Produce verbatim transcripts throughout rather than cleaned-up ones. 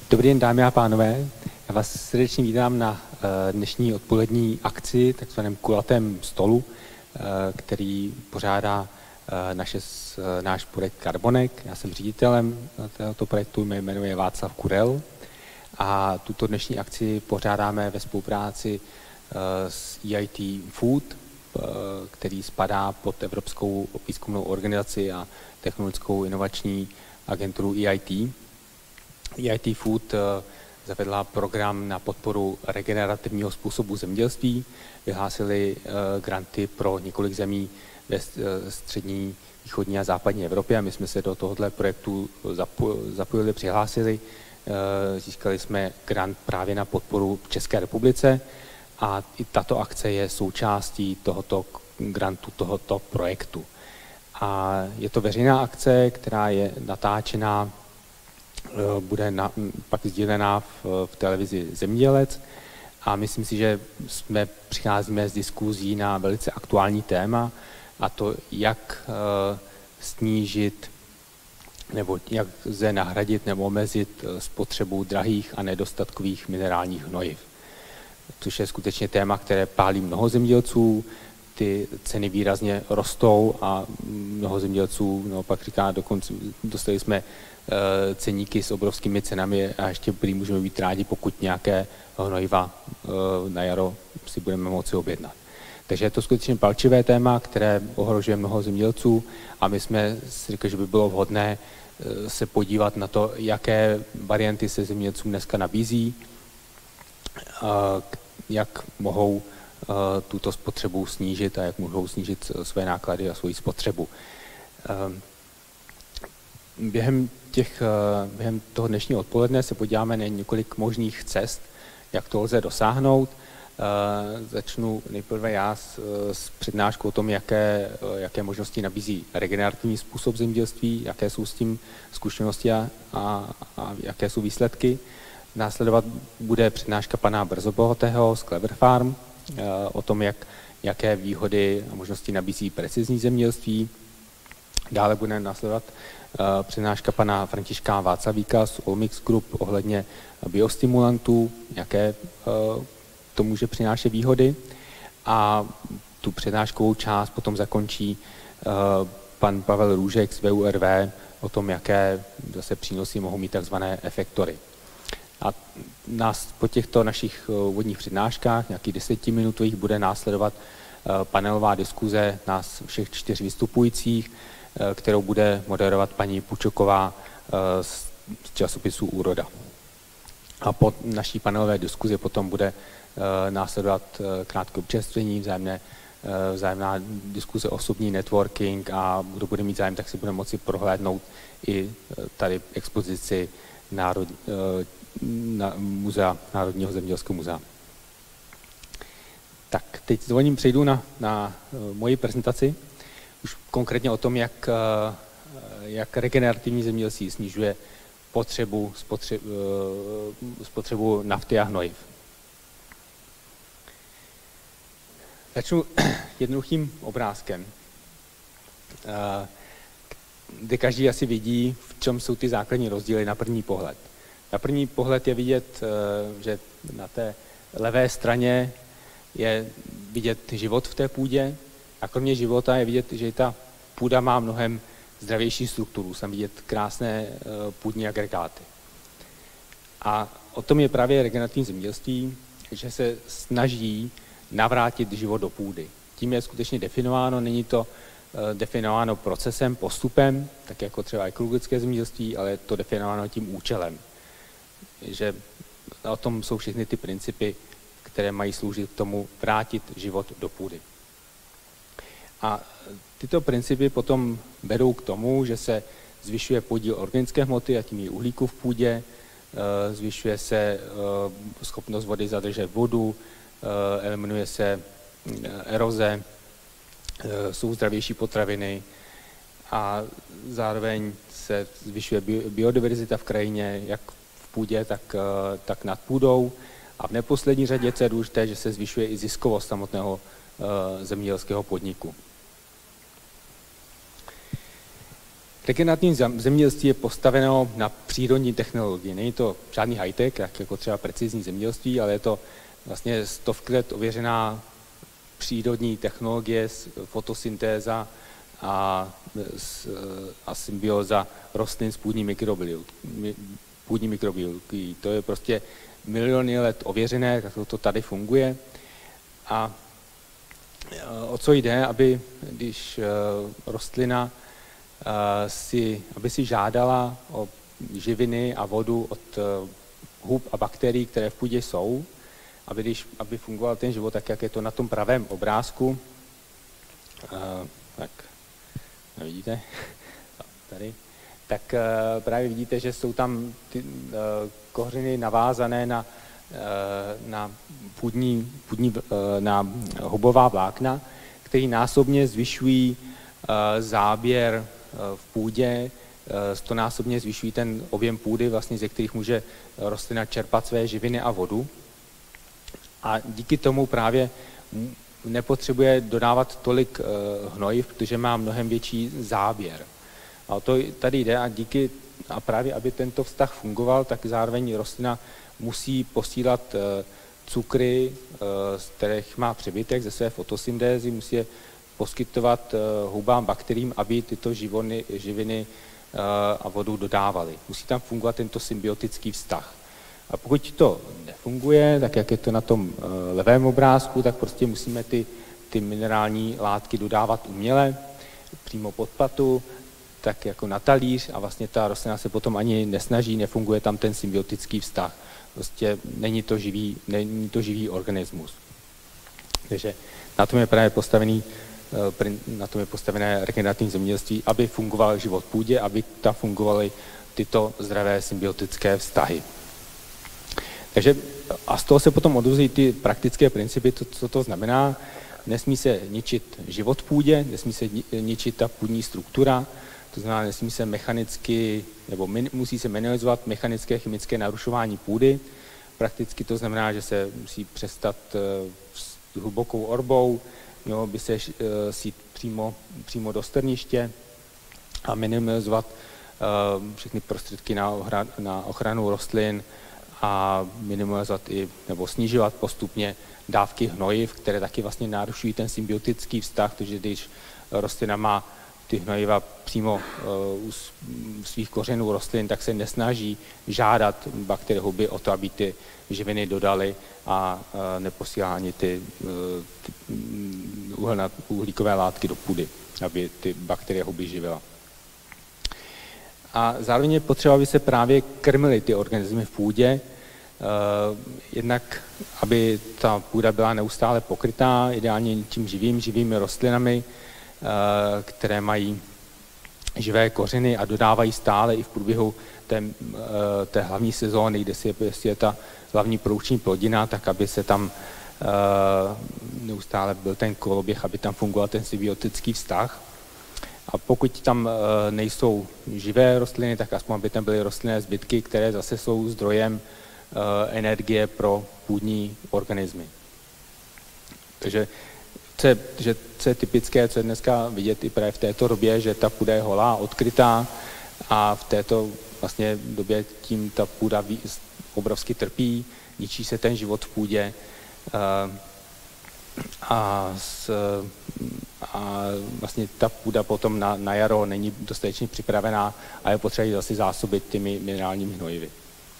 Dobrý den, dámy a pánové. Já vás srdečně vítám na dnešní odpolední akci, takzvaném kulatém stolu, který pořádá naše, náš projekt Carbonek. Já jsem ředitelem tohoto projektu, mé jméno je Václav Kurel a tuto dnešní akci pořádáme ve spolupráci s E I T Food, který spadá pod Evropskou výzkumnou organizaci a technologickou inovační agenturu E I T. E I T Food zavedla program na podporu regenerativního způsobu zemědělství. Vyhlásili granty pro několik zemí ve střední, východní a západní Evropě a my jsme se do tohoto projektu zapojili, přihlásili. Získali jsme grant právě na podporu v České republice a i tato akce je součástí tohoto grantu, tohoto projektu. A je to veřejná akce, která je natáčená, bude na, pak sdílená v, v televizi Zemědělec a myslím si, že jsme přicházíme s diskuzí na velice aktuální téma a to, jak uh, snížit nebo jak lze nahradit nebo omezit spotřebu drahých a nedostatkových minerálních hnojiv. Což je skutečně téma, které pálí mnoho zemědělců, ty ceny výrazně rostou a mnoho zemědělců no, pak říká, dokonce dostali jsme uh, ceníky s obrovskými cenami a ještě prý můžeme být rádi, pokud nějaké hnojiva uh, na jaro si budeme moci objednat. Takže je to skutečně palčivé téma, které ohrožuje mnoho zemědělců a my jsme si řekli, že by bylo vhodné uh, se podívat na to, jaké varianty se zemědělcům dneska nabízí, uh, jak mohou tuto spotřebu snížit a jak můžou snížit své náklady a svoji spotřebu. Během, těch, během toho dnešního odpoledne se podíváme na několik možných cest, jak to lze dosáhnout. Začnu nejprve já s, s přednáškou o tom, jaké, jaké možnosti nabízí regenerativní způsob zemědělství, jaké jsou s tím zkušenosti a, a, a jaké jsou výsledky. Následovat bude přednáška pana Brzobohatého z Clever Farm, o tom, jak, jaké výhody a možnosti nabízí precizní zemědělství. Dále bude následovat uh, přednáška pana Františka Václavíka z Olmix Group ohledně biostimulantů, jaké uh, to může přinášet výhody. A tu přednáškovou část potom zakončí uh, pan Pavel Růžek z V U R V o tom, jaké zase přínosy mohou mít takzvané efektory. A nás po těchto našich úvodních přednáškách, nějakých desetiminutových, bude následovat panelová diskuze nás všech čtyř vystupujících, kterou bude moderovat paní Pučoková z časopisu Úroda. A po naší panelové diskuzi potom bude následovat krátké občerstvení, vzájemné, vzájemná diskuze, osobní networking a kdo bude mít zájem, tak si bude moci prohlédnout i tady expozici národ, na muzea, Národního zemědělského muzea. Tak, teď s dovolením přejdu na, na moji prezentaci, už konkrétně o tom, jak, jak regenerativní zemědělství snižuje potřebu, spotřebu, spotřebu nafty a hnojiv. Začnu jednoduchým obrázkem, kde každý asi vidí, v čem jsou ty základní rozdíly na první pohled. Na první pohled je vidět, že na té levé straně je vidět život v té půdě a kromě života je vidět, že ta půda má mnohem zdravější strukturu. Jsem vidět krásné půdní agregáty. A o tom je právě regenerativní zemědělství, že se snaží navrátit život do půdy. Tím je skutečně definováno, není to definováno procesem, postupem, tak jako třeba ekologické zemědělství, ale je to definováno tím účelem. Že o tom jsou všechny ty principy, které mají sloužit k tomu vrátit život do půdy. A tyto principy potom vedou k tomu, že se zvyšuje podíl organické hmoty a tím i uhlíku v půdě, zvyšuje se schopnost vody zadržet vodu, eliminuje se eroze, jsou zdravější potraviny a zároveň se zvyšuje biodiverzita v krajině, jak v půdě, tak, tak nad půdou. A v neposlední řadě, co je důležité, že se zvyšuje i ziskovost samotného zemědělského podniku. Regenerativní zemědělství je postaveno na přírodní technologii. Není to žádný high-tech, jak jako třeba precizní zemědělství, ale je to vlastně stovky let ověřená přírodní technologie, fotosyntéza a, a symbioza rostlin s půdní mikrobiologií. To je prostě miliony let ověřené, tak to tady funguje. A o co jde, aby když rostlina si, aby si žádala o živiny a vodu od hub a bakterií, které v půdě jsou, aby, když, aby fungoval ten život tak, jak je to na tom pravém obrázku. Tak, vidíte? Tady. Tak právě vidíte, že jsou tam ty kořeny navázané na, na, půdní, půdní, na hubová vlákna, které násobně zvyšují záběr v půdě, stonásobně zvyšují ten objem půdy, vlastně, ze kterých může rostlina čerpat své živiny a vodu. A díky tomu právě nepotřebuje dodávat tolik hnojiv, protože má mnohem větší záběr. A to tady jde a díky, a právě aby tento vztah fungoval, tak zároveň rostlina musí posílat cukry, z kterých má přebytek ze své fotosyntézy, musí je poskytovat hubám, bakteriím, aby tyto živony, živiny a vodu dodávaly. Musí tam fungovat tento symbiotický vztah. A pokud to nefunguje, tak jak je to na tom levém obrázku, tak prostě musíme ty, ty minerální látky dodávat uměle, přímo pod patu, tak jako na talíř a vlastně ta rostlina se potom ani nesnaží, nefunguje tam ten symbiotický vztah. Prostě není to živý, není to živý organismus. Takže na tom je právě postavený na tom je postavené regenerativní zemědělství, aby fungoval život v půdě, aby tam fungovaly tyto zdravé symbiotické vztahy. Takže a z toho se potom odvozují ty praktické principy, to, co to znamená. Nesmí se ničit život v půdě, nesmí se ničit ta půdní struktura, to znamená, nesmí se mechanicky, nebo min, musí se minimalizovat mechanické, chemické narušování půdy. Prakticky to znamená, že se musí přestat s hlubokou orbou, mělo by se sít přímo, přímo do strniště a minimalizovat uh, všechny prostředky na, ohra, na ochranu rostlin a minimalizovat i, nebo snižovat postupně dávky hnojiv, které taky vlastně narušují ten symbiotický vztah, protože když rostlina má ty hnojiva přímo uh, u svých kořenů rostlin, tak se nesnaží žádat bakterie huby o to, aby ty živiny dodaly a uh, neposílá ani ty, uh, ty uhelná, uhlíkové látky do půdy, aby ty bakterie huby živila. A zároveň je potřeba, aby se právě krmily ty organismy v půdě, uh, jednak aby ta půda byla neustále pokrytá, ideálně tím živým, živými rostlinami, které mají živé kořeny a dodávají stále i v průběhu té, té hlavní sezóny, kde si je, je ta hlavní produkční plodina, tak aby se tam neustále byl ten koloběh, aby tam fungoval ten symbiotický vztah. A pokud tam nejsou živé rostliny, tak aspoň aby tam byly rostlinné zbytky, které zase jsou zdrojem energie pro půdní organismy. Takže Co je, že, co je typické, co je dneska vidět i právě v této době, že ta půda je holá, odkrytá a v této vlastně době tím ta půda obrovsky trpí, ničí se ten život v půdě a, s, a vlastně ta půda potom na, na jaro není dostatečně připravená a je potřeba ji zase zásobit těmi minerálními hnojivy.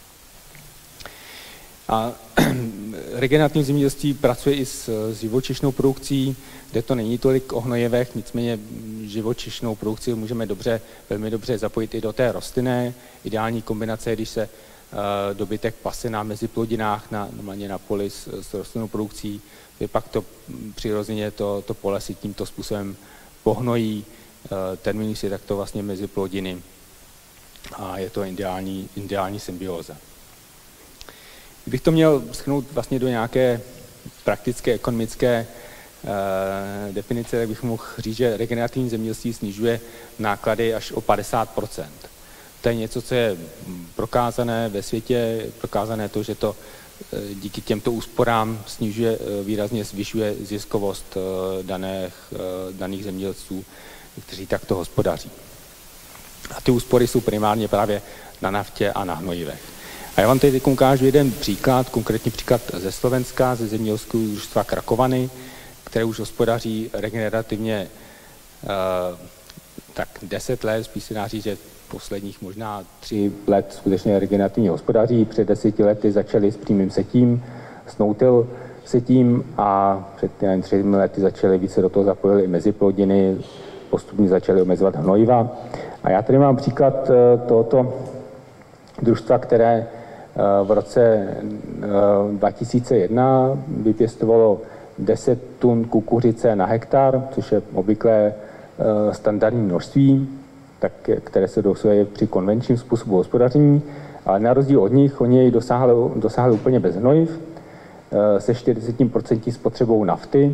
A regenerativní zemědělství pracuje i s, s živočišnou produkcí, kde to není tolik o hnojivech, nicméně živočišnou produkci můžeme dobře, velmi dobře zapojit i do té rostlinné. Ideální kombinace je, když se uh, dobytek pase na meziplodinách, na, normálně na poli s, s rostlinnou produkcí, kde pak to přirozeně to, to pole si tímto způsobem pohnojí, uh, termínují si takto vlastně meziplodiny a je to ideální, ideální symbióza. Kdybych to měl shrnout vlastně do nějaké praktické, ekonomické e, definice, tak bych mohl říct, že regenerativní zemědělství snižuje náklady až o padesát procent. To je něco, co je prokázané ve světě, prokázané to, že to e, díky těmto úsporám snižuje, e, výrazně zvyšuje ziskovost e, daných, e, daných zemědělců, kteří takto hospodaří. A ty úspory jsou primárně právě na naftě a na hnojivech. A já vám teď ukážu jeden příklad, konkrétní příklad ze Slovenska, ze zemědělského družstva Krakovany, které už hospodaří regenerativně uh, tak deset let, spíš se dá říct, že posledních možná tři let skutečně regenerativně hospodaří. Před deseti lety začali s přímým setím, s no-till setím a před jen třemi lety začali více do toho zapojili i meziplodiny, postupně začali omezovat hnojiva. A já tady mám příklad tohoto družstva, které v roce dva tisíce jedna vypěstovalo deset tun kukuřice na hektar, což je obvyklé standardní množství, tak, které se dosahuje při konvenčním způsobu hospodaření, ale na rozdíl od nich oni dosáhli, dosáhli úplně bez hnojiv, se čtyřicet procent spotřebou nafty,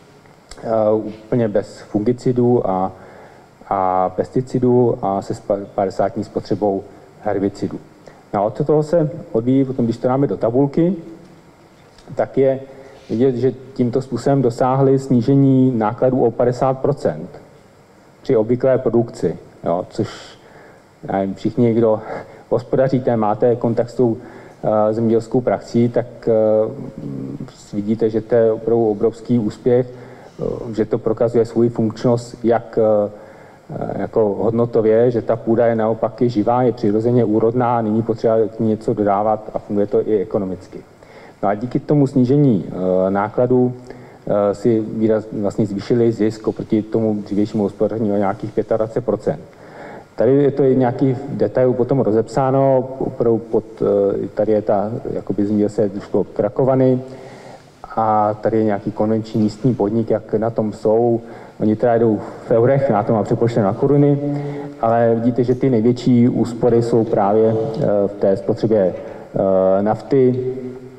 úplně bez fungicidů a, a pesticidů a se padesát spotřebou herbicidů. No a od toho se odvíjí, potom když to dáme do tabulky, tak je vidět, že tímto způsobem dosáhli snížení nákladů o padesát procent při obvyklé produkci, jo, což nevím, všichni, kdo hospodaříte, máte kontakt s tou uh, zemědělskou praxí, tak uh, vidíte, že to je opravdu obrovský úspěch, uh, že to prokazuje svou funkčnost, jak uh, jako hodnotově, že ta půda je naopak je živá, je přirozeně úrodná, není potřeba k ní něco dodávat a funguje to i ekonomicky. No a díky tomu snížení uh, nákladů uh, si výraz, vlastně zvýšili zisk oproti tomu dřívějšímu hospodaření o nějakých dvacet pět procent. Tady je to i nějaký detail potom rozepsáno, opravdu pod, tady je ta, jakoby zemědělské družstvo Krakovany a tady je nějaký konvenční místní podnik, jak na tom jsou. Oni teda jdou v eurech, na tom a přepočte na koruny, ale vidíte, že ty největší úspory jsou právě v té spotřebě nafty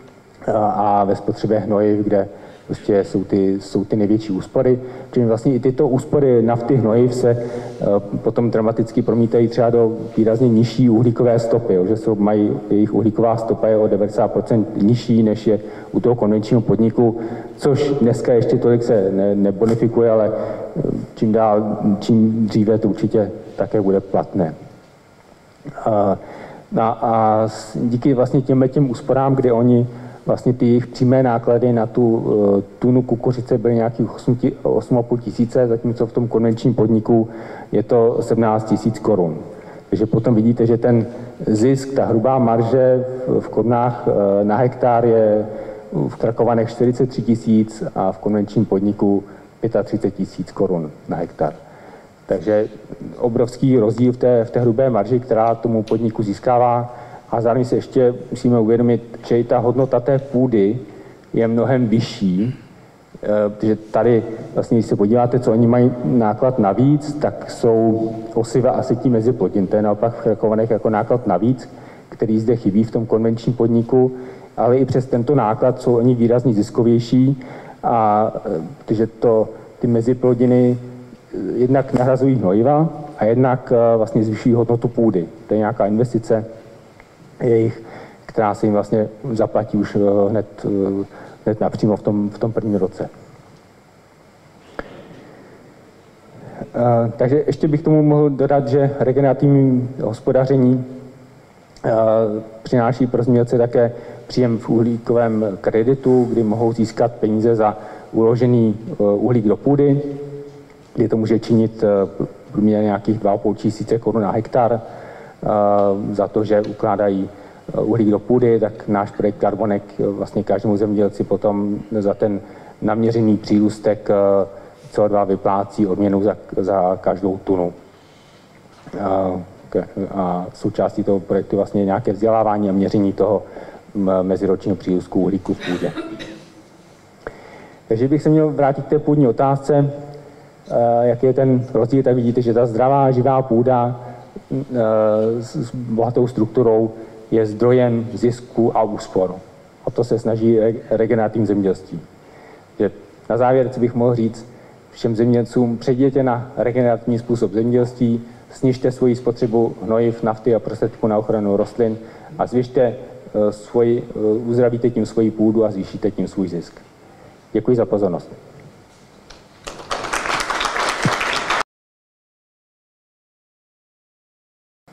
a ve spotřebě hnojiv, kde prostě jsou ty, jsou ty největší úspory. Čili vlastně i tyto úspory nafty, hnojiv se uh, potom dramaticky promítají třeba do výrazně nižší uhlíkové stopy, jo, že jsou, mají, jejich uhlíková stopa je o devadesát procent nižší, než je u toho konvenčního podniku, což dneska ještě tolik se ne, nebonifikuje, ale čím dál, čím dříve to určitě také bude platné. Uh, a, a díky vlastně těmhle těm úsporám, kde oni vlastně ty jejich přímé náklady na tu uh, tunu kukuřice byly nějakých osm a půl tisíce, zatímco v tom konvenčním podniku je to sedmnáct tisíc korun. Takže potom vidíte, že ten zisk, ta hrubá marže v, v korunách uh, na hektar je v Krakovanech čtyřicet tři tisíc a v konvenčním podniku třicet pět tisíc korun na hektar. Takže obrovský rozdíl v té, v té hrubé marži, která tomu podniku získává. A zároveň se ještě musíme uvědomit, že i ta hodnota té půdy je mnohem vyšší, protože tady vlastně, když se podíváte, co oni mají náklad navíc, tak jsou osiva a setí meziplodin. To je naopak v Krakovanech jako náklad navíc, který zde chybí v tom konvenčním podniku, ale i přes tento náklad jsou oni výrazně ziskovější, a protože to, ty meziplodiny jednak nahrazují hnojiva a jednak vlastně zvyšují hodnotu půdy. To je nějaká investice jejich, která se jim vlastně zaplatí už hned, hned napřímo v tom, v tom prvním roce. Takže ještě bych tomu mohl dodat, že regenerativní hospodaření přináší pro zemědělce také příjem v uhlíkovém kreditu, kdy mohou získat peníze za uložený uhlík do půdy, kdy to může činit průměrně nějakých dva a půl tisíce korun na hektar. Za to, že ukládají uhlík do půdy, tak náš projekt Carbonek vlastně každému zemědělci potom za ten naměřený přírůstek C O dva vyplácí odměnu za, za každou tunu. A součástí toho projektu vlastně nějaké vzdělávání a měření toho meziročního přírůstku uhlíku v půdě. Takže bych se měl vrátit k té půdní otázce. Jaký je ten rozdíl, tak vidíte, že ta zdravá, živá půda s bohatou strukturou je zdrojem zisku a úspor. O to se snaží regenerativní zemědělství. Že na závěr, co bych mohl říct všem zemědělcům, přejděte na regenerativní způsob zemědělství, snižte svoji spotřebu hnojiv, nafty a prostředků na ochranu rostlin a zvyšte svoji, uzdravíte tím svoji půdu a zvýšíte tím svůj zisk. Děkuji za pozornost.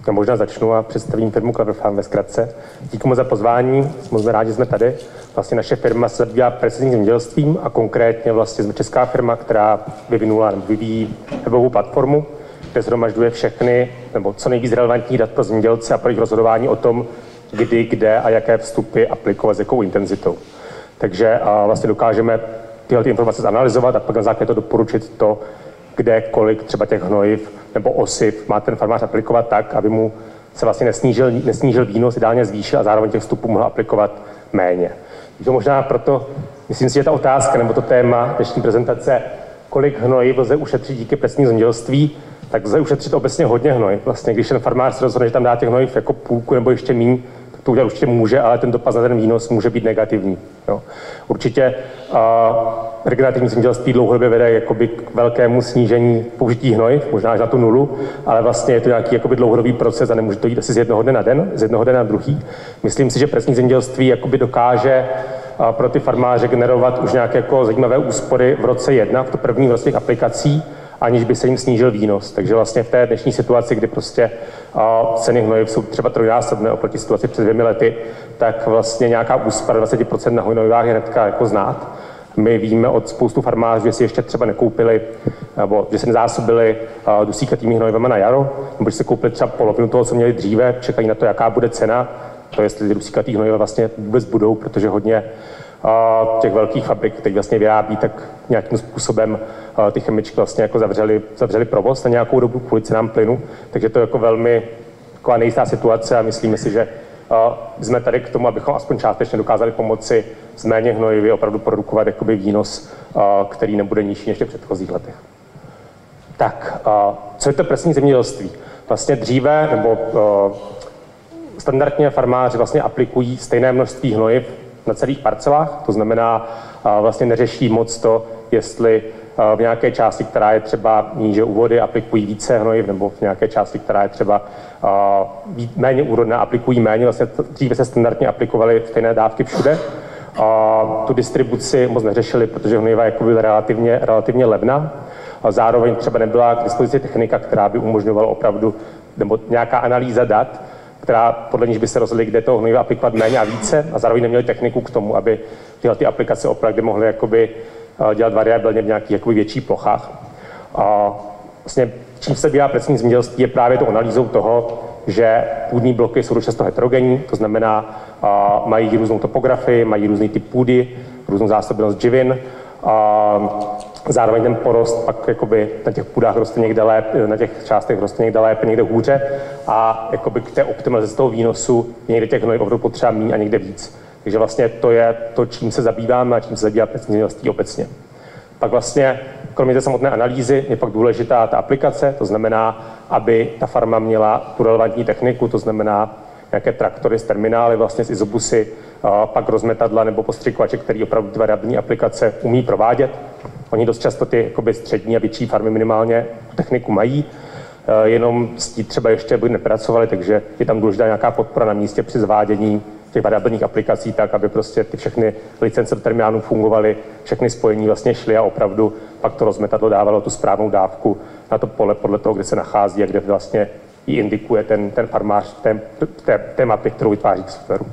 Já možná začnu a představím firmu Clever Farm ve zkratce. Díky moc za pozvání, moc jsme rádi, že jsme tady. Vlastně naše firma se zabývá precizním zemědělstvím a konkrétně vlastně jsme česká firma, která vyvinula nebo vyvíjí webovou platformu, kde shromažďuje všechny nebo co nejvíc relevantních dat pro zemědělce a pro jejich rozhodování o tom, kdy, kde a jaké vstupy aplikovat s jakou intenzitou. Takže vlastně dokážeme tyhle ty informace zanalyzovat a pak na základě to doporučit to, kde, kolik třeba těch hnojiv nebo osiv má ten farmář aplikovat tak, aby mu se vlastně nesnížil, nesnížil výnos, ideálně zvýšil a zároveň těch vstupů mohl aplikovat méně. To možná proto, myslím si, že ta otázka nebo to téma dnešní prezentace, kolik hnojiv lze ušetřit díky preciznímu zemědělství, tak lze ušetřit obecně hodně hnojiv. Vlastně, když ten farmář se rozhodne, že tam dá těch hnojiv jako půlku nebo ještě míň, tak to udělat určitě může, ale ten dopad na ten výnos může být negativní. Jo. Určitě uh, regenerativní zemědělství dlouhodobě vede jakoby k velkému snížení použití hnojiv, možná až na tu nulu, ale vlastně je to nějaký jakoby dlouhodobý proces a nemůže to jít asi z jednoho dne na den, z jednoho dne na druhý. Myslím si, že precizní zemědělství jakoby dokáže uh, pro ty farmáře generovat už nějaké jako zajímavé úspory v roce jedna, v to první v roce těch aplikací, aniž by se jim snížil výnos. Takže vlastně v té dnešní situaci, kdy prostě uh, ceny hnojiv jsou třeba trojnásobné oproti situaci před dvěmi lety, tak vlastně nějaká úspora dvacet procent na hnojivách je hnedka jako znát. My víme od spoustu farmářů, že si ještě třeba nekoupili, nebo že se nezásobili uh, dusíkatými hnojivama na jaro, nebo že si koupili třeba polovinu toho, co měli dříve, čekají na to, jaká bude cena, to jestli ty dusíkatý hnojiva vlastně vůbec budou, protože hodně uh, těch velkých fabrik, které vlastně vyrábí, tak nějakým způsobem uh, ty chemičky vlastně jako zavřeli, zavřeli provoz na nějakou dobu kvůli cenám plynu, takže to je jako velmi taková nejistá situace a myslíme si, že uh, jsme tady k tomu, abychom aspoň částečně dokázali pomoci z méně hnojivy opravdu produkovat jakoby výnos, uh, který nebude nižší než v předchozích letech. Tak, uh, co je to precizní zemědělství? Vlastně dříve, nebo uh, standardně farmáři vlastně aplikují stejné množství hnojiv na celých parcelách, to znamená, uh, vlastně neřeší moc to, jestli v nějaké části, která je třeba níže u vody, aplikují více hnojiv, nebo v nějaké části, která je třeba uh, méně úrodná, aplikují méně. Vlastně dříve se standardně aplikovaly stejné dávky všude. Uh, tu distribuci moc neřešili, protože hnojiva jako byla relativně, relativně levná. A zároveň třeba nebyla k dispozici technika, která by umožňovala opravdu, nebo nějaká analýza dat, která podle níž by se rozhodli, kde toho hnojiva aplikovat méně a více, a zároveň neměli techniku k tomu, aby tyhle ty aplikace opravdu mohly jakoby dělat variabilně v nějakých jakoby větších plochách. A vlastně čím se dělá precizní zemědělství je právě to analýzou toho, že půdní bloky jsou často heterogenní, to znamená, a mají různou topografii, mají různý typ půdy, různou zásobenost živin. A zároveň ten porost pak jakoby na těch půdách roste někde lépe, na těch částech roste někde lépe, někde hůře a jakoby k té optimalizaci toho výnosu někde těch hnojiv opravdu potřeba méně a někde víc. Takže vlastně to je to, čím se zabýváme a čím se zabývá precizní zemědělství obecně. Pak vlastně, kromě té samotné analýzy, je pak důležitá ta aplikace, to znamená, aby ta farma měla tu relevantní techniku, to znamená nějaké traktory s terminály, vlastně s izobusy, pak rozmetadla nebo postřikovače, který opravdu ty variabilní aplikace umí provádět. Oni dost často ty jakoby střední a větší farmy minimálně tu techniku mají, jenom s tím třeba ještě by nepracovali, takže je tam důležitá nějaká podpora na místě při zvádění těch variabilních aplikací tak, aby prostě ty všechny licence do terminálů fungovaly, všechny spojení vlastně šly a opravdu pak to rozmetadlo dávalo tu správnou dávku na to pole podle toho, kde se nachází a kde vlastně ji indikuje ten, ten farmář té, té, té mapy, kterou vytváří k softwaru.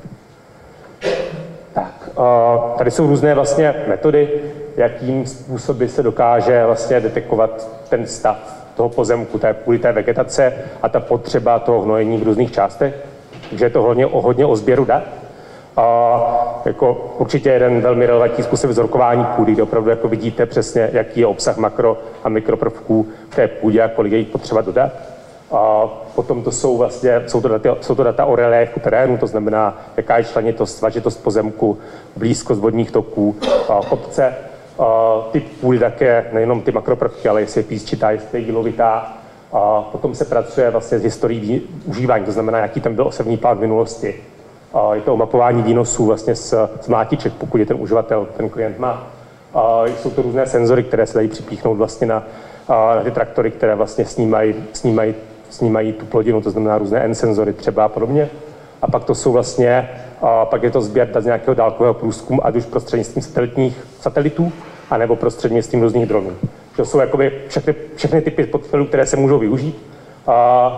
Tak, tady jsou různé vlastně metody, jakým způsoby se dokáže vlastně detekovat ten stav toho pozemku, té půdy, té vegetace a ta potřeba toho hnojení v různých částech. Takže je to hodně o, hodně o sběru dat. A jako určitě jeden velmi relevantní způsob vzorkování půdy, kde opravdu jako vidíte přesně, jaký je obsah makro a mikroprvků v té půdě a kolik je jich potřeba dodat. A potom to jsou vlastně, jsou to data, jsou to data o reliéfu terénu, to znamená, jaká je členitost, svažitost pozemku, blízkost vodních toků, kopce, typ půdy také, nejenom ty makroprvky, ale jestli je písčitá, jestli je jílovitá. A potom se pracuje vlastně s historií užívání, to znamená, jaký tam byl osevní plán v minulosti. A je to o mapování výnosů vlastně z, z mlátiček, pokud je ten uživatel, ten klient má. A jsou to různé senzory, které se dají připíchnout vlastně na, na ty traktory, které vlastně snímají, snímají, snímají tu plodinu, to znamená různé N-senzory třeba a podobně. A pak to jsou vlastně, a pak je to sběr z nějakého dálkového průzkumu, ať už prostřednictvím satelitních satelitů, anebo prostřednictvím různých dronů. To jsou jakoby všechny, všechny typy portfoliů, které se můžou využít. A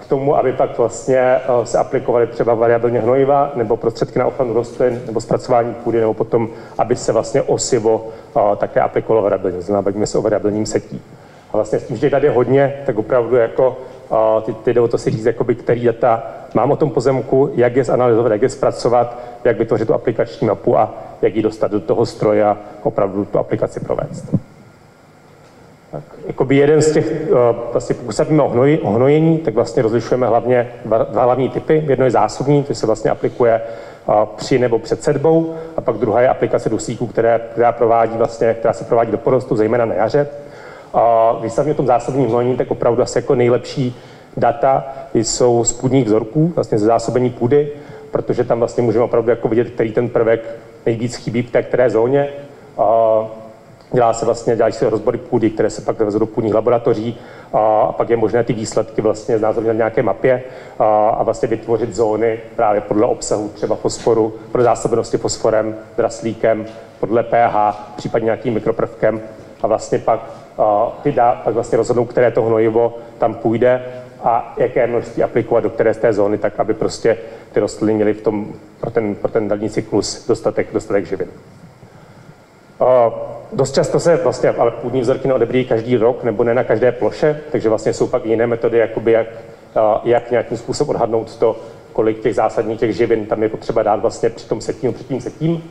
k tomu, aby pak vlastně se aplikovaly třeba variabilně hnojiva nebo prostředky na ochranu rostlin nebo zpracování půdy, nebo potom, aby se vlastně osivo také aplikovalo variabilně. Znamená, bavíme se o variabilním setí. A vlastně s tím, že tady je hodně, tak opravdu jako ty, ty jde o to si říct, jakoby, který data mám o tom pozemku, jak je zanalyzovat, jak je zpracovat, jak vytvořit tu aplikační mapu a jak ji dostat do toho stroje a opravdu tu aplikaci provést. Tak, jakoby jeden z těch, vlastně pokud se bavíme o, hnoj, o hnojení, tak vlastně rozlišujeme hlavně dva, dva hlavní typy. Jedno je zásobní, to se vlastně aplikuje při nebo před sedbou, a pak druhá je aplikace dusíku, které, která, provádí vlastně, která se provádí do porostu, zejména na jaře. Když se o tom zásobním hnojení, tak opravdu asi jako nejlepší data jsou z půdních vzorků, vlastně ze zásobení půdy, protože tam vlastně můžeme opravdu jako vidět, který ten prvek nejvíc chybí v té které zóně. Dělá se vlastně, dělají se rozbory půdy, které se pak vezou do půdních laboratoří, a pak je možné ty výsledky vlastně znázornit na nějaké mapě a vlastně vytvořit zóny právě podle obsahu třeba fosforu, podle zásobenosti fosforem, draslíkem, podle pH, případně nějakým mikroprvkem, a vlastně pak ty dá, pak vlastně rozhodnou, které to hnojivo tam půjde a jaké množství aplikovat do které z té zóny, tak aby prostě ty rostliny měly v tom, pro ten, pro ten další cyklus dostatek, dostatek živin. Dost často se vlastně, ale půdní vzorky neodebírají každý rok nebo ne na každé ploše, takže vlastně jsou pak jiné metody, jakoby jak, jak nějakým způsobem odhadnout to, kolik těch zásadních těch živin tam je potřeba dát vlastně při tom setím, před tím setím.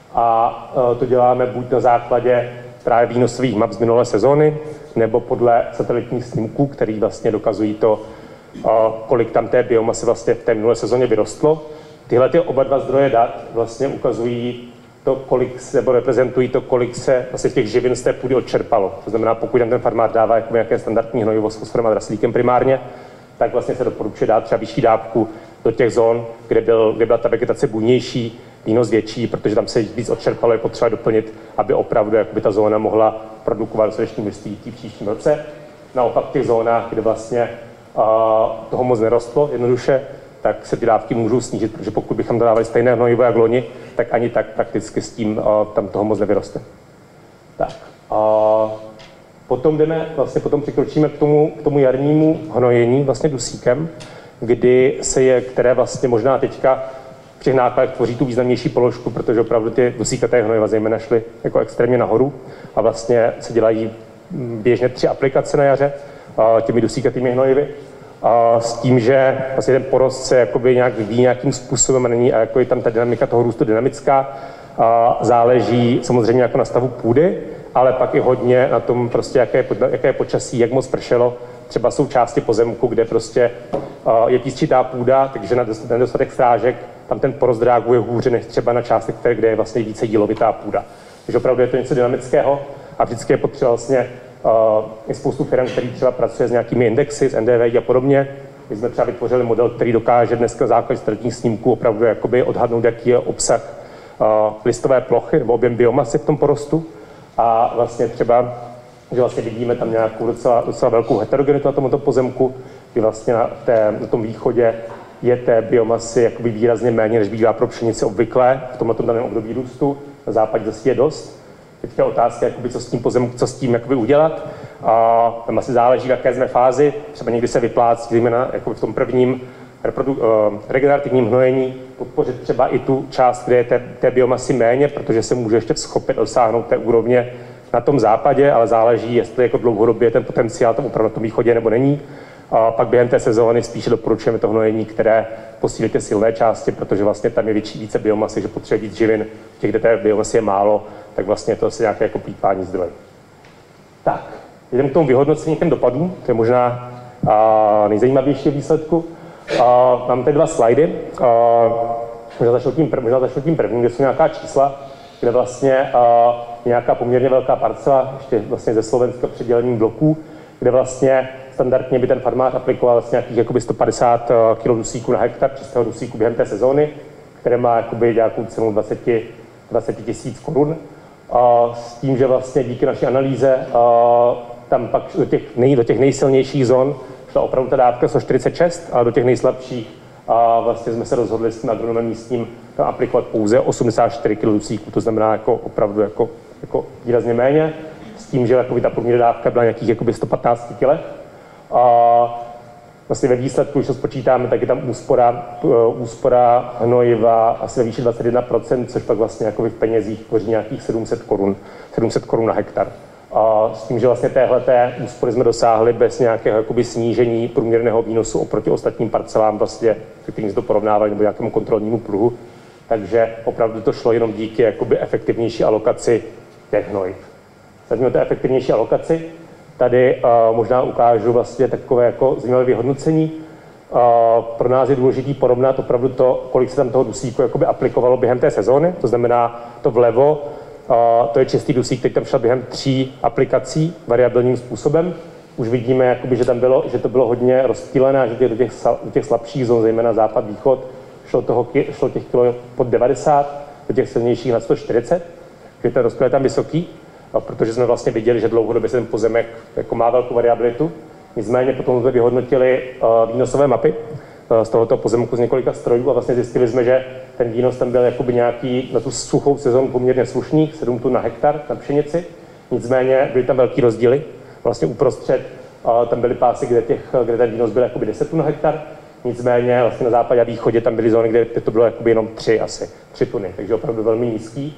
A to děláme buď na základě právě výnosových map z minulé sezóny, nebo podle satelitních snímků, který vlastně dokazují to, kolik tam té biomasy vlastně v té minulé sezóně vyrostlo. Tyhle ty oba dva zdroje dat vlastně ukazují to, kolik se, nebo reprezentují to, kolik se vlastně těch živin z té půdy odčerpalo. To znamená, pokud tam ten farmář dává jako nějaké standardní hnojivo s fosforem a draslíkem primárně, tak vlastně se doporučuje dát třeba vyšší dávku do těch zón, kde, byl, kde byla ta vegetace bujnější, výnos větší, protože tam se víc odčerpalo, je potřeba doplnit, aby opravdu jakoby ta zóna mohla produkovat dostatečné množství v příštím roce. Naopak v těch zónách, kde vlastně uh, toho moc nerostlo jednoduše, tak se ty dávky můžou snížit, protože pokud bychom dodávali stejné hnojivo jak loni, tak ani tak prakticky s tím uh, tam toho moc nevyroste. Tak. Uh, potom jdeme, vlastně potom přikročíme k tomu, k tomu jarnímu hnojení vlastně dusíkem, kdy se je, které vlastně možná teďka v těch nákladech tvoří tu významnější položku, protože opravdu ty dusíkaté hnojiva zejména šly jako extrémně nahoru a vlastně se dělají běžně tři aplikace na jaře těmi dusíkatými hnojivy. S tím, že vlastně ten porost se jakoby nějak vyvíjí nějakým způsobem a není, a jako je tam ta dynamika toho růstu dynamická, záleží samozřejmě jako na stavu půdy, ale pak i hodně na tom prostě, jaké, jaké je počasí, jak moc pršelo. Třeba jsou části pozemku, kde prostě je písčitá půda, takže na nedostatek srážek tam ten porost reaguje hůře než třeba na částech, kde je vlastně více jílovitá půda. Takže opravdu je to něco dynamického a vždycky je potřeba vlastně uh, je spoustu firm, který třeba pracuje s nějakými indexy, s N D V I a podobně. My jsme třeba vytvořili model, který dokáže dneska na základě satelitních snímků opravdu jakoby odhadnout, jaký je obsah uh, listové plochy nebo objem biomasy v tom porostu. A vlastně třeba, že vlastně vidíme tam nějakou docela, docela velkou heterogenitu na tomto pozemku, kdy vlastně na, té, na tom východě je té biomasy jakoby výrazně méně, než bývá pro pšenici obvyklé v tomto daném období růstu. Na západě zase je dost. Teďka je otázka, jakoby, co s tím pozemku, co s tím jakoby udělat. A tam asi záleží, v jaké jsme fázi. Třeba někdy se vyplácí, zejména jako v tom prvním reprodu, uh, regenerativním hnojení, podpořit třeba i tu část, kde je té, té biomasy méně, protože se může ještě schopit dosáhnout té úrovně na tom západě, ale záleží, jestli jako dlouhodobě ten potenciál tam opravdu na tom východě nebo není. A pak během té sezóny spíše doporučujeme to hnojení, které posílí ty silné části, protože vlastně tam je větší, více biomasy, že potřebuje víc živin. Těch, kde té biomasy je málo, tak vlastně je to asi nějaké jako plýtvání zdroj. Tak, jdeme k tomu vyhodnocení těm dopadům, to je možná a, nejzajímavější výsledku. A, mám tady dva slajdy. A, možná začnu tím, možná začnu tím prvním, kde jsou nějaká čísla, kde vlastně a, nějaká poměrně velká parcela, ještě vlastně ze Slovenska předělením bloků, kde vlastně standardně by ten farmář aplikoval vlastně nějakých jakoby sto padesát kg dusíku na hektar čistého dusíku během té sezóny, které má jakoby nějakou cenu dvacet tisíc korun. S tím, že vlastně díky naší analýze tam pak do těch, nej, do těch nejsilnějších zón šla opravdu ta dávka sto čtyřicet šest, a do těch nejslabších a vlastně jsme se rozhodli s tím agronomem místním tam aplikovat pouze osmdesát čtyři kg dusíku, to znamená jako opravdu jako, jako výrazně méně, s tím, že jakoby ta průměrná dávka byla nějakých jakoby sto patnáct kg. A Vlastně ve výsledku, když to spočítáme, tak je tam úspora, úspora hnojiva asi ve výši dvacet jedna procent, což pak vlastně jako v penězích tvoří nějakých sedm set korun, sedm set korun na hektar. A s tím, že vlastně téhleté úspory jsme dosáhli bez nějakého jakoby snížení průměrného výnosu oproti ostatním parcelám, vlastně, kterým jsme to porovnávali, nebo nějakému kontrolnímu pruhu. Takže opravdu to šlo jenom díky jakoby efektivnější alokaci těch hnojiv. Vezměme té efektivnější alokaci. Tady uh, možná ukážu vlastně takové jako zajímavé vyhodnocení. Uh, pro nás je důležité porovnat opravdu to, kolik se tam toho dusíku jakoby aplikovalo během té sezóny. To znamená, to vlevo, uh, to je čistý dusík, který tam šel během tří aplikací variabilním způsobem. Už vidíme, jakoby, že tam bylo, že to bylo hodně rozptýlené, že do těch, do těch slabších zón, zejména západ-východ, šlo, toho, šlo těch kilo pod devadesát, do těch silnějších na sto čtyřicet, že ten rozptyl je tam vysoký. Protože jsme vlastně viděli, že dlouhodobě se ten pozemek jako má velkou variabilitu. Nicméně potom jsme vyhodnotili uh, výnosové mapy uh, z tohoto pozemku z několika strojů a vlastně zjistili jsme, že ten výnos tam byl jakoby nějaký na tu suchou sezónu poměrně slušný, sedm tun na hektar na pšenici. Nicméně byly tam velký rozdíly. Vlastně uprostřed uh, tam byly pásy, kde, těch, kde ten výnos byl jakoby deset tun na hektar. Nicméně vlastně na západě a východě tam byly zóny, kde to bylo jakoby jenom tři asi, tři tuny, takže opravdu velmi nízký.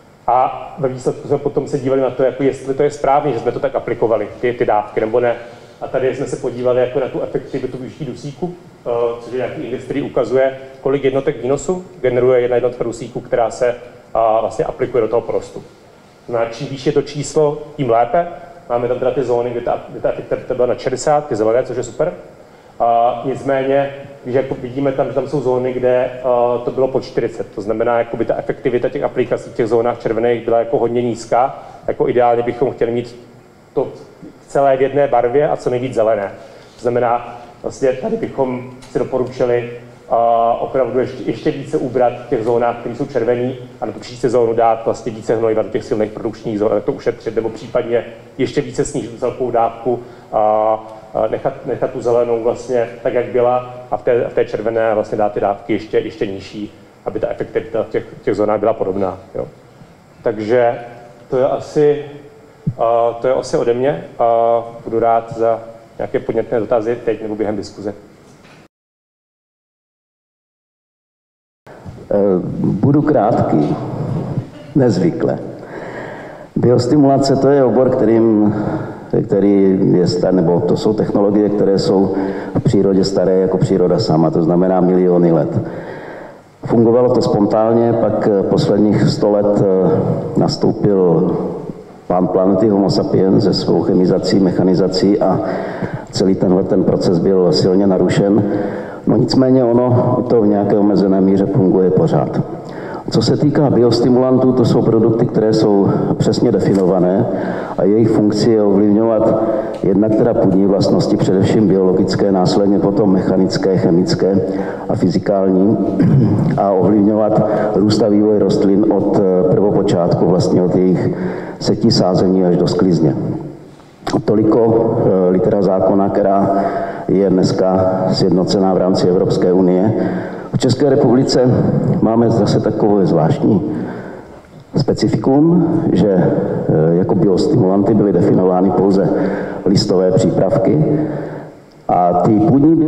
A ve výsledku jsme potom se dívali na to, jako jestli to je správně, že jsme to tak aplikovali, ty, ty dávky, nebo ne. A tady jsme se podívali jako na tu efektivitu vyšší dusíku, uh, což je nějaký index, který ukazuje, kolik jednotek výnosu generuje jedna jednotka dusíku, která se uh, vlastně aplikuje do toho porostu. Znamená, čím výš je to číslo, tím lépe. Máme tam teda ty zóny, kde ta, kde ta efektivita byla na šedesát, ty zelené, což je super. Uh, nicméně, když jako vidíme tam, že tam jsou zóny, kde uh, to bylo po čtyřicet, to znamená, jakoby ta efektivita těch aplikací v těch zónách červených byla jako hodně nízká, jako ideálně bychom chtěli mít to celé v jedné barvě a co nejvíc zelené. To znamená, vlastně tady bychom si doporučili uh, opravdu ještě, ještě více ubrat v těch zónách, které jsou červený a na tu příští zónu dát vlastně více hnojiva do těch silných produkčních zón, to ušetřit, nebo případně ještě více snížit celkovou dávku, uh, Nechat, nechat tu zelenou vlastně tak, jak byla a v té, v té červené vlastně dát ty dávky ještě, ještě nižší, aby ta efektivita v těch, těch zónách byla podobná. Jo. Takže to je asi, uh, to je asi ode mě. Uh, budu rád za nějaké podnětné dotazy teď nebo během diskuze. Budu krátký, nezvykle. Biostimulace to je obor, kterým který je star, nebo to jsou technologie, které jsou v přírodě staré jako příroda sama, to znamená miliony let. Fungovalo to spontánně, pak posledních sto let nastoupil pán planety Homo sapiens se svou chemizací, mechanizací a celý tenhle ten proces byl silně narušen. No nicméně ono to v nějaké omezené míře funguje pořád. Co se týká biostimulantů, to jsou produkty, které jsou přesně definované a jejich funkci je ovlivňovat jednak teda půdní vlastnosti, především biologické, následně potom mechanické, chemické a fyzikální a ovlivňovat růst a vývoj rostlin od prvopočátku, vlastně od jejich setí, sázení až do sklizně. Toliko litera zákona, která je dneska sjednocená v rámci Evropské unie. V České republice máme zase takové zvláštní specifikum, že jako biostimulanty byly definovány pouze listové přípravky a ty půdní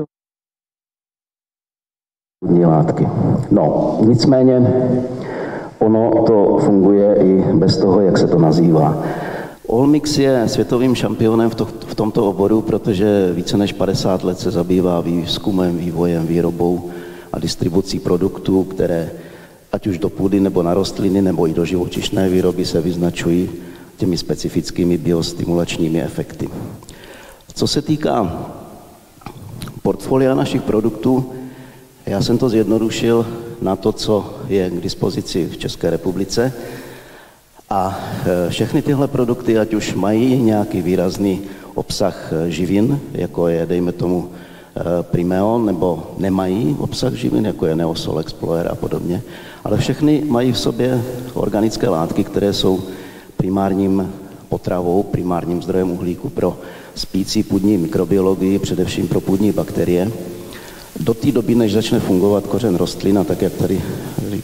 půdní látky. No, nicméně ono to funguje i bez toho, jak se to nazývá. Olmix je světovým šampionem v, to, v tomto oboru, protože více než padesát let se zabývá výzkumem, vývojem, výrobou a distribucí produktů, které ať už do půdy nebo na rostliny nebo i do živočišné výroby se vyznačují těmi specifickými biostimulačními efekty. Co se týká portfolia našich produktů, já jsem to zjednodušil na to, co je k dispozici v České republice. A všechny tyhle produkty, ať už mají nějaký výrazný obsah živin, jako je, dejme tomu, Primeon, nebo nemají obsah živin, jako je Neosol Explorer a podobně, ale všechny mají v sobě organické látky, které jsou primárním potravou, primárním zdrojem uhlíku pro spící půdní mikrobiologii, především pro půdní bakterie. Do té doby, než začne fungovat kořen rostlin, a tak jak tady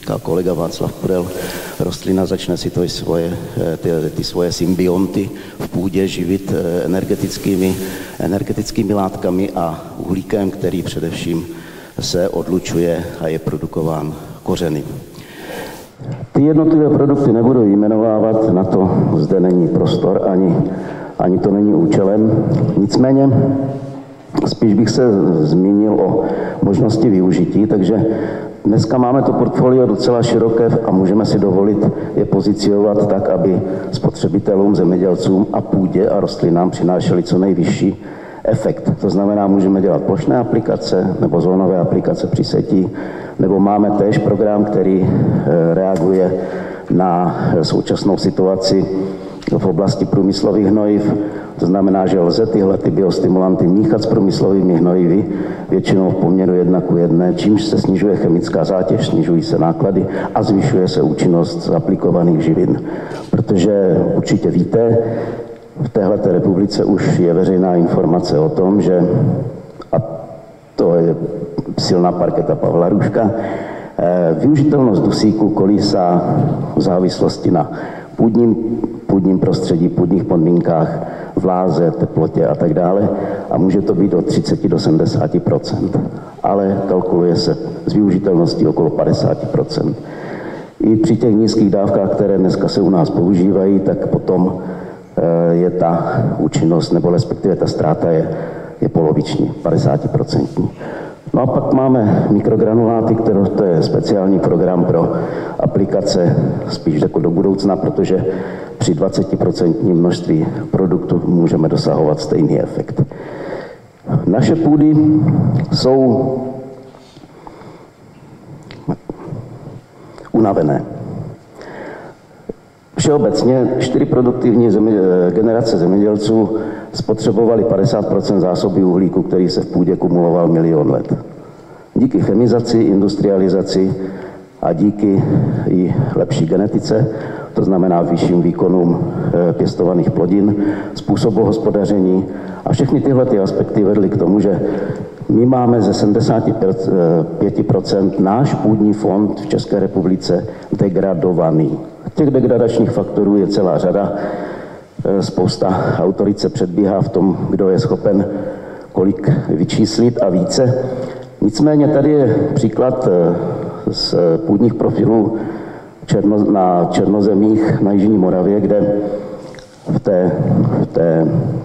říkal kolega Václav Kurel, rostlina začne si to svoje, ty, ty svoje symbionty v půdě živit energetickými, energetickými látkami a uhlíkem, který především se odlučuje a je produkován kořeny. Ty jednotlivé produkty nebudu jmenovávat, na to zde není prostor, ani, ani to není účelem. Nicméně spíš bych se zmínil o možnosti využití, takže dneska máme to portfolio docela široké a můžeme si dovolit je pozicionovat tak, aby spotřebitelům, zemědělcům a půdě a rostlinám přinášeli co nejvyšší efekt. To znamená, můžeme dělat plošné aplikace nebo zónové aplikace při setí, nebo máme též program, který reaguje na současnou situaci v oblasti průmyslových hnojiv. To znamená, že lze tyhle ty biostimulanty míchat s průmyslovými hnojivy, většinou v poměru jedna ku jedné, čímž se snižuje chemická zátěž, snižují se náklady a zvyšuje se účinnost aplikovaných živin. Protože určitě víte, v téhleté republice už je veřejná informace o tom, že, a to je silná parketa Pavla Růžka, využitelnost dusíku kolísá v závislosti na půdním, půdním prostředí, půdních podmínkách, vláze, teplotě a tak dále a může to být od třicet do sedmdesáti procent, ale kalkuluje se s využitelností okolo padesáti procent. I při těch nízkých dávkách, které dneska se u nás používají, tak potom je ta účinnost, nebo respektive ta ztráta je, je poloviční, padesátiprocentní. No a pak máme mikrogranuláty, které to je speciální program pro aplikace spíš jako do budoucna, protože při dvacetiprocentním množství produktu můžeme dosahovat stejný efekt. Naše půdy jsou unavené. Všeobecně čtyři produktivní země, generace zemědělců spotřebovali padesát procent zásoby uhlíku, který se v půdě kumuloval milion let. Díky chemizaci, industrializaci a díky i lepší genetice, to znamená vyšším výkonům pěstovaných plodin, způsobu hospodaření a všechny tyhle ty aspekty vedly k tomu, že my máme ze sedmdesát pět procent náš půdní fond v České republice degradovaný. Těch degradačních faktorů je celá řada. Spousta autorit se předbíhá v tom, kdo je schopen kolik vyčíslit a více. Nicméně tady je příklad z půdních profilů černo, na černozemích na Jižní Moravě, kde v té, v té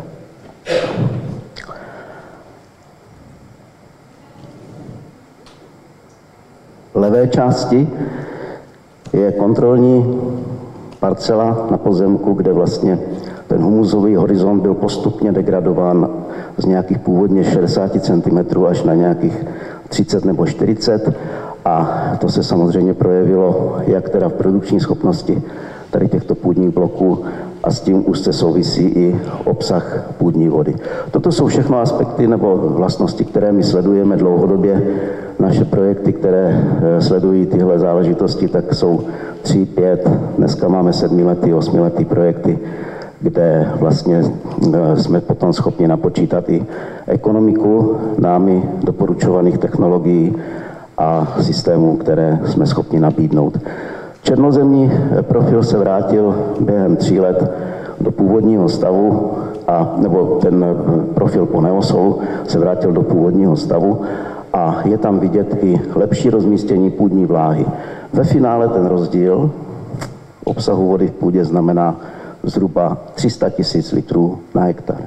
levé části je kontrolní parcela na pozemku, kde vlastně ten humusový horizont byl postupně degradován z nějakých původně šedesáti centimetrů až na nějakých třicet nebo čtyřicet a to se samozřejmě projevilo jak teda v produkční schopnosti tady těchto půdních bloků a s tím úzce souvisí i obsah půdní vody. Toto jsou všechno aspekty nebo vlastnosti, které my sledujeme dlouhodobě. Naše projekty, které sledují tyhle záležitosti, tak jsou tři, pět, dneska máme sedmiletý, osmiletý projekty, kde vlastně jsme potom schopni napočítat i ekonomiku námi doporučovaných technologií a systémů, které jsme schopni nabídnout. Černozemní profil se vrátil během tří let do původního stavu, a, nebo ten profil po neosolu se vrátil do původního stavu a je tam vidět i lepší rozmístění půdní vláhy. Ve finále ten rozdíl obsahu vody v půdě znamená zhruba tři sta tisíc litrů na hektar.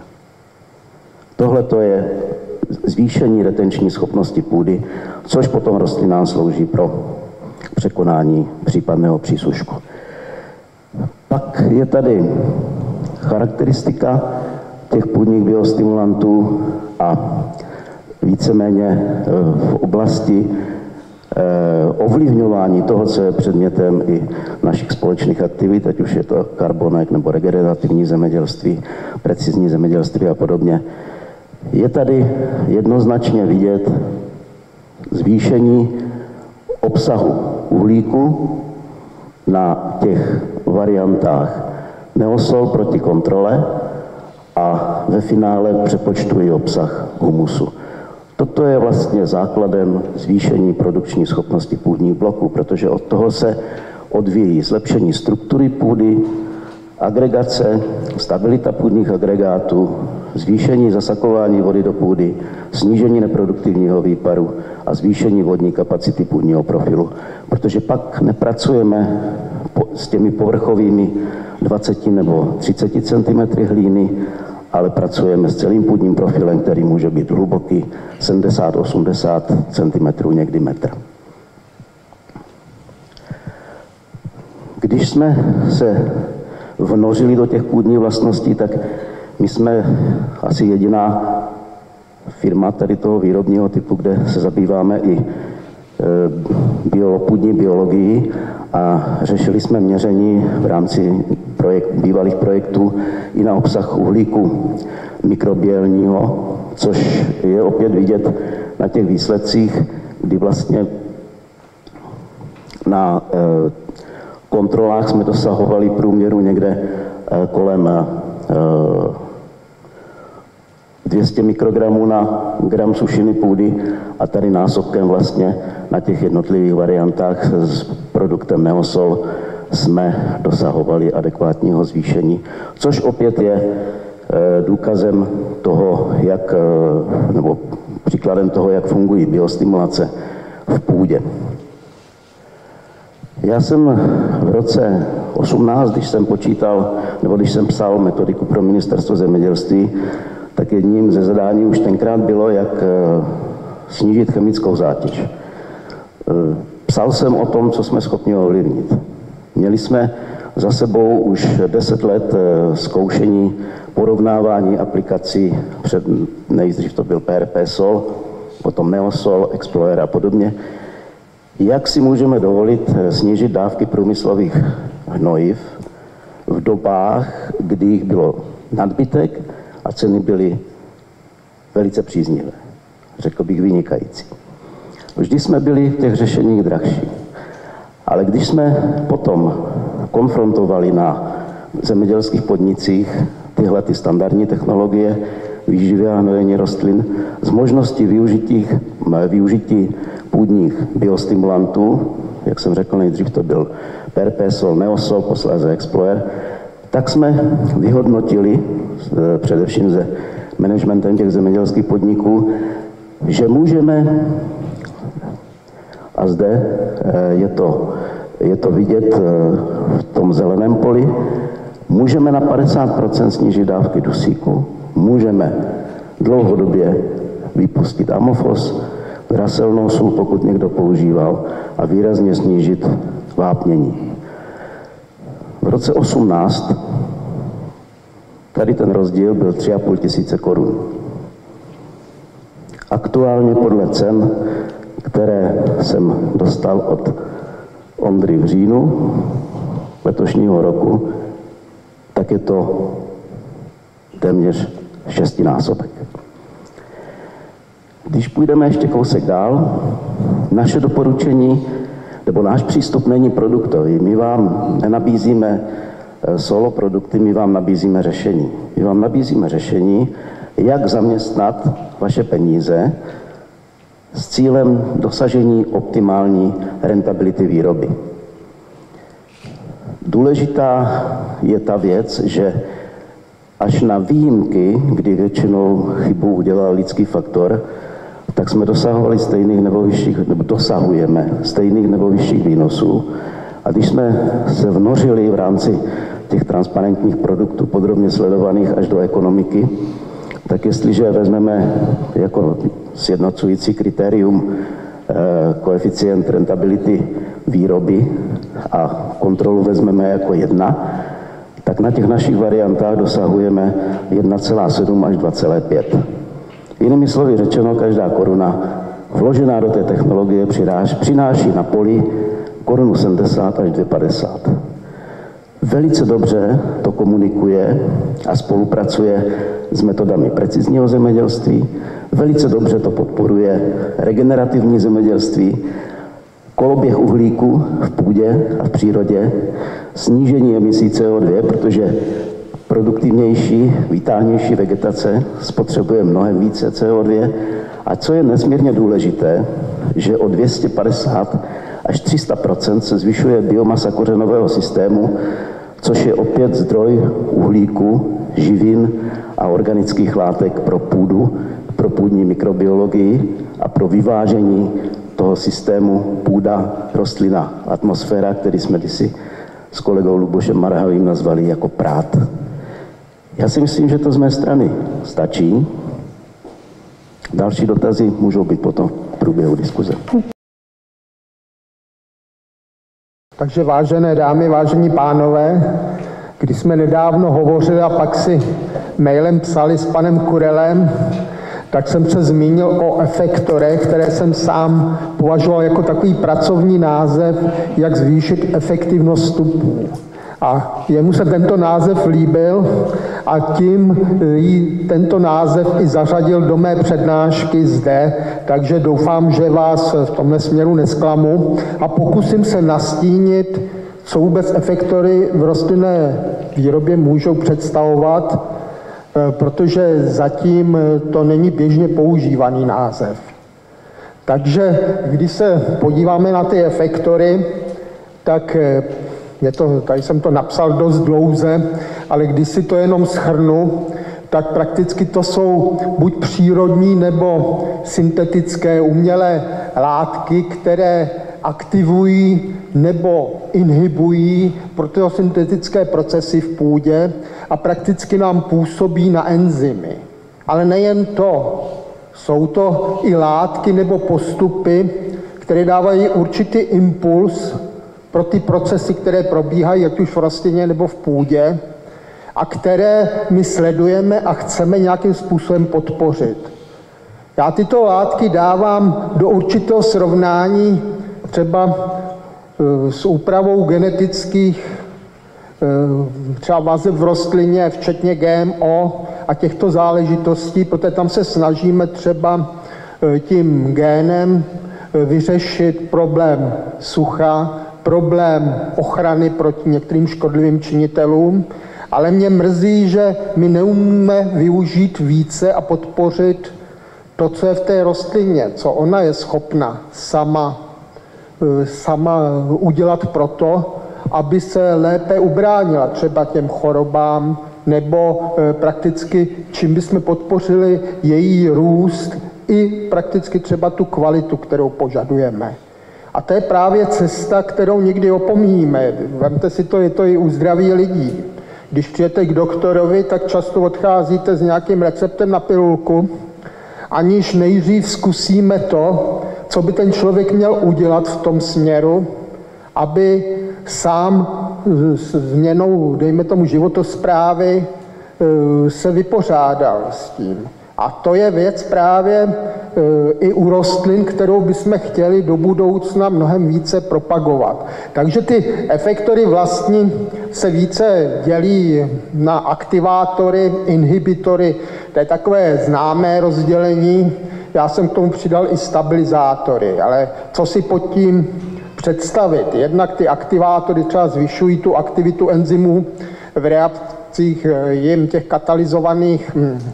Tohle to je zvýšení retenční schopnosti půdy, což potom rostlinám slouží pro překonání případného přísušku. Pak je tady charakteristika těch půdních biostimulantů a víceméně v oblasti ovlivňování toho, co je předmětem i našich společných aktivit, ať už je to karbonek nebo regenerativní zemědělství, precizní zemědělství a podobně. Je tady jednoznačně vidět zvýšení obsahu uhlíku na těch variantách neosol proti kontrole a ve finále přepočtu i obsah humusu. Toto je vlastně základem zvýšení produkční schopnosti půdních bloků, protože od toho se odvíjí zlepšení struktury půdy, agregace, stabilita půdních agregátů, zvýšení zasakování vody do půdy, snížení neproduktivního výparu a zvýšení vodní kapacity půdního profilu. Protože pak nepracujeme s těmi povrchovými dvacet nebo třicet centimetry hlíny, ale pracujeme s celým půdním profilem, který může být hluboký sedmdesát osmdesát centimetrů, někdy metr. Když jsme se vnořili do těch půdních vlastností, tak my jsme asi jediná firma tady toho výrobního typu, kde se zabýváme i bio, půdní biologii a řešili jsme měření v rámci projekt, bývalých projektů i na obsah uhlíku mikrobiálního, což je opět vidět na těch výsledcích, kdy vlastně na eh, kontrolách jsme dosahovali průměru někde eh, kolem eh, dvě stě mikrogramů na gram sušiny půdy a tady násobkem vlastně na těch jednotlivých variantách s produktem Neosol jsme dosahovali adekvátního zvýšení, což opět je důkazem toho, jak, nebo příkladem toho, jak fungují biostimulace v půdě. Já jsem v roce osmnáct, když jsem počítal, nebo když jsem psal metodiku pro ministerstvo zemědělství, tak jedním ze zadání už tenkrát bylo, jak snížit chemickou zátěž. Psal jsem o tom, co jsme schopni ovlivnit. Měli jsme za sebou už deset let zkoušení, porovnávání aplikací, před, nejdřív to byl P R P Sol, potom Neosol, Explorer a podobně. Jak si můžeme dovolit snížit dávky průmyslových hnojiv v dobách, kdy jich bylo nadbytek a ceny byly velice příznivé, řekl bych vynikající. Vždy jsme byli v těch řešeních drahší. Ale když jsme potom konfrontovali na zemědělských podnicích tyhle ty standardní technologie výživy a hnojení rostlin s možností využití, využití půdních biostimulantů, jak jsem řekl, nejdřív to byl P R P Sol, Neosol, posléze Explorer, tak jsme vyhodnotili, především se managementem těch zemědělských podniků, že můžeme, a zde je to, je to vidět v tom zeleném poli, můžeme na padesát procent snížit dávky dusíku, můžeme dlouhodobě vypustit amofos, draselnou sůl, pokud někdo používal, a výrazně snížit vápnění. V roce osmnáct tady ten rozdíl byl tři a půl tisíce korun. Aktuálně podle cen, které jsem dostal od Ondry v říjnu letošního roku, tak je to téměř šestinásobek. Když půjdeme ještě kousek dál, naše doporučení, nebo náš přístup není produktový. My vám nenabízíme solo produkty, my vám nabízíme řešení. My vám nabízíme řešení, jak zaměstnat vaše peníze s cílem dosažení optimální rentability výroby. Důležitá je ta věc, že až na výjimky, kdy většinou chybu udělal lidský faktor, tak jsme dosahovali stejných nebo vyšších, nebo dosahujeme stejných nebo vyšších výnosů. A když jsme se vnořili v rámci těch transparentních produktů, podrobně sledovaných až do ekonomiky, tak jestliže vezmeme jako sjednocující kritérium eh, koeficient rentability výroby a kontrolu vezmeme jako jedna, tak na těch našich variantách dosahujeme jedna celá sedm až dva celá pět. Jinými slovy řečeno, každá koruna vložená do té technologie přináší na poli korunu sedmdesát až dvě padesát. Velice dobře to komunikuje a spolupracuje s metodami precizního zemědělství, velice dobře to podporuje regenerativní zemědělství, koloběh uhlíku v půdě a v přírodě, snížení emisí C O dva, protože produktivnější, vitálnější vegetace spotřebuje mnohem více C O dva A co je nesmírně důležité, že o dvě stě padesát až tři sta procent se zvyšuje biomasa kořenového systému, což je opět zdroj uhlíku, živin a organických látek pro půdu, pro půdní mikrobiologii a pro vyvážení toho systému půda, rostlina, atmosféra, který jsme kdysi s kolegou Lubošem Marhavým nazvali jako prát. Já si myslím, že to z mé strany stačí. Další dotazy můžou být potom v průběhu diskuze. Takže vážené dámy, vážení pánové, když jsme nedávno hovořili a pak si mailem psali s panem Kurelem, tak jsem se zmínil o efektorech, které jsem sám považoval jako takový pracovní název, jak zvýšit efektivnost vstupů. A jemu se tento název líbil a tím jí tento název i zařadil do mé přednášky zde, takže doufám, že vás v tomhle směru nesklamu a pokusím se nastínit, co vůbec efektory v rostlinné výrobě můžou představovat, protože zatím to není běžně používaný název. Takže když se podíváme na ty efektory, tak je to, tady jsem to napsal dost dlouze, ale když si to jenom shrnu, tak prakticky to jsou buď přírodní nebo syntetické umělé látky, které aktivují nebo inhibují proteosyntetické procesy v půdě a prakticky nám působí na enzymy. Ale nejen to, jsou to i látky nebo postupy, které dávají určitý impuls pro ty procesy, které probíhají, ať už v rostlině nebo v půdě, a které my sledujeme a chceme nějakým způsobem podpořit. Já tyto látky dávám do určitého srovnání třeba s úpravou genetických třeba vazeb v rostlině, včetně G M O a těchto záležitostí, protože tam se snažíme třeba tím génem vyřešit problém sucha, problém ochrany proti některým škodlivým činitelům, ale mě mrzí, že my neumíme využít více a podpořit to, co je v té rostlině, co ona je schopna sama, sama udělat proto, aby se lépe ubránila třeba těm chorobám, nebo prakticky čím bychom podpořili její růst i prakticky třeba tu kvalitu, kterou požadujeme. A to je právě cesta, kterou nikdy opomíjíme. Vemte si to, je to i u zdraví lidí. Když přijete k doktorovi, tak často odcházíte s nějakým receptem na pilulku, aniž nejdřív zkusíme to, co by ten člověk měl udělat v tom směru, aby sám s změnou, dejme tomu, životosprávy se vypořádal s tím. A to je věc právě i u rostlin, kterou bychom chtěli do budoucna mnohem více propagovat. Takže ty efektory vlastní se více dělí na aktivátory, inhibitory, to je takové známé rozdělení. Já jsem k tomu přidal i stabilizátory, ale co si pod tím představit? Jednak ty aktivátory třeba zvyšují tu aktivitu enzymů v reakcích jim těch katalyzovaných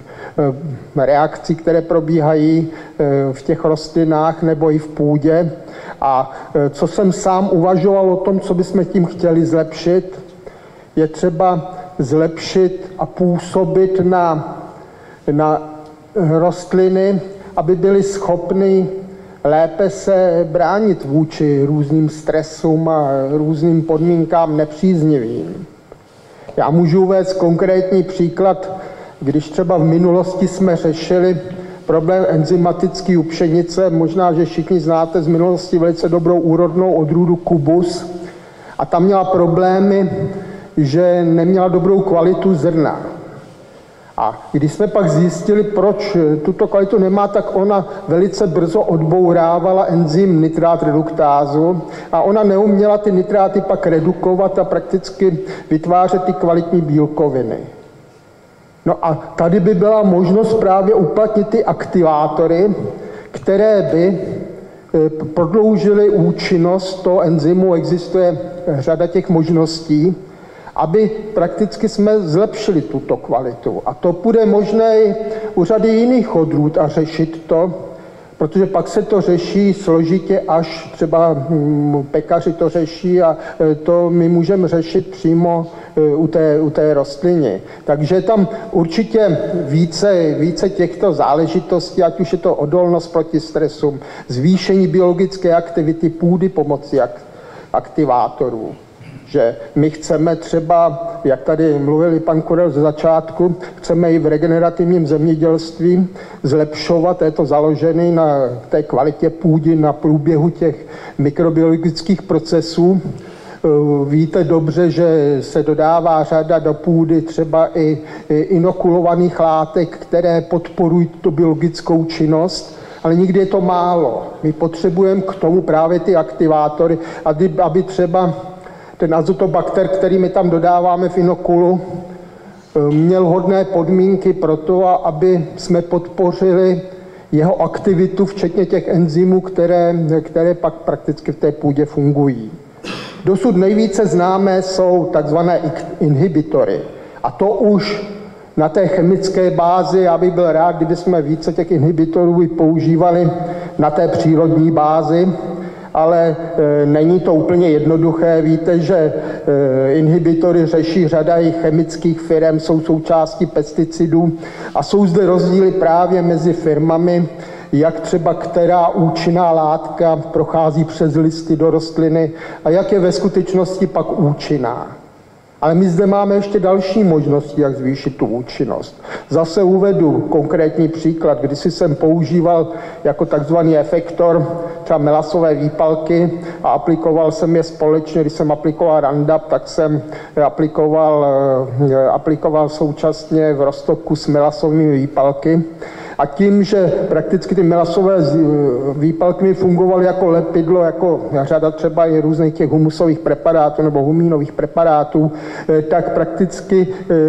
reakcí, které probíhají v těch rostlinách nebo i v půdě. A co jsem sám uvažoval o tom, co bychom tím chtěli zlepšit, je třeba zlepšit a působit na, na rostliny, aby byly schopny lépe se bránit vůči různým stresům a různým podmínkám nepříznivým. Já můžu uvést konkrétní příklad, když třeba v minulosti jsme řešili problém enzymatický u pšenice, možná, že všichni znáte z minulosti velice dobrou úrodnou odrůdu Kubus, a tam měla problémy, že neměla dobrou kvalitu zrna. A když jsme pak zjistili, proč tuto kvalitu nemá, tak ona velice brzo odbourávala enzym nitrát reduktázu a ona neuměla ty nitráty pak redukovat a prakticky vytvářet ty kvalitní bílkoviny. No a tady by byla možnost právě uplatnit ty aktivátory, které by prodloužily účinnost toho enzymu. Existuje řada těch možností, aby prakticky jsme zlepšili tuto kvalitu. A to bude možné i u řady jiných odrůd a řešit to, Protože pak se to řeší složitě, až třeba pekaři to řeší a to my můžeme řešit přímo u té, u té rostliny. Takže tam určitě více, více těchto záležitostí, ať už je to odolnost proti stresům, zvýšení biologické aktivity půdy pomocí aktivátorů. Že my chceme třeba, jak tady mluvil pan Kurel ze začátku, chceme i v regenerativním zemědělství zlepšovat, je to založené na té kvalitě půdy, na průběhu těch mikrobiologických procesů. Víte dobře, že se dodává řada do půdy třeba i inokulovaných látek, které podporují tu biologickou činnost, ale nikdy je to málo. My potřebujeme k tomu právě ty aktivátory, aby třeba ten azotobakter, který my tam dodáváme v inokulu, měl hodné podmínky pro to, aby jsme podpořili jeho aktivitu, včetně těch enzymů, které, které pak prakticky v té půdě fungují. Dosud nejvíce známé jsou takzvané inhibitory. A to už na té chemické bázi, já bych byl rád, kdyby jsme více těch inhibitorů používali na té přírodní bázi, ale e, není to úplně jednoduché. Víte, že e, inhibitory řeší řada i chemických firm, jsou součástí pesticidů a jsou zde rozdíly právě mezi firmami, jak třeba která účinná látka prochází přes listy do rostliny a jak je ve skutečnosti pak účinná. Ale my zde máme ještě další možnosti, jak zvýšit tu účinnost. Zase uvedu konkrétní příklad, kdy si jsem používal jako takzvaný efektor třeba melasové výpalky a aplikoval jsem je společně, když jsem aplikoval Roundup, tak jsem aplikoval, aplikoval současně v roztoku s melasovými výpalky. A tím, že prakticky ty melasové výpalky fungovaly jako lepidlo, jako řada třeba i různých těch humusových preparátů nebo humínových preparátů, tak prakticky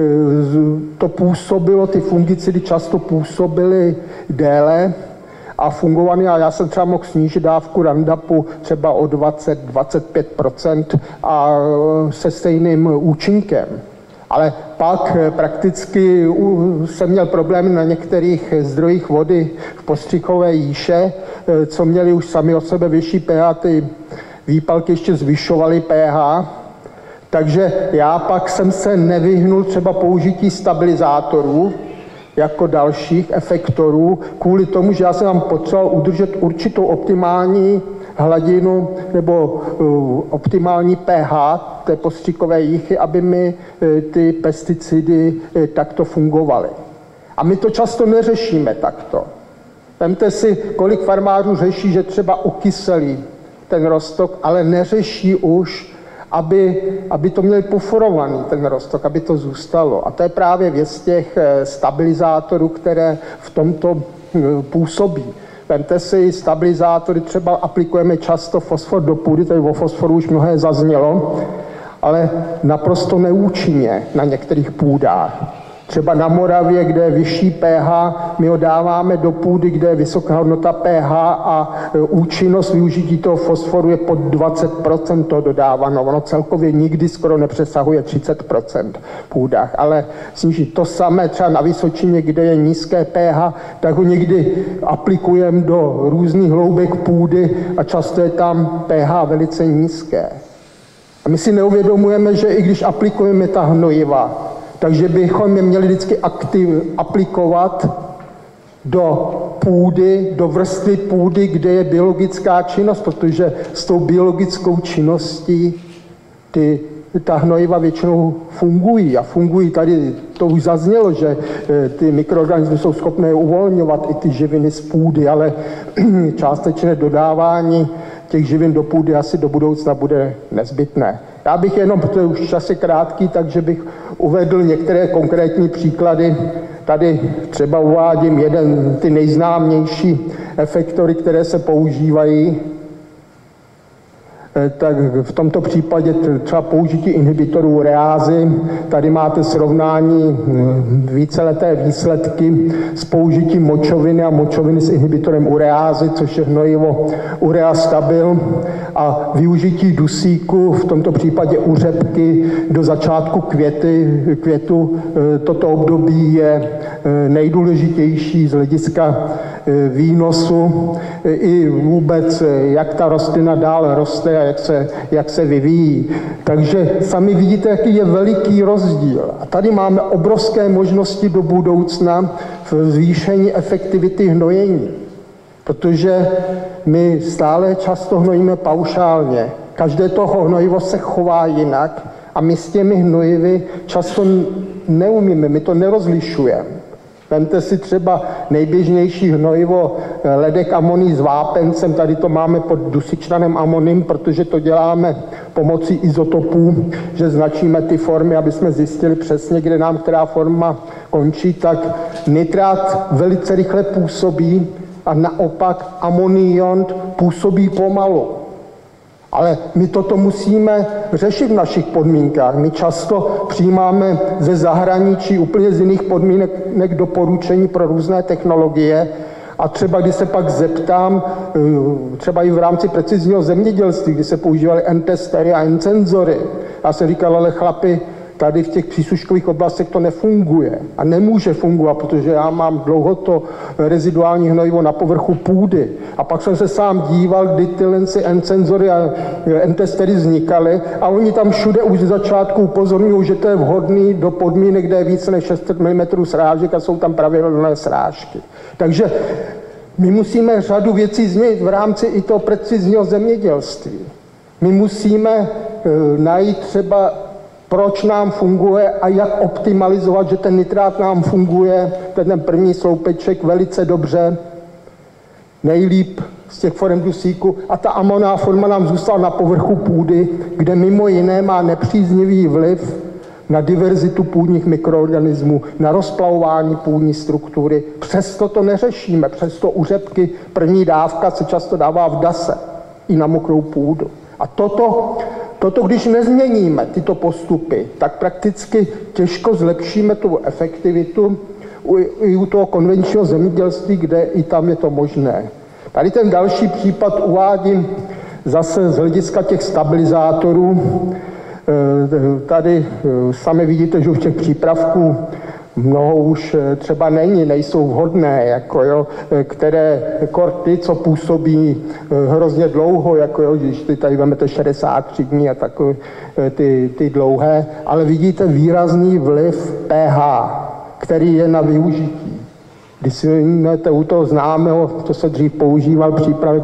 to působilo, ty fungicidy často působily déle a fungovaly a já jsem třeba mohl snížit dávku Roundupu třeba o dvacet až dvacet pět procent a se stejným účinkem. Ale pak prakticky jsem měl problémy na některých zdrojích vody v postřikové jíše, co měli už sami od sebe vyšší pH, ty výpalky ještě zvyšovaly pH. Takže já pak jsem se nevyhnul třeba použití stabilizátorů jako dalších efektorů, kvůli tomu, že já jsem tam potřeboval udržet určitou optimální hladinu nebo uh, optimální pH té postřikové jíchy, aby mi uh, ty pesticidy uh, takto fungovaly. A my to často neřešíme takto. Vemte si, kolik farmářů řeší, že třeba okyselí ten roztok, ale neřeší už, aby, aby to měli poforovaný ten roztok, aby to zůstalo. A to je právě věc těch stabilizátorů, které v tomto působí. Vemte si stabilizátory, třeba aplikujeme často fosfor do půdy, tady o fosforu už mnohé zaznělo, ale naprosto neúčinně na některých půdách. Třeba na Moravě, kde je vyšší pH, my ho dáváme do půdy, kde je vysoká hodnota pH a účinnost využití toho fosforu je pod dvacet procent to dodáváno. Ono celkově nikdy skoro nepřesahuje třicet procent v půdách, ale snížit to samé třeba na Vysočině, kde je nízké pH, tak ho někdy aplikujeme do různých hloubek půdy a často je tam pH velice nízké. A my si neuvědomujeme, že i když aplikujeme ta hnojiva, takže bychom je měli vždycky aktiv, aplikovat do půdy, do vrstvy půdy, kde je biologická činnost, protože s tou biologickou činností ty, ta hnojiva většinou fungují. A fungují tady, to už zaznělo, že ty mikroorganismy jsou schopné uvolňovat i ty živiny z půdy, ale částečné dodávání těch živin do půdy asi do budoucna bude nezbytné. Já bych jenom, protože už čas je krátký, takže bych uvedl některé konkrétní příklady. Tady třeba uvádím jeden, ty nejznámější efektory, které se používají. Tak v tomto případě třeba použití inhibitorů ureázy. Tady máte srovnání víceleté výsledky s použitím močoviny a močoviny s inhibitorem ureázy, což je hnojivo Urea Stabil, a využití dusíku, v tomto případě u řepky, do začátku květy, květu. Toto období je nejdůležitější z hlediska výnosu i vůbec, jak ta rostlina dál roste a jak se, jak se vyvíjí. Takže sami vidíte, jaký je veliký rozdíl. A tady máme obrovské možnosti do budoucna v zvýšení efektivity hnojení, protože my stále často hnojíme paušálně. Každé toho hnojivo se chová jinak a my s těmi hnojivy často neumíme, my to nerozlišujeme. Vemte si třeba nejběžnější hnojivo ledek amonný s vápencem, tady to máme pod dusičnanem amonim, protože to děláme pomocí izotopů, že značíme ty formy, aby jsme zjistili přesně, kde nám která forma končí, tak nitrát velice rychle působí a naopak amoniont působí pomalu. Ale my toto musíme řešit v našich podmínkách. My často přijímáme ze zahraničí úplně z jiných podmínek doporučení pro různé technologie a třeba když se pak zeptám, třeba i v rámci precizního zemědělství, kdy se používaly N-testery a N-senzory, já jsem říkal, ale chlapi, tady v těch přísluškových oblastech to nefunguje a nemůže fungovat, protože já mám dlouho to reziduální hnojivo na povrchu půdy. A pak jsem se sám díval, kdy tyhle N-senzory a N-testery vznikaly a oni tam všude už z začátku upozorňují, že to je vhodný do podmínek, kde je více než šest set milimetrů srážek a jsou tam pravidelné srážky. Takže my musíme řadu věcí změnit v rámci i toho precizního zemědělství. My musíme e, najít třeba proč nám funguje a jak optimalizovat, že ten nitrát nám funguje, ten první sloupeček velice dobře, nejlíp z těch forem dusíku a ta amonná forma nám zůstala na povrchu půdy, kde mimo jiné má nepříznivý vliv na diverzitu půdních mikroorganismů, na rozplavování půdní struktury. Přesto to neřešíme, přesto u řepky první dávka se často dává v dase i na mokrou půdu. A toto Toto, když nezměníme tyto postupy, tak prakticky těžko zlepšíme tu efektivitu i u toho konvenčního zemědělství, kde i tam je to možné. Tady ten další případ uvádím zase z hlediska těch stabilizátorů. Tady sami vidíte, že už těch přípravků mnoho už třeba není, nejsou vhodné, jako jo, které korty, co působí hrozně dlouho, jako jo, když ty tady vezmete šedesát tři dní a takové ty, ty dlouhé, ale vidíte výrazný vliv pH, který je na využití. Když si vezmete u toho známého, to se dřív používal přípravek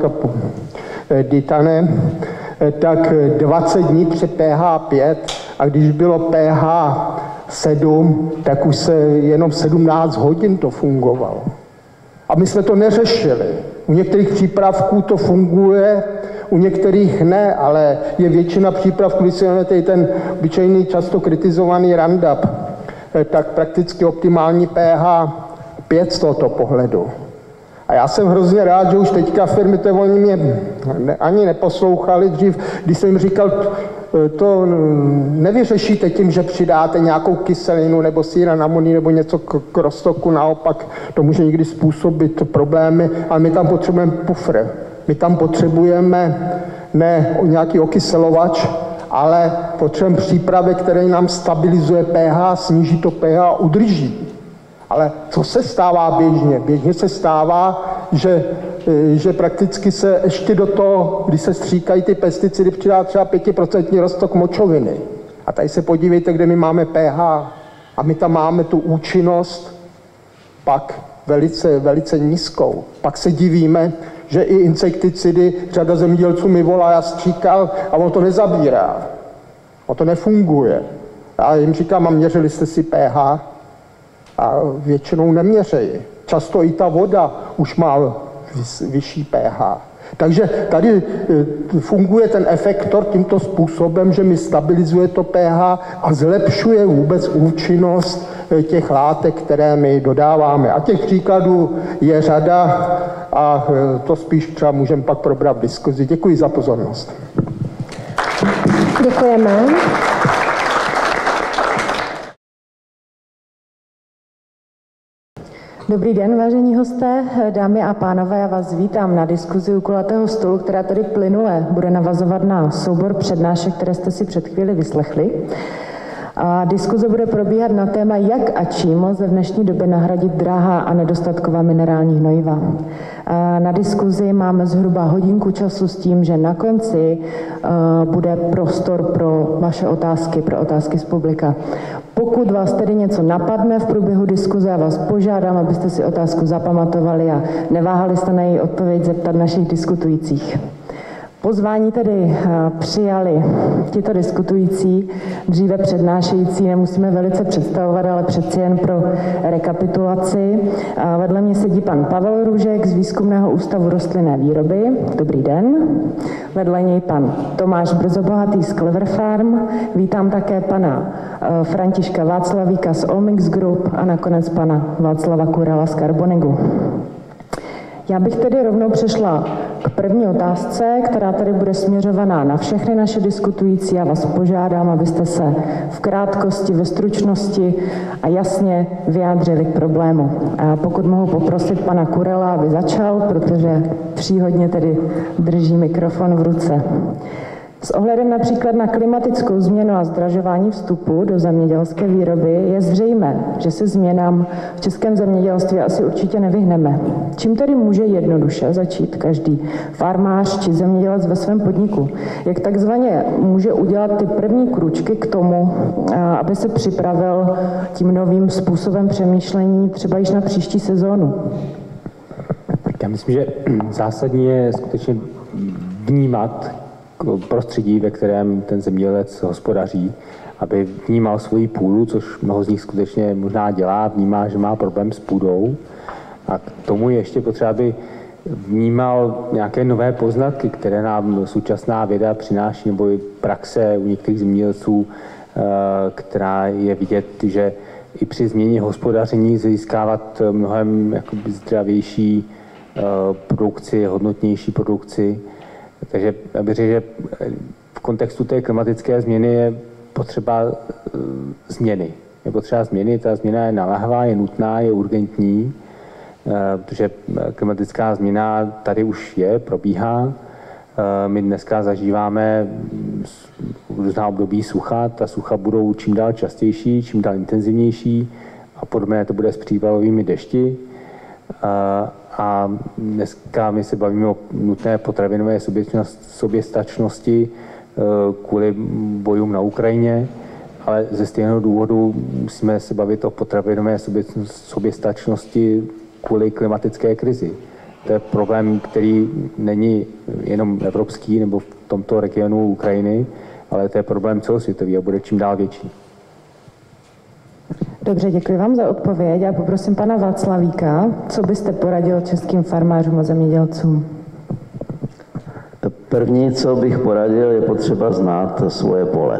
Ditane, tak dvacet dní při pH pět a když bylo pH sedm, tak už se jenom sedmnáct hodin to fungovalo. A my jsme to neřešili. U některých přípravků to funguje, u některých ne, ale je většina přípravků, když si vezmete ten obyčejný, často kritizovaný Roundup, tak prakticky optimální pH pět z tohoto pohledu. A já jsem hrozně rád, že už teďka firmy, to oni mě ani neposlouchali dřív, když jsem jim říkal, to nevyřešíte tím, že přidáte nějakou kyselinu nebo síran amonný nebo něco k, k roztoku, naopak to může někdy způsobit problémy, ale my tam potřebujeme pufr. My tam potřebujeme ne nějaký okyselovač, ale potřebujeme přípravek, který nám stabilizuje pH, sníží to pH a udrží. Ale co se stává běžně? Běžně se stává, že, že prakticky se ještě do toho, když se stříkají ty pesticidy, přidá třeba pětiprocentní roztok močoviny. A tady se podívejte, kde my máme pH. A my tam máme tu účinnost pak velice, velice nízkou. Pak se divíme, že i insekticidy, řada zemědělců mi volá, já stříkal a on to nezabírá. On to nefunguje. Já jim říkám, a měřili jste si pH? A většinou neměřejí. Často i ta voda už má vyšší pH. Takže tady funguje ten efektor tímto způsobem, že mi stabilizuje to pH a zlepšuje vůbec účinnost těch látek, které my dodáváme. A těch příkladů je řada a to spíš třeba můžeme pak probrat v diskuzi. Děkuji za pozornost. Děkujeme. Dobrý den, vážení hosté, dámy a pánové, já vás vítám na diskuzi u kulatého stolu, která tady plynule bude navazovat na soubor přednášek, které jste si před chvíli vyslechli. A diskuze bude probíhat na téma, jak a čím lze v dnešní době nahradit drahá a nedostatková minerální hnojiva. A na diskuzi máme zhruba hodinku času s tím, že na konci bude prostor pro vaše otázky, pro otázky z publika. Pokud vás tedy něco napadne v průběhu diskuze, já vás požádám, abyste si otázku zapamatovali a neváhali jste na její odpověď zeptat našich diskutujících. Pozvání tedy přijali tito diskutující, dříve přednášející, nemusíme velice představovat, ale přeci jen pro rekapitulaci. Vedle mě sedí pan Pavel Růžek z Výzkumného ústavu rostlinné výroby. Dobrý den. Vedle něj pan Tomáš Brzobohatý z Clever Farm. Vítám také pana Františka Václavíka z Olmix Group a nakonec pana Václava Kurela z Carbonigu. Já bych tedy rovnou přešla k první otázce, která tady bude směřovaná na všechny naše diskutující. Já vás požádám, abyste se v krátkosti, ve stručnosti a jasně vyjádřili k problému. A pokud mohu poprosit pana Kurela, aby začal, protože příhodně tedy drží mikrofon v ruce. S ohledem například na klimatickou změnu a zdražování vstupu do zemědělské výroby je zřejmé, že se změnám v českém zemědělství asi určitě nevyhneme. Čím tedy může jednoduše začít každý farmář či zemědělec ve svém podniku? Jak takzvaně může udělat ty první krůčky k tomu, aby se připravil tím novým způsobem přemýšlení třeba již na příští sezónu? Já myslím, že zásadní je skutečně vnímat prostředí, ve kterém ten zemědělec hospodaří, aby vnímal svoji půdu, což mnoho z nich skutečně možná dělá, vnímá, že má problém s půdou. A k tomu je ještě potřeba, aby vnímal nějaké nové poznatky, které nám současná věda přináší, nebo i praxe u některých zemědělců, která je vidět, že i při změně hospodaření získávat mnohem jakoby zdravější produkci, hodnotnější produkci. Takže já bych řekl, že v kontextu té klimatické změny je potřeba změny. Je potřeba změny, ta změna je naléhavá, je nutná, je urgentní, protože klimatická změna tady už je, probíhá. My dneska zažíváme různá období sucha, ta sucha budou čím dál častější, čím dál intenzivnější a podobně to bude s přívalovými dešti. A dneska my se bavíme o nutné potravinové soběstačnosti kvůli bojům na Ukrajině, ale ze stejného důvodu musíme se bavit o potravinové soběstačnosti kvůli klimatické krizi. To je problém, který není jenom evropský nebo v tomto regionu Ukrajiny, ale to je problém celosvětový a bude čím dál větší. Dobře, děkuji vám za odpověď a poprosím pana Václavíka, co byste poradil českým farmářům a zemědělcům? První, co bych poradil, je potřeba znát svoje pole.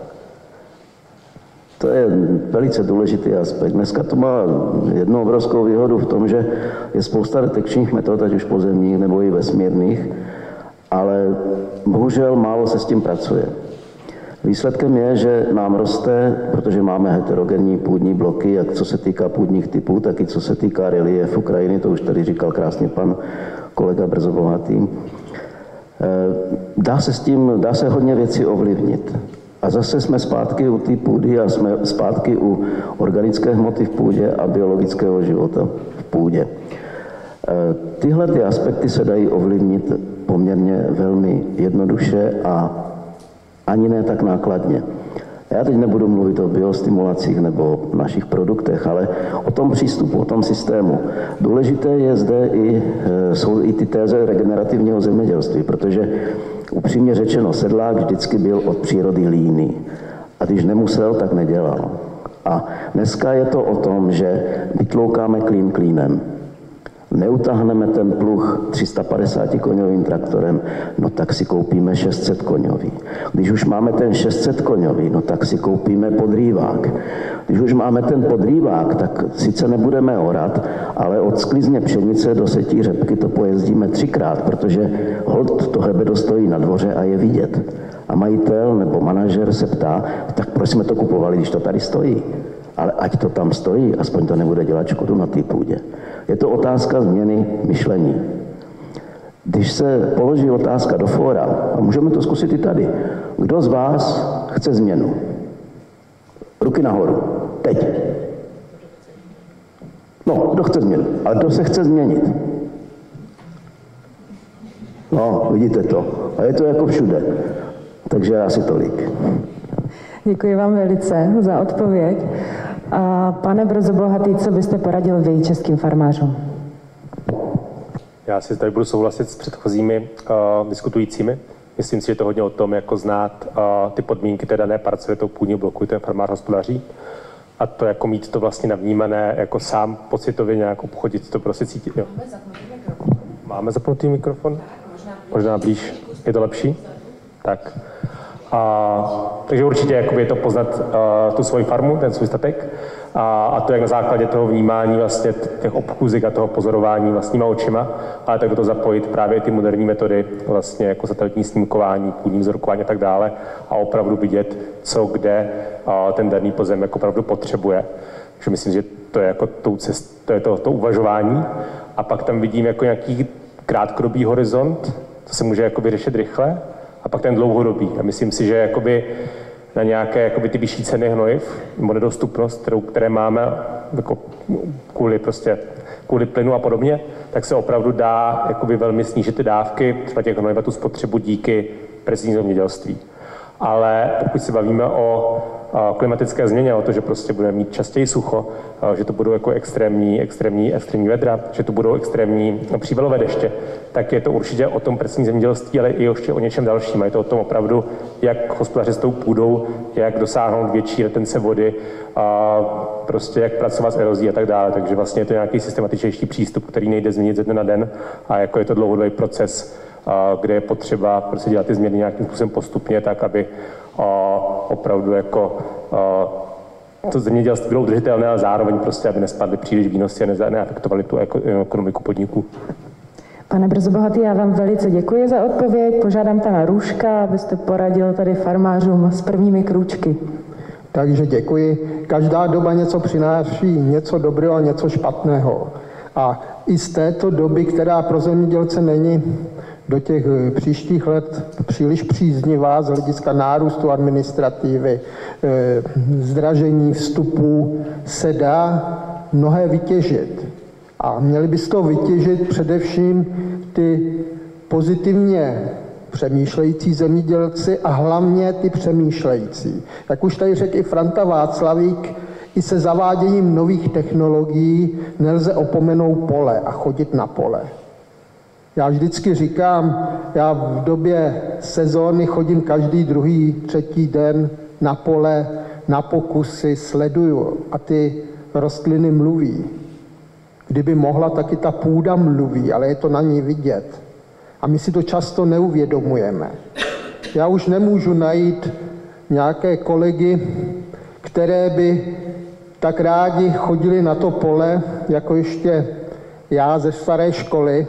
To je velice důležitý aspekt. Dneska to má jednu obrovskou výhodu v tom, že je spousta detekčních metod, ať už pozemních nebo i vesmírných, ale bohužel málo se s tím pracuje. Výsledkem je, že nám roste, protože máme heterogenní půdní bloky, jak co se týká půdních typů, tak i co se týká reliefu krajiny, to už tady říkal krásně pan kolega Brzobohatý. Dá se s tím, dá se hodně věcí ovlivnit. A zase jsme zpátky u té půdy a jsme zpátky u organické hmoty v půdě a biologického života v půdě. Tyhle ty aspekty se dají ovlivnit poměrně velmi jednoduše a ani ne tak nákladně. Já teď nebudu mluvit o biostimulacích nebo o našich produktech, ale o tom přístupu, o tom systému. Důležité je zde i, jsou i ty téze regenerativního zemědělství, protože upřímně řečeno, sedlák vždycky byl od přírody líný. A když nemusel, tak nedělal. A dneska je to o tom, že vytloukáme klín klínem. Neutáhneme ten pluh tři sta padesát koňovým traktorem, no tak si koupíme šest set koňový. Když už máme ten šest set koňový, no tak si koupíme podrývák. Když už máme ten podrývák, tak sice nebudeme orat, ale od sklizně pšenice do setí řepky to pojezdíme třikrát, protože holt to hlebedo stojí na dvoře a je vidět. A majitel nebo manažer se ptá, tak proč jsme to kupovali, když to tady stojí? Ale ať to tam stojí, aspoň to nebude dělat škodu na té půdě. Je to otázka změny myšlení. Když se položí otázka do fóra, a můžeme to zkusit i tady, kdo z vás chce změnu? Ruky nahoru. Teď. No, kdo chce změnit? Ale kdo se chce změnit? No, vidíte to. A je to jako všude. Takže asi tolik. Děkuji vám velice za odpověď. A pane Brzobohatý, co byste poradil vy českým farmářům? Já si tady budu souhlasit s předchozími uh, diskutujícími. Myslím si, že to hodně o tom, jako znát uh, ty podmínky té dané parcely, toho půdního bloku, ten farmář hospodaří. A to jako mít to vlastně navnímané, jako sám pocitově nějak obchodit, to prostě cítit. Jo. Máme zapnutý mikrofon? Máme zapnutý mikrofon? Možná, Možná blíž. Je to lepší? Tak. A, takže určitě jakoby, je to poznat uh, tu svoji farmu, ten svůj statek a, a to jak na základě toho vnímání vlastně těch obchůzek a toho pozorování vlastníma očima, ale tak do toho zapojit právě ty moderní metody vlastně jako satelitní snímkování, půdní vzorkování a tak dále a opravdu vidět, co kde uh, ten daný pozemek opravdu potřebuje. Takže myslím, že to je jako tou cest, to je to, to uvažování a pak tam vidím jako nějaký krátkodobý horizont, to se může jakoby řešit rychle. A pak ten dlouhodobý. A myslím si, že jakoby na nějaké jakoby ty vyšší ceny hnojiv nebo nedostupnost, kterou, které máme jako kvůli, prostě, kvůli plynu a podobně, tak se opravdu dá jakoby velmi snížit ty dávky, třeba těch hnojiv a tu spotřebu díky preciznímu zemědělství. Ale pokud se bavíme o klimatické změně, o to, že prostě budeme mít častěji sucho, že to budou jako extrémní, extrémní, extrémní vedra, že to budou extrémní přívalové deště, tak je to určitě o tom precizním zemědělství, ale i ještě o něčem dalším. A je to o tom opravdu, jak hospodařit s tou půdou, jak dosáhnout větší retence vody, a prostě jak pracovat s erozí a tak dále. Takže vlastně je to nějaký systematičnější přístup, který nejde změnit ze dne na den a jako je to dlouhodobý proces, kde je potřeba prostě dělat ty změny nějakým způsobem postupně, tak aby opravdu jako to zemědělství bylo udržitelné, ale zároveň prostě, aby nespadly příliš výnosy a neafektovaly tu ekonomiku podniků. Pane Brzobohatý, já vám velice děkuji za odpověď. Požádám pana Růžka, abyste poradil tady farmářům s prvními krůčky. Takže děkuji. Každá doba něco přináší, něco dobrého a něco špatného. A i z této doby, která pro zemědělce není do těch příštích let příliš příznivá z hlediska nárůstu administrativy, zdražení vstupů, se dá mnohé vytěžit. A měli by z toho vytěžit především ty pozitivně přemýšlející zemědělci a hlavně ty přemýšlející. Jak už tady řekl i Franta Václavík, i se zaváděním nových technologií nelze opomenout pole a chodit na pole. Já vždycky říkám, já v době sezóny chodím každý druhý, třetí den na pole, na pokusy, sleduju a ty rostliny mluví. Kdyby mohla, taky ta půda mluví, ale je to na ní vidět. A my si to často neuvědomujeme. Já už nemůžu najít nějaké kolegy, které by tak rádi chodili na to pole, jako ještě já ze staré školy.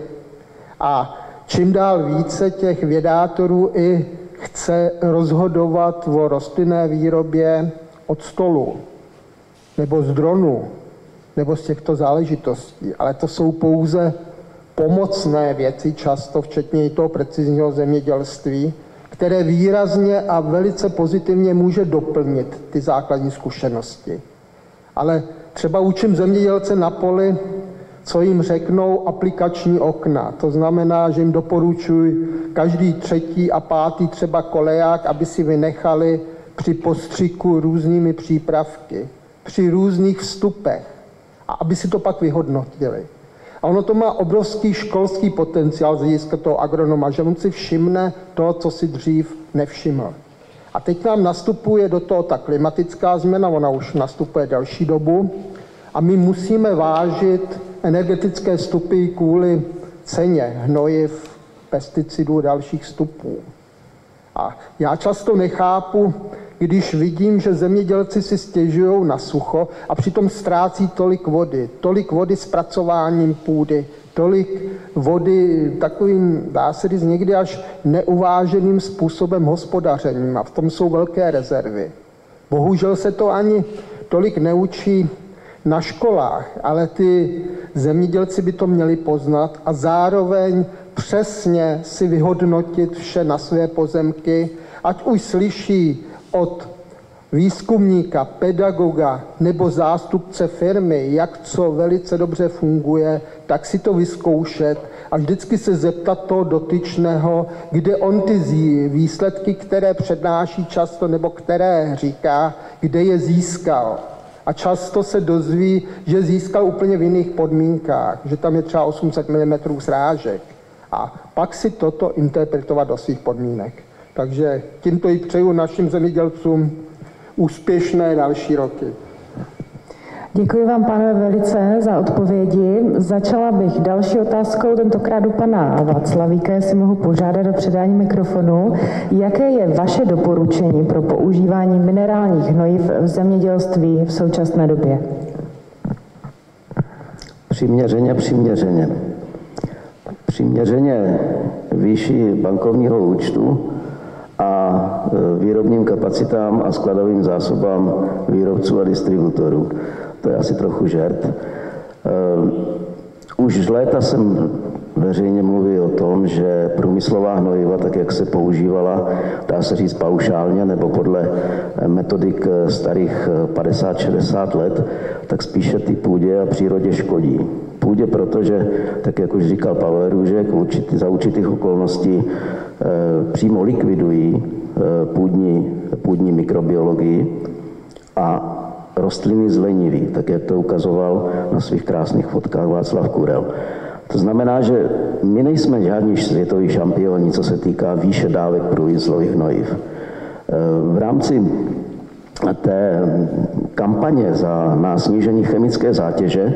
A čím dál více těch vědátorů i chce rozhodovat o rostlinné výrobě od stolu, nebo z dronu, nebo z těchto záležitostí. Ale to jsou pouze pomocné věci, často včetně i toho precizního zemědělství, které výrazně a velice pozitivně může doplnit ty základní zkušenosti. Ale třeba učím zemědělce na poli, co jim řeknou aplikační okna. To znamená, že jim doporučuji každý třetí a pátý třeba koleják, aby si vynechali při postřiku různými přípravky, při různých vstupech a aby si to pak vyhodnotili. A ono to má obrovský školský potenciál z hlediska toho agronoma, že on si všimne to, co si dřív nevšiml. A teď nám nastupuje do toho ta klimatická změna, ona už nastupuje delší dobu a my musíme vážit energetické vstupy kvůli ceně hnojiv, pesticidů a dalších vstupů. A já často nechápu, když vidím, že zemědělci si stěžují na sucho a přitom ztrácí tolik vody, tolik vody zpracováním půdy, tolik vody takovým, dá se říct, někdy až neuváženým způsobem hospodařením a v tom jsou velké rezervy. Bohužel se to ani tolik neučí na školách, ale ty zemědělci by to měli poznat a zároveň přesně si vyhodnotit vše na své pozemky, ať už slyší od výzkumníka, pedagoga nebo zástupce firmy, jak co velice dobře funguje, tak si to vyzkoušet a vždycky se zeptat toho dotyčného, kde on ty výsledky, které přednáší často nebo které říká, kde je získal. A často se dozví, že získal úplně v jiných podmínkách, že tam je třeba osm set milimetrů srážek. A pak si toto interpretovat do svých podmínek. Takže tímto i přeju našim zemědělcům úspěšné další roky. Děkuji vám, pánové, velice za odpovědi. Začala bych další otázkou, tentokrát u pana Václavíka, jestli mohu požádat o předání mikrofonu. Jaké je vaše doporučení pro používání minerálních hnojiv v zemědělství v současné době? Přiměřeně, přiměřeně. Přiměřeně výši bankovního účtu a výrobním kapacitám a skladovým zásobám výrobců a distributorů. To je asi trochu žert. Už z léta jsem veřejně mluvil o tom, že průmyslová hnojiva, tak jak se používala, dá se říct paušálně, nebo podle metodik starých padesát šedesát let, tak spíše ty půdě a přírodě škodí. Půdě, protože, tak jak už říkal Pavel Růžek, určitý, za určitých okolností e, přímo likvidují e, půdní, půdní mikrobiologii a rostliny zleniví, tak jak to ukazoval na svých krásných fotkách Václav Kurel. To znamená, že my nejsme žádní světoví šampioni, co se týká výše dávek průmyslových hnojiv. E, v rámci té kampaně za, na snížení chemické zátěže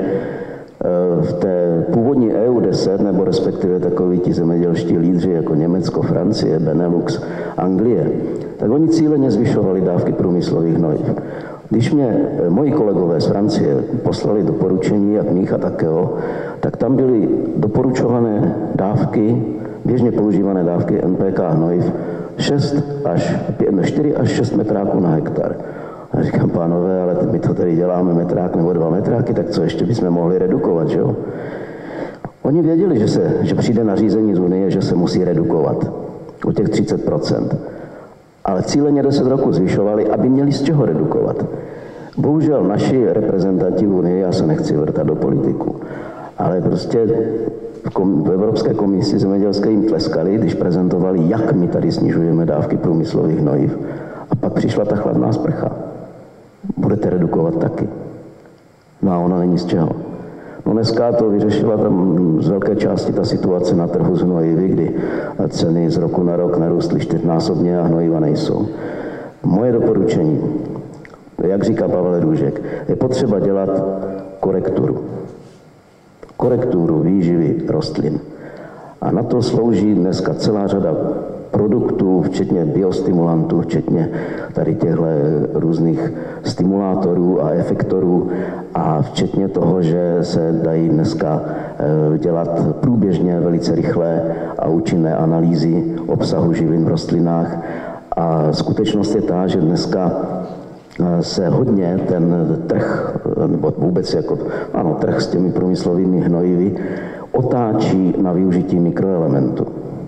v té původní E U deset, nebo respektive takoví ti zemědělští lídři jako Německo, Francie, Benelux, Anglie, tak oni cíleně zvyšovali dávky průmyslových hnojiv. Když mě moji kolegové z Francie poslali doporučení, jak mých a takého, tak tam byly doporučované dávky, běžně používané dávky N P K hnojiv šest až, čtyři až šest metráků na hektar. A říkám, pánové, ale my to tady děláme metrák nebo dva metráky, tak co ještě bychom mohli redukovat, že jo? Oni věděli, že, se, že přijde nařízení z Unie, že se musí redukovat o těch třicet procent. Ale cíleně deset roku zvyšovali, aby měli z čeho redukovat. Bohužel naši reprezentanti v Unii, já se nechci vrtat do politiku, ale prostě v Evropské komisi zemědělské jim tleskali, když prezentovali, jak my tady snižujeme dávky průmyslových hnojiv. A pak přišla ta chladná sprcha. Budete redukovat taky. No a ona není z čeho. No dneska to vyřešila tam z velké části ta situace na trhu s hnojivy, kdy ceny z roku na rok narůstly čtyřnásobně a hnojiva nejsou. Moje doporučení, jak říká Pavel Růžek, je potřeba dělat korekturu. Korekturu výživy rostlin. A na to slouží dneska celá řada produktů, včetně biostimulantů, včetně tady těchto různých stimulátorů a efektorů a včetně toho, že se dají dneska dělat průběžně velice rychlé a účinné analýzy obsahu živin v rostlinách. A skutečnost je ta, že dneska se hodně ten trh, nebo vůbec jako, ano, trh s těmi průmyslovými hnojivy otáčí na využití mikroelementů.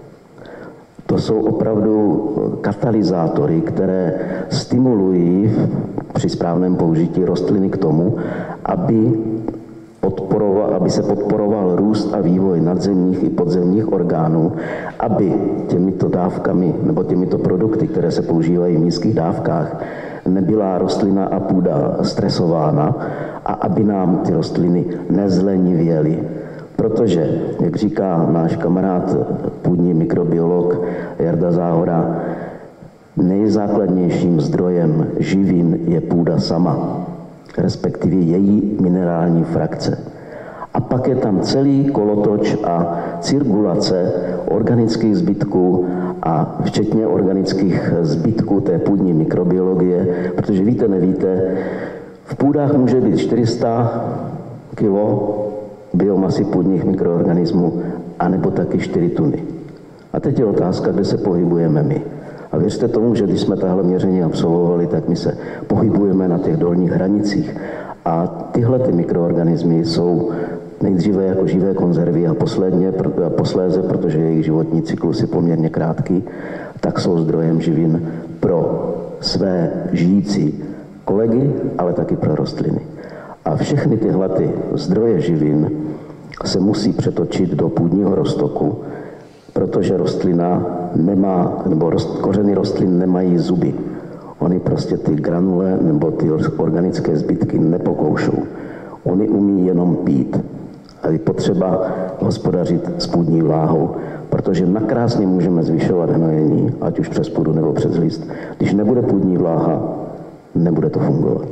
To jsou opravdu katalyzátory, které stimulují při správném použití rostliny k tomu, aby, podporoval, aby se podporoval růst a vývoj nadzemních i podzemních orgánů, aby těmito dávkami nebo těmito produkty, které se používají v nízkých dávkách, nebyla rostlina a půda stresována a aby nám ty rostliny nezlenivěly. Protože, jak říká náš kamarád, půdní mikrobiolog Jarda Záhora, nejzákladnějším zdrojem živin je půda sama, respektive její minerální frakce. A pak je tam celý kolotoč a cirkulace organických zbytků a včetně organických zbytků té půdní mikrobiologie, protože víte, nevíte, v půdách může být čtyři sta kilo biomasy půdních mikroorganismů, anebo taky čtyři tuny. A teď je otázka, kde se pohybujeme my. A věřte tomu, že když jsme tahle měření absolvovali, tak my se pohybujeme na těch dolních hranicích. A tyhle ty mikroorganismy jsou nejdříve jako živé konzervy a posledně, a posléze, protože jejich životní cyklus je poměrně krátký, tak jsou zdrojem živin pro své žijící kolegy, ale taky pro rostliny. A všechny tyhle ty zdroje živin se musí přetočit do půdního roztoku, protože rostlina nemá, nebo rost, kořeny rostlin nemají zuby. Oni prostě ty granule nebo ty organické zbytky nepokoušou. Oni umí jenom pít. A je potřeba hospodařit s půdní vláhou, protože nakrásně můžeme zvyšovat hnojení, ať už přes půdu nebo přes list. Když nebude půdní vláha, nebude to fungovat.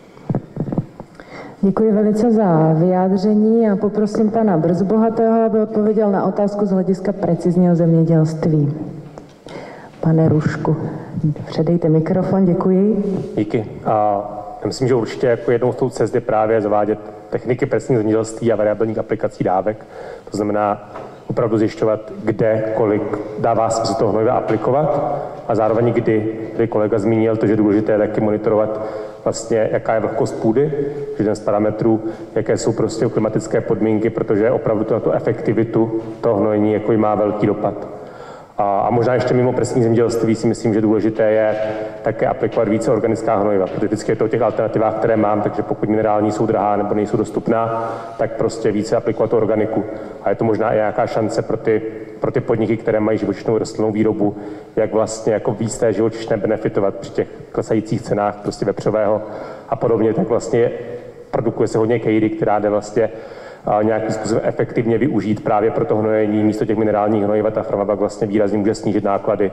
Děkuji velice za vyjádření a poprosím pana Brzbohatého, aby odpověděl na otázku z hlediska precizního zemědělství. Pane Rušku, předejte mikrofon, děkuji. Díky. A já myslím, že určitě jako jednou z tou cest je právě zavádět techniky precizního zemědělství a variabilních aplikací dávek. To znamená opravdu zjišťovat, kde, kolik dává smysl toho hnojiva aplikovat a zároveň kdy, kdy kolega zmínil to, že je důležité taky monitorovat vlastně, jaká je vlhkost půdy, že jeden z parametrů, jaké jsou prostě klimatické podmínky, protože opravdu to na tu efektivitu toho hnojení jako má velký dopad. A, a možná ještě mimo precizní zemědělství si myslím, že důležité je také aplikovat více organická hnojiva, protože vždycky je to o těch alternativách, které mám, takže pokud minerální jsou drahá nebo nejsou dostupná, tak prostě více aplikovat organiku. A je to možná i nějaká šance pro ty, pro ty podniky, které mají živočišnou rostlinnou výrobu, jak vlastně jako víc té živočišné benefitovat při těch klesajících cenách prostě vepřového a podobně, tak vlastně produkuje se hodně kejdy, která jde vlastně nějakým způsobem efektivně využít právě pro to hnojení místo těch minerálních hnojiv a ta farma pak vlastně výrazně může snížit náklady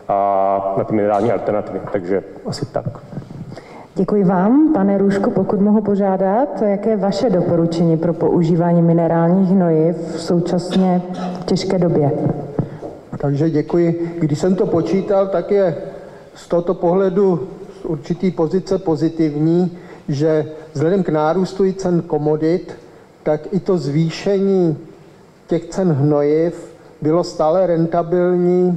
na ty minerální alternativy. Takže asi tak. Děkuji vám. Pane Růžku, pokud mohu požádat, jaké je vaše doporučení pro používání minerálních hnojiv v současně těžké době? Takže děkuji. Když jsem to počítal, tak je z tohoto pohledu z určitý pozice pozitivní, že vzhledem k nárůstu cen komodit, tak i to zvýšení těch cen hnojiv bylo stále rentabilní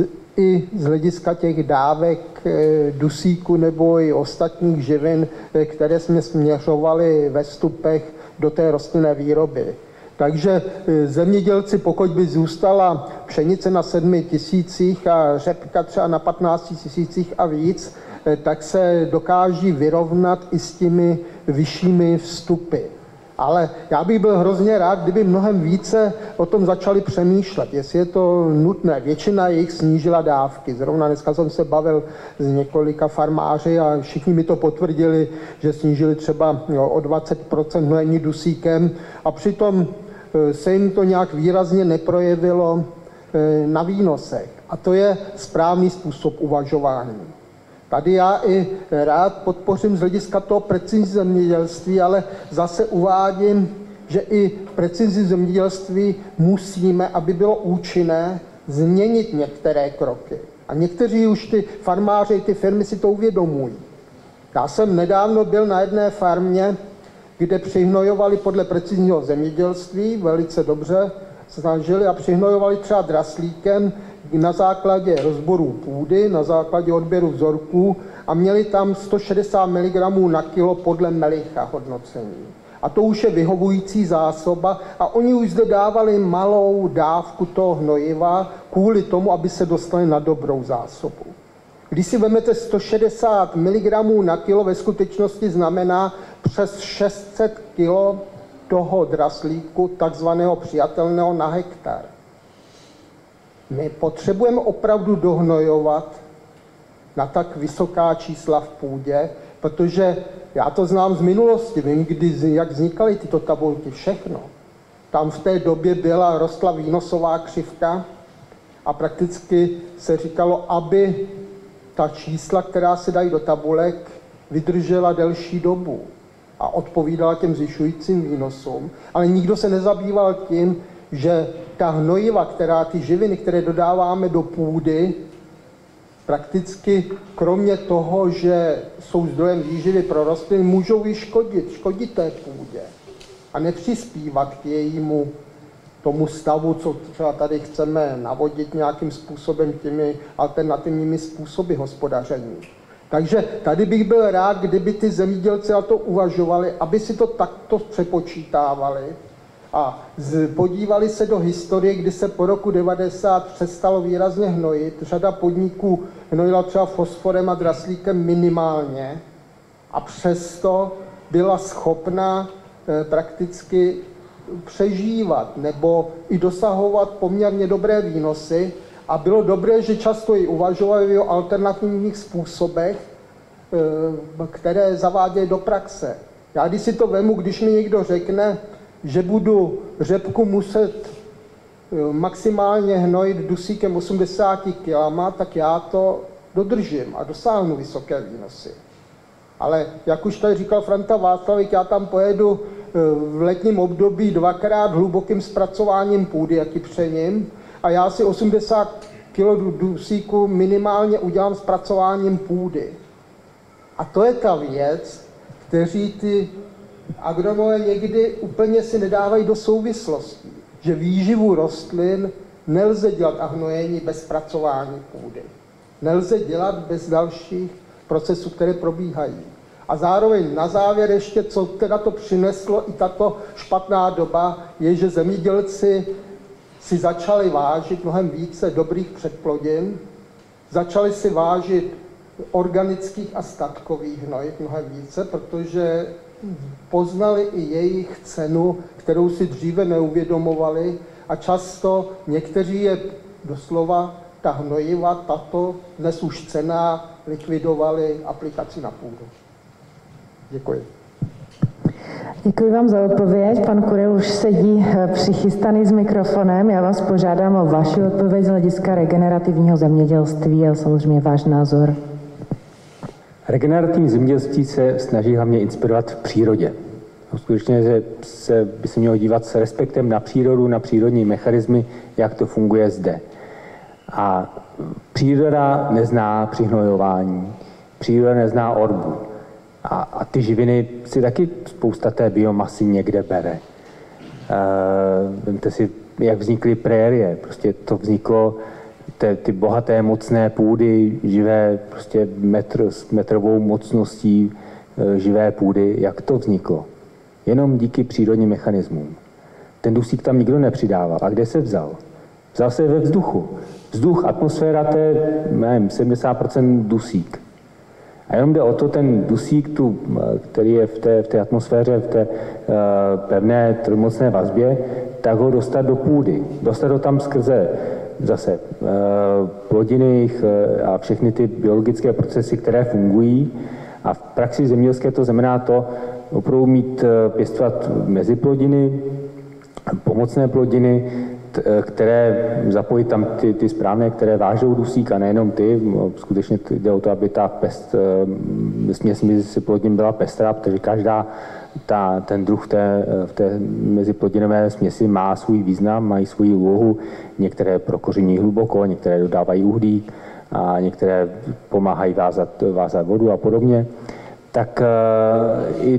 i z hlediska těch dávek dusíku nebo i ostatních živin, které jsme směřovali ve vstupech do té rostlinné výroby. Takže zemědělci, pokud by zůstala pšenice na sedmi tisících a řepka třeba na patnácti tisících a víc, tak se dokáží vyrovnat i s těmi vyššími vstupy. Ale já bych byl hrozně rád, kdyby mnohem více o tom začali přemýšlet, jestli je to nutné. Většina jich snížila dávky. Zrovna dneska jsem se bavil s několika farmáři a všichni mi to potvrdili, že snížili třeba jo, o dvacet procent hnojení dusíkem a přitom se jim to nějak výrazně neprojevilo na výnosech. A to je správný způsob uvažování. Tady já i rád podpořím z hlediska toho precizní zemědělství, ale zase uvádím, že i v precizní zemědělství musíme, aby bylo účinné, změnit některé kroky. A někteří už ty farmáři, ty firmy si to uvědomují. Já jsem nedávno byl na jedné farmě, kde přihnojovali podle precizního zemědělství, velice dobře snažili a přihnojovali třeba draslíkem na základě rozborů půdy, na základě odběru vzorků a měli tam sto šedesát miligramů na kilo podle Melicha hodnocení. A to už je vyhovující zásoba a oni už zde dávali malou dávku toho hnojiva kvůli tomu, aby se dostali na dobrou zásobu. Když si vezmete sto šedesát miligramů na kilo, ve skutečnosti znamená přes šest set kilo toho draslíku, takzvaného přijatelného na hektar. My potřebujeme opravdu dohnojovat na tak vysoká čísla v půdě, protože já to znám z minulosti, vím, kdy, jak vznikaly tyto tabulky, všechno. Tam v té době byla, rostla výnosová křivka a prakticky se říkalo, aby ta čísla, která se dají do tabulek, vydržela delší dobu a odpovídala těm zvyšujícím výnosům. Ale nikdo se nezabýval tím, že ta hnojiva, která ty živiny, které dodáváme do půdy, prakticky kromě toho, že jsou zdrojem výživy pro rostliny, můžou i škodit, škodit té půdě a nepřispívat k jejímu tomu stavu, co třeba tady chceme navodit nějakým způsobem těmi alternativními způsoby hospodaření. Takže tady bych byl rád, kdyby ty zemědělci na to uvažovali, aby si to takto přepočítávali a podívali se do historie, kdy se po roku devadesát přestalo výrazně hnojit. Řada podniků hnojila třeba fosforem a draslíkem minimálně a přesto byla schopna eh, prakticky přežívat nebo i dosahovat poměrně dobré výnosy. A bylo dobré, že často i uvažovali o alternativních způsobech, eh, které zavádějí do praxe. Já když si to vemu, když mi někdo řekne, že budu řepku muset maximálně hnojit dusíkem osmdesát kilogramů, tak já to dodržím a dosáhnu vysoké výnosy. Ale jak už tady říkal Franta Václavík, já tam pojedu v letním období dvakrát hlubokým zpracováním půdy, jak i přením, a já si osmdesát kilogramů dusíku minimálně udělám zpracováním půdy. A to je ta věc, kteří ty agronomové někdy úplně si nedávají do souvislostí, že výživu rostlin nelze dělat a hnojení bez zpracování půdy. Nelze dělat bez dalších procesů, které probíhají. A zároveň na závěr ještě, co teda to přineslo i tato špatná doba, je, že zemědělci si začali vážit mnohem více dobrých předplodin, začali si vážit organických a statkových hnojiv mnohem více, protože poznali i jejich cenu, kterou si dříve neuvědomovali, a často někteří je doslova ta hnojiva, tato dnes už cena, likvidovali aplikaci na půdu. Děkuji. Děkuji vám za odpověď. Pan Kuril už sedí přichystaný s mikrofonem. Já vás požádám o vaši odpověď z hlediska regenerativního zemědělství a samozřejmě váš názor. Regenerativní zemědělství se snaží hlavně inspirovat v přírodě. Skutečně že se, by se mělo dívat s respektem na přírodu, na přírodní mechanismy, jak to funguje zde. A příroda nezná přihnojování, příroda nezná orbu. A, a ty živiny si taky spousta té biomasy někde bere. E, vemte si, jak vznikly prérie. Prostě to vzniklo, te, ty bohaté mocné půdy, živé, prostě metr, s metrovou mocností e, živé půdy. Jak to vzniklo? Jenom díky přírodním mechanismům. Ten dusík tam nikdo nepřidával. A kde se vzal? Vzal se ve vzduchu. Vzduch, atmosféra, to je, nevím, sedmdesát procent dusík. A jenom jde o to, ten dusík, tu, který je v té, v té atmosféře, v té uh, pevné trojmocné vazbě, tak ho dostat do půdy. Dostat ho tam skrze zase uh, plodiny uh, a všechny ty biologické procesy, které fungují. A v praxi zemědělské to znamená to, opravdu mít, uh, pěstovat meziplodiny, pomocné plodiny, které zapojit tam ty, ty správné, které vážou dusík a nejenom ty. Skutečně jde o to, aby ta pest, směs mezi plodin byla pestrá, protože každá ta, ten druh v té, v té meziplodinové směsi má svůj význam, mají svou úlohu. Některé prokořeňují hluboko, některé dodávají uhlík a některé pomáhají vázat, vázat vodu a podobně. Tak i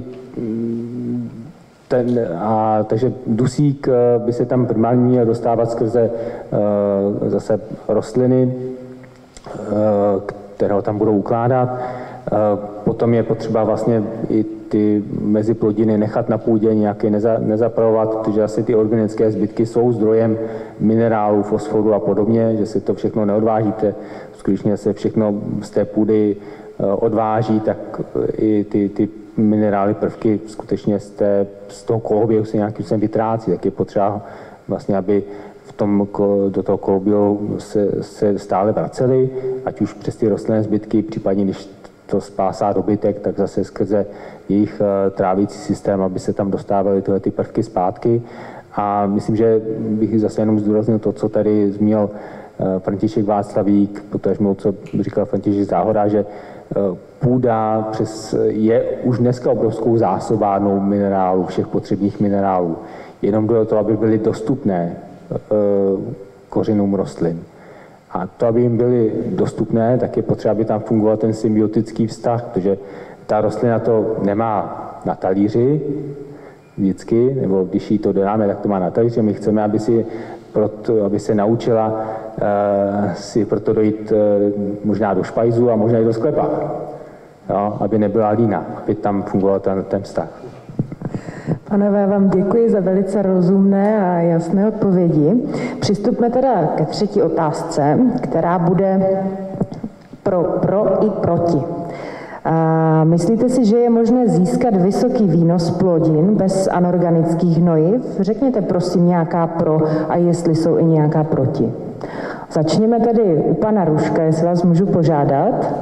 Ten, a, takže dusík by se tam primárně měl dostávat skrze uh, zase rostliny, uh, které ho tam budou ukládat. Uh, potom je potřeba vlastně i ty meziplodiny nechat na půdě, nějaké neza, nezapravovat, protože asi ty organické zbytky jsou zdrojem minerálů, fosforu a podobně, že se to všechno neodvážíte. Skutečně se všechno z té půdy uh, odváží, tak i ty, ty minerály, prvky skutečně z, té, z toho koloběhu se nějakým způsobem vytrácí, tak je potřeba vlastně, aby v tom, do toho koloběhu se, se stále vracely, ať už přes ty rostlinné zbytky, případně když to spásá dobytek, tak zase skrze jejich trávící systém, aby se tam dostávaly tyhle ty prvky zpátky. A myslím, že bych zase jenom zdůraznil to, co tady zmínil František Václavík, potažmo, co říkal František Záhoda, že půda přes, je už dneska obrovskou zásobárnou minerálů, všech potřebných minerálů. Jenom do toho, aby byly dostupné kořenům rostlin. A to, aby jim byly dostupné, tak je potřeba, aby tam fungoval ten symbiotický vztah, protože ta rostlina to nemá na talíři vždycky, nebo když jí to dáme, tak to má na talíři. My chceme, aby, si proto, aby se naučila uh, si proto dojít uh, možná do špajzu a možná i do sklepa, jo, aby nebyla lína, aby tam fungoval ten, ten vztah. Panové, vám děkuji za velice rozumné a jasné odpovědi. Přistupme teda ke třetí otázce, která bude pro, pro i proti. A myslíte si, že je možné získat vysoký výnos plodin bez anorganických hnojiv? Řekněte prosím nějaká pro a jestli jsou i nějaká proti. Začněme tedy u pana Ruška, jestli vás můžu požádat.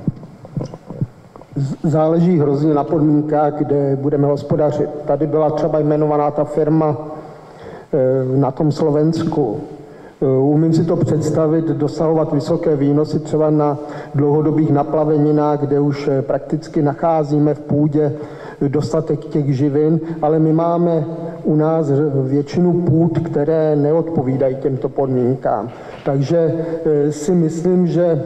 Záleží hrozně na podmínkách, kde budeme hospodařit. Tady byla třeba jmenovaná ta firma na tom Slovensku. Umím si to představit, dosahovat vysoké výnosy třeba na dlouhodobých naplaveninách, kde už prakticky nacházíme v půdě dostatek těch živin, ale my máme u nás většinu půd, které neodpovídají těmto podmínkám. Takže si myslím, že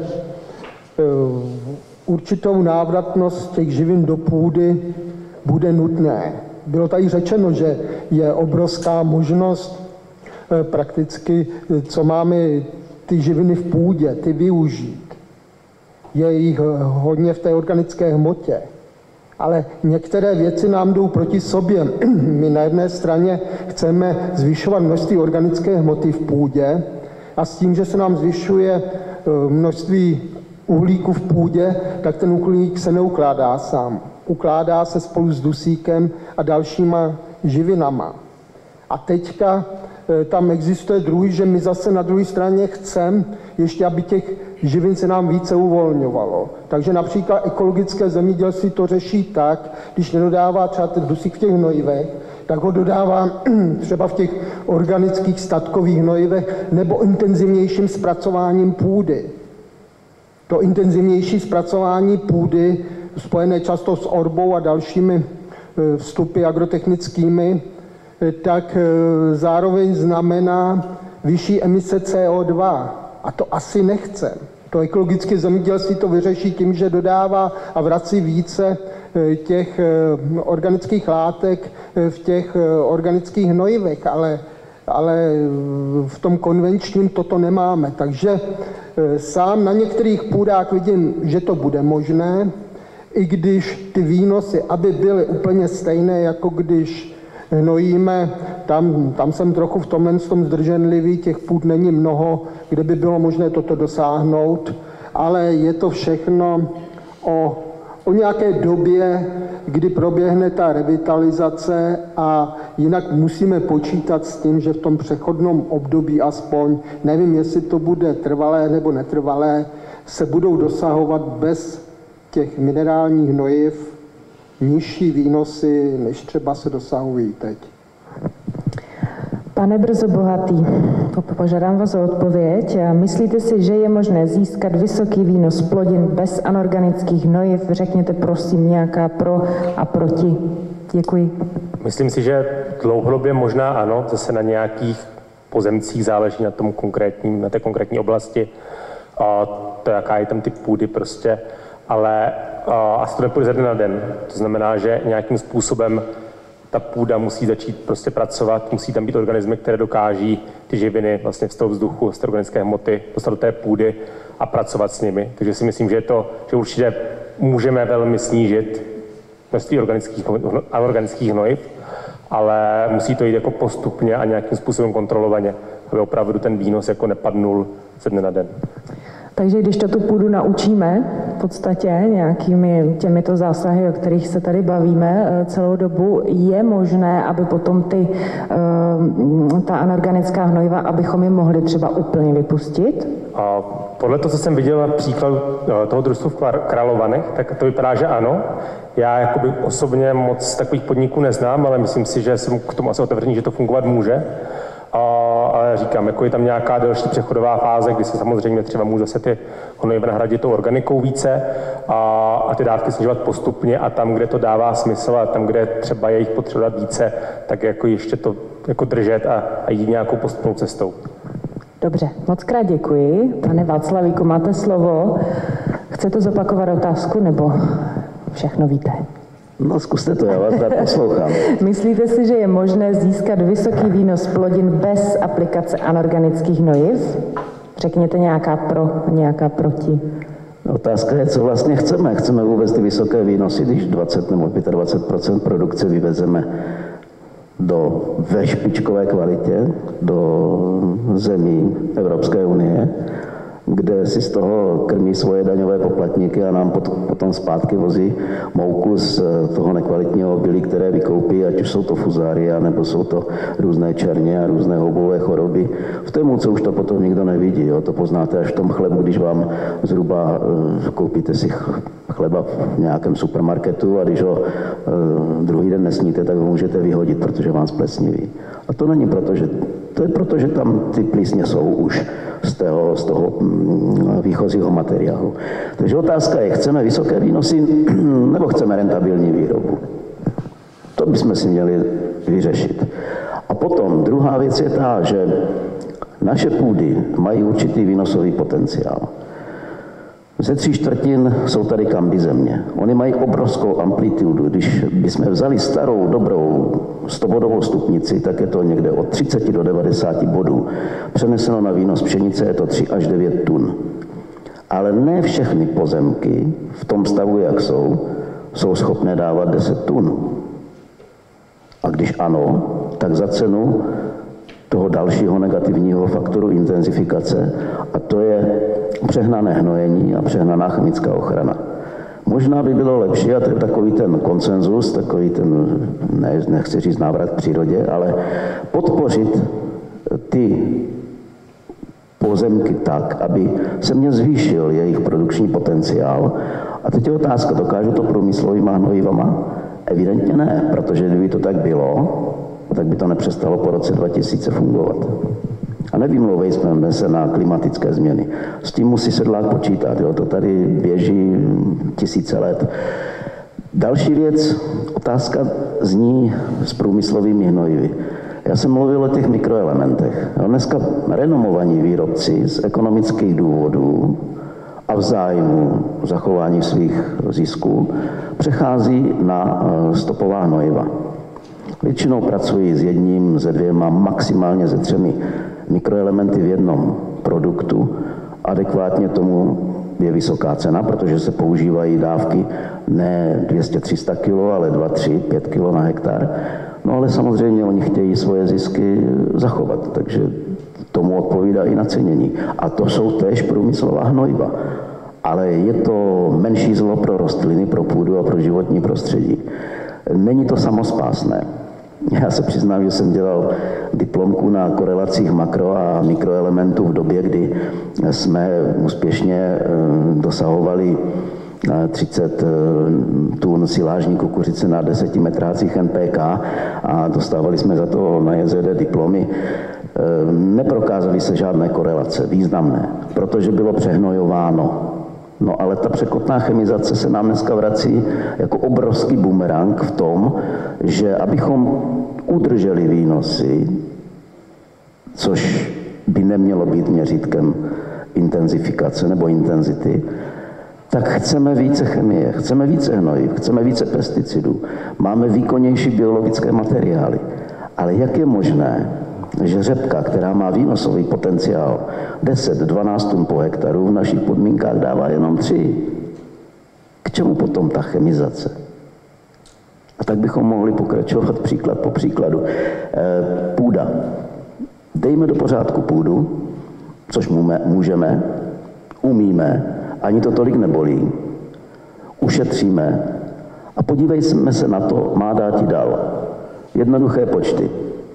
určitou návratnost těch živin do půdy bude nutné. Bylo tady řečeno, že je obrovská možnost prakticky, co máme ty živiny v půdě, ty využít. Je jich hodně v té organické hmotě. Ale některé věci nám jdou proti sobě. My na jedné straně chceme zvyšovat množství organické hmoty v půdě a s tím, že se nám zvyšuje množství uhlíku v půdě, tak ten uhlík se neukládá sám. Ukládá se spolu s dusíkem a dalšíma živinama. A teďka tam existuje druhý, že my zase na druhé straně chceme ještě, aby těch živin se nám více uvolňovalo. Takže například ekologické zemědělství to řeší tak, když nedodává třeba ten dusík v těch hnojivech, tak ho dodává třeba v těch organických statkových hnojivech nebo intenzivnějším zpracováním půdy. To intenzivnější zpracování půdy, spojené často s orbou a dalšími vstupy agrotechnickými, tak zároveň znamená vyšší emise C O dva. A to asi nechce. To ekologické zemědělství to vyřeší tím, že dodává a vrací více těch organických látek v těch organických hnojivech, ale, ale v tom konvenčním toto nemáme. Takže sám na některých půdách vidím, že to bude možné, i když ty výnosy, aby byly úplně stejné, jako když hnojíme, tam, tam jsem trochu v tomhle tom zdrženlivý, těch půd není mnoho, kde by bylo možné toto dosáhnout, ale je to všechno o, o nějaké době, kdy proběhne ta revitalizace a jinak musíme počítat s tím, že v tom přechodnom období aspoň, nevím, jestli to bude trvalé nebo netrvalé, se budou dosahovat bez těch minerálních hnojiv nižší výnosy, než třeba se dosahují teď. Pane Brzo Bohatý, požádám vás o odpověď. Myslíte si, že je možné získat vysoký výnos plodin bez anorganických hnojiv? Řekněte prosím nějaká pro a proti. Děkuji. Myslím si, že dlouhodobě možná ano, zase na nějakých pozemcích záleží na tom konkrétním, na té konkrétní oblasti. A to, jaká je tam ty půdy prostě, ale a, asi to nepůjde ze dne na den. To znamená, že nějakým způsobem ta půda musí začít prostě pracovat, musí tam být organismy, které dokáží ty živiny vlastně z toho vzduchu, z té organické hmoty dostat do té půdy a pracovat s nimi. Takže si myslím, že je to, že určitě můžeme velmi snížit množství organických, anorganických hnojiv, ale musí to jít jako postupně a nějakým způsobem kontrolovaně, aby opravdu ten výnos jako nepadnul ze dne na den. Takže když to tu půdu naučíme v podstatě nějakými těmito zásahy, o kterých se tady bavíme celou dobu, je možné, aby potom ty, ta anorganická hnojiva, abychom je mohli třeba úplně vypustit? A podle toho, co jsem viděl příklad toho družstva v Královanech, tak to vypadá, že ano. Já jakoby osobně moc takových podniků neznám, ale myslím si, že jsem k tomu asi otevřený, že to fungovat může. Ale říkám, jako je tam nějaká delší přechodová fáze, kdy se samozřejmě třeba může zase ty hnojiva nahradit tou organikou více a, a ty dávky snižovat postupně a tam, kde to dává smysl a tam, kde třeba je jich potřebovat více, tak jako ještě to jako držet a, a jít nějakou postupnou cestou. Dobře, moc krát děkuji. Pane Václavíku, máte slovo. Chcete zopakovat otázku nebo všechno víte? No zkuste to, já vás rád poslouchám. Myslíte si, že je možné získat vysoký výnos plodin bez aplikace anorganických hnojiv? Řekněte nějaká pro, nějaká proti. Otázka je, co vlastně chceme. Chceme vůbec ty vysoké výnosy, když dvacet nebo dvacet pět procent produkce vyvezeme do ve špičkové kvalitě do zemí Evropské unie, kde si z toho krmí svoje daňové poplatníky a nám potom zpátky vozí mouku z toho nekvalitního obilí, které vykoupí, ať už jsou to fuzária, nebo jsou to různé černě a různé houbové choroby. V té mouce už to potom nikdo nevidí. Jo? To poznáte až v tom chlebu, když vám zhruba uh, koupíte si chleba v nějakém supermarketu a když ho uh, druhý den nesníte, tak ho můžete vyhodit, protože vám splesniví. A to není proto, že to je proto, že tam ty plísně jsou už z toho, z toho výchozího materiálu. Takže otázka je, chceme vysoké výnosy nebo chceme rentabilní výrobu? To bychom si měli vyřešit. A potom druhá věc je ta, že naše půdy mají určitý výnosový potenciál. Ze tří čtvrtin jsou tady kamby země. Oni mají obrovskou amplitudu. Když bychom vzali starou, dobrou stobodovou stupnici, tak je to někde od třicet do devadesáti bodů. Přeneseno na výnos pšenice je to tři až devět tun. Ale ne všechny pozemky v tom stavu, jak jsou, jsou schopné dávat deset tun. A když ano, tak za cenu toho dalšího negativního faktoru intenzifikace, a to je přehnané hnojení a přehnaná chemická ochrana. Možná by bylo lepší, a to je takový ten konsenzus, takový ten, ne, nechci říct návrat k přírodě, ale podpořit ty pozemky tak, aby se mě zvýšil jejich produkční potenciál. A teď je otázka, dokážu to průmyslovýma hnojivama? Evidentně ne, protože kdyby to tak bylo, tak by to nepřestalo po roce dva tisíce fungovat. A nevymlouvejme se na klimatické změny. S tím musí sedlák počítat, jo? To tady běží tisíce let. Další věc, otázka zní s průmyslovými hnojivy. Já jsem mluvil o těch mikroelementech. Jo? Dneska renomovaní výrobci z ekonomických důvodů a v zájmu zachování svých zisků přechází na stopová hnojiva. Většinou pracují s jedním, se dvěma, maximálně se třemi mikroelementy v jednom produktu. Adekvátně tomu je vysoká cena, protože se používají dávky ne dvě stě tři sta kilo, ale dva, tři, pět kilo na hektar. No ale samozřejmě oni chtějí svoje zisky zachovat, takže tomu odpovídá i nacenění. A to jsou též průmyslová hnojiva. Ale je to menší zlo pro rostliny, pro půdu a pro životní prostředí. Není to samospásné. Já se přiznám, že jsem dělal diplomku na korelacích makro a mikroelementů v době, kdy jsme úspěšně dosahovali třicet tun silážní kukuřice na desetimetrácích N P K a dostávali jsme za to na J Z D diplomy. Neprokázaly se žádné korelace významné, protože bylo přehnojováno. No ale ta překotná chemizace se nám dneska vrací jako obrovský bumerang v tom, že abychom udrželi výnosy, což by nemělo být měřítkem intenzifikace nebo intenzity, tak chceme více chemie, chceme více hnojiv, chceme více pesticidů, máme výkonnější biologické materiály. Ale jak je možné, že řepka, která má výnosový potenciál deset dvanáct tun po hektaru, v našich podmínkách dává jenom tři. K čemu potom ta chemizace? A tak bychom mohli pokračovat příklad po příkladu. E, půda. Dejme do pořádku půdu, což můžeme, umíme, ani to tolik nebolí, ušetříme a podívejme se na to, má dát i dál. Jednoduché počty.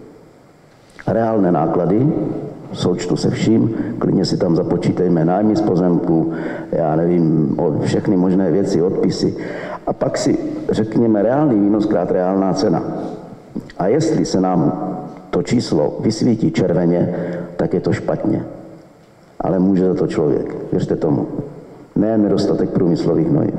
Reálné náklady, součtu se vším, klidně si tam započítejme nájmy z pozemku, já nevím, všechny možné věci, odpisy. A pak si řekněme reálný výnos krát reálná cena. A jestli se nám to číslo vysvítí červeně, tak je to špatně. Ale může za to člověk, věřte tomu. Ne nedostatek průmyslových hnojiv.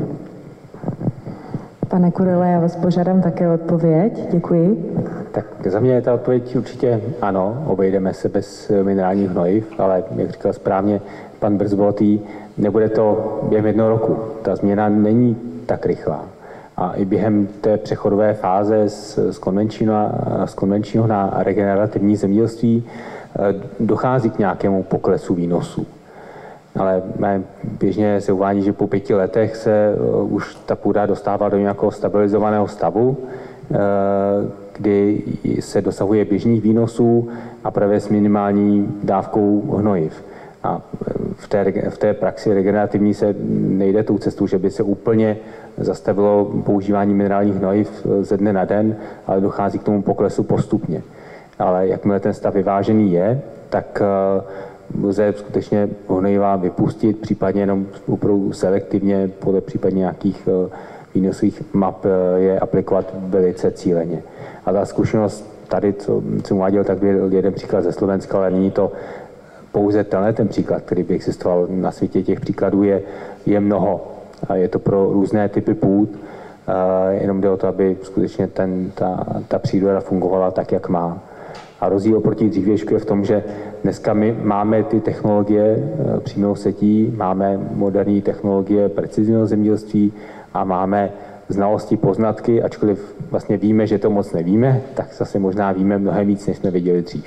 Pane Kuryle, já vás požádám také o odpověď. Děkuji. Tak za mě je ta odpověď určitě ano, obejdeme se bez minerálních hnojiv, ale jak říkal správně pan Brzbolotý, nebude to během jednoho roku. Ta změna není tak rychlá. A i během té přechodové fáze z, z, konvenčního, z konvenčního na regenerativní zemědělství dochází k nějakému poklesu výnosů. Ale běžně se uvádí, že po pěti letech se už ta půda dostává do nějakého stabilizovaného stavu, kdy se dosahuje běžných výnosů a právě s minimální dávkou hnojiv. A v té, v té praxi regenerativní se nejde tou cestou, že by se úplně zastavilo používání minerálních hnojiv ze dne na den, ale dochází k tomu poklesu postupně. Ale jakmile ten stav vyvážený je, tak lze skutečně hnojiva vypustit, případně jenom opravdu selektivně podle případně nějakých výnosových map je aplikovat velice cíleně. A ta zkušenost tady, co jsem uváděl, tak byl jeden příklad ze Slovenska, ale není to pouze tenhle ten příklad, který by existoval na světě. Těch příkladů je, je mnoho. A je to pro různé typy půd, jenom jde o to, aby skutečně ten, ta, ta příroda fungovala tak, jak má. A rozdíl oproti dřívějšku je v tom, že dneska my máme ty technologie přímého setí, máme moderní technologie precizního zemědělství a máme znalosti, poznatky, ačkoliv vlastně víme, že to moc nevíme, tak zase možná víme mnohem víc, než jsme věděli dřív.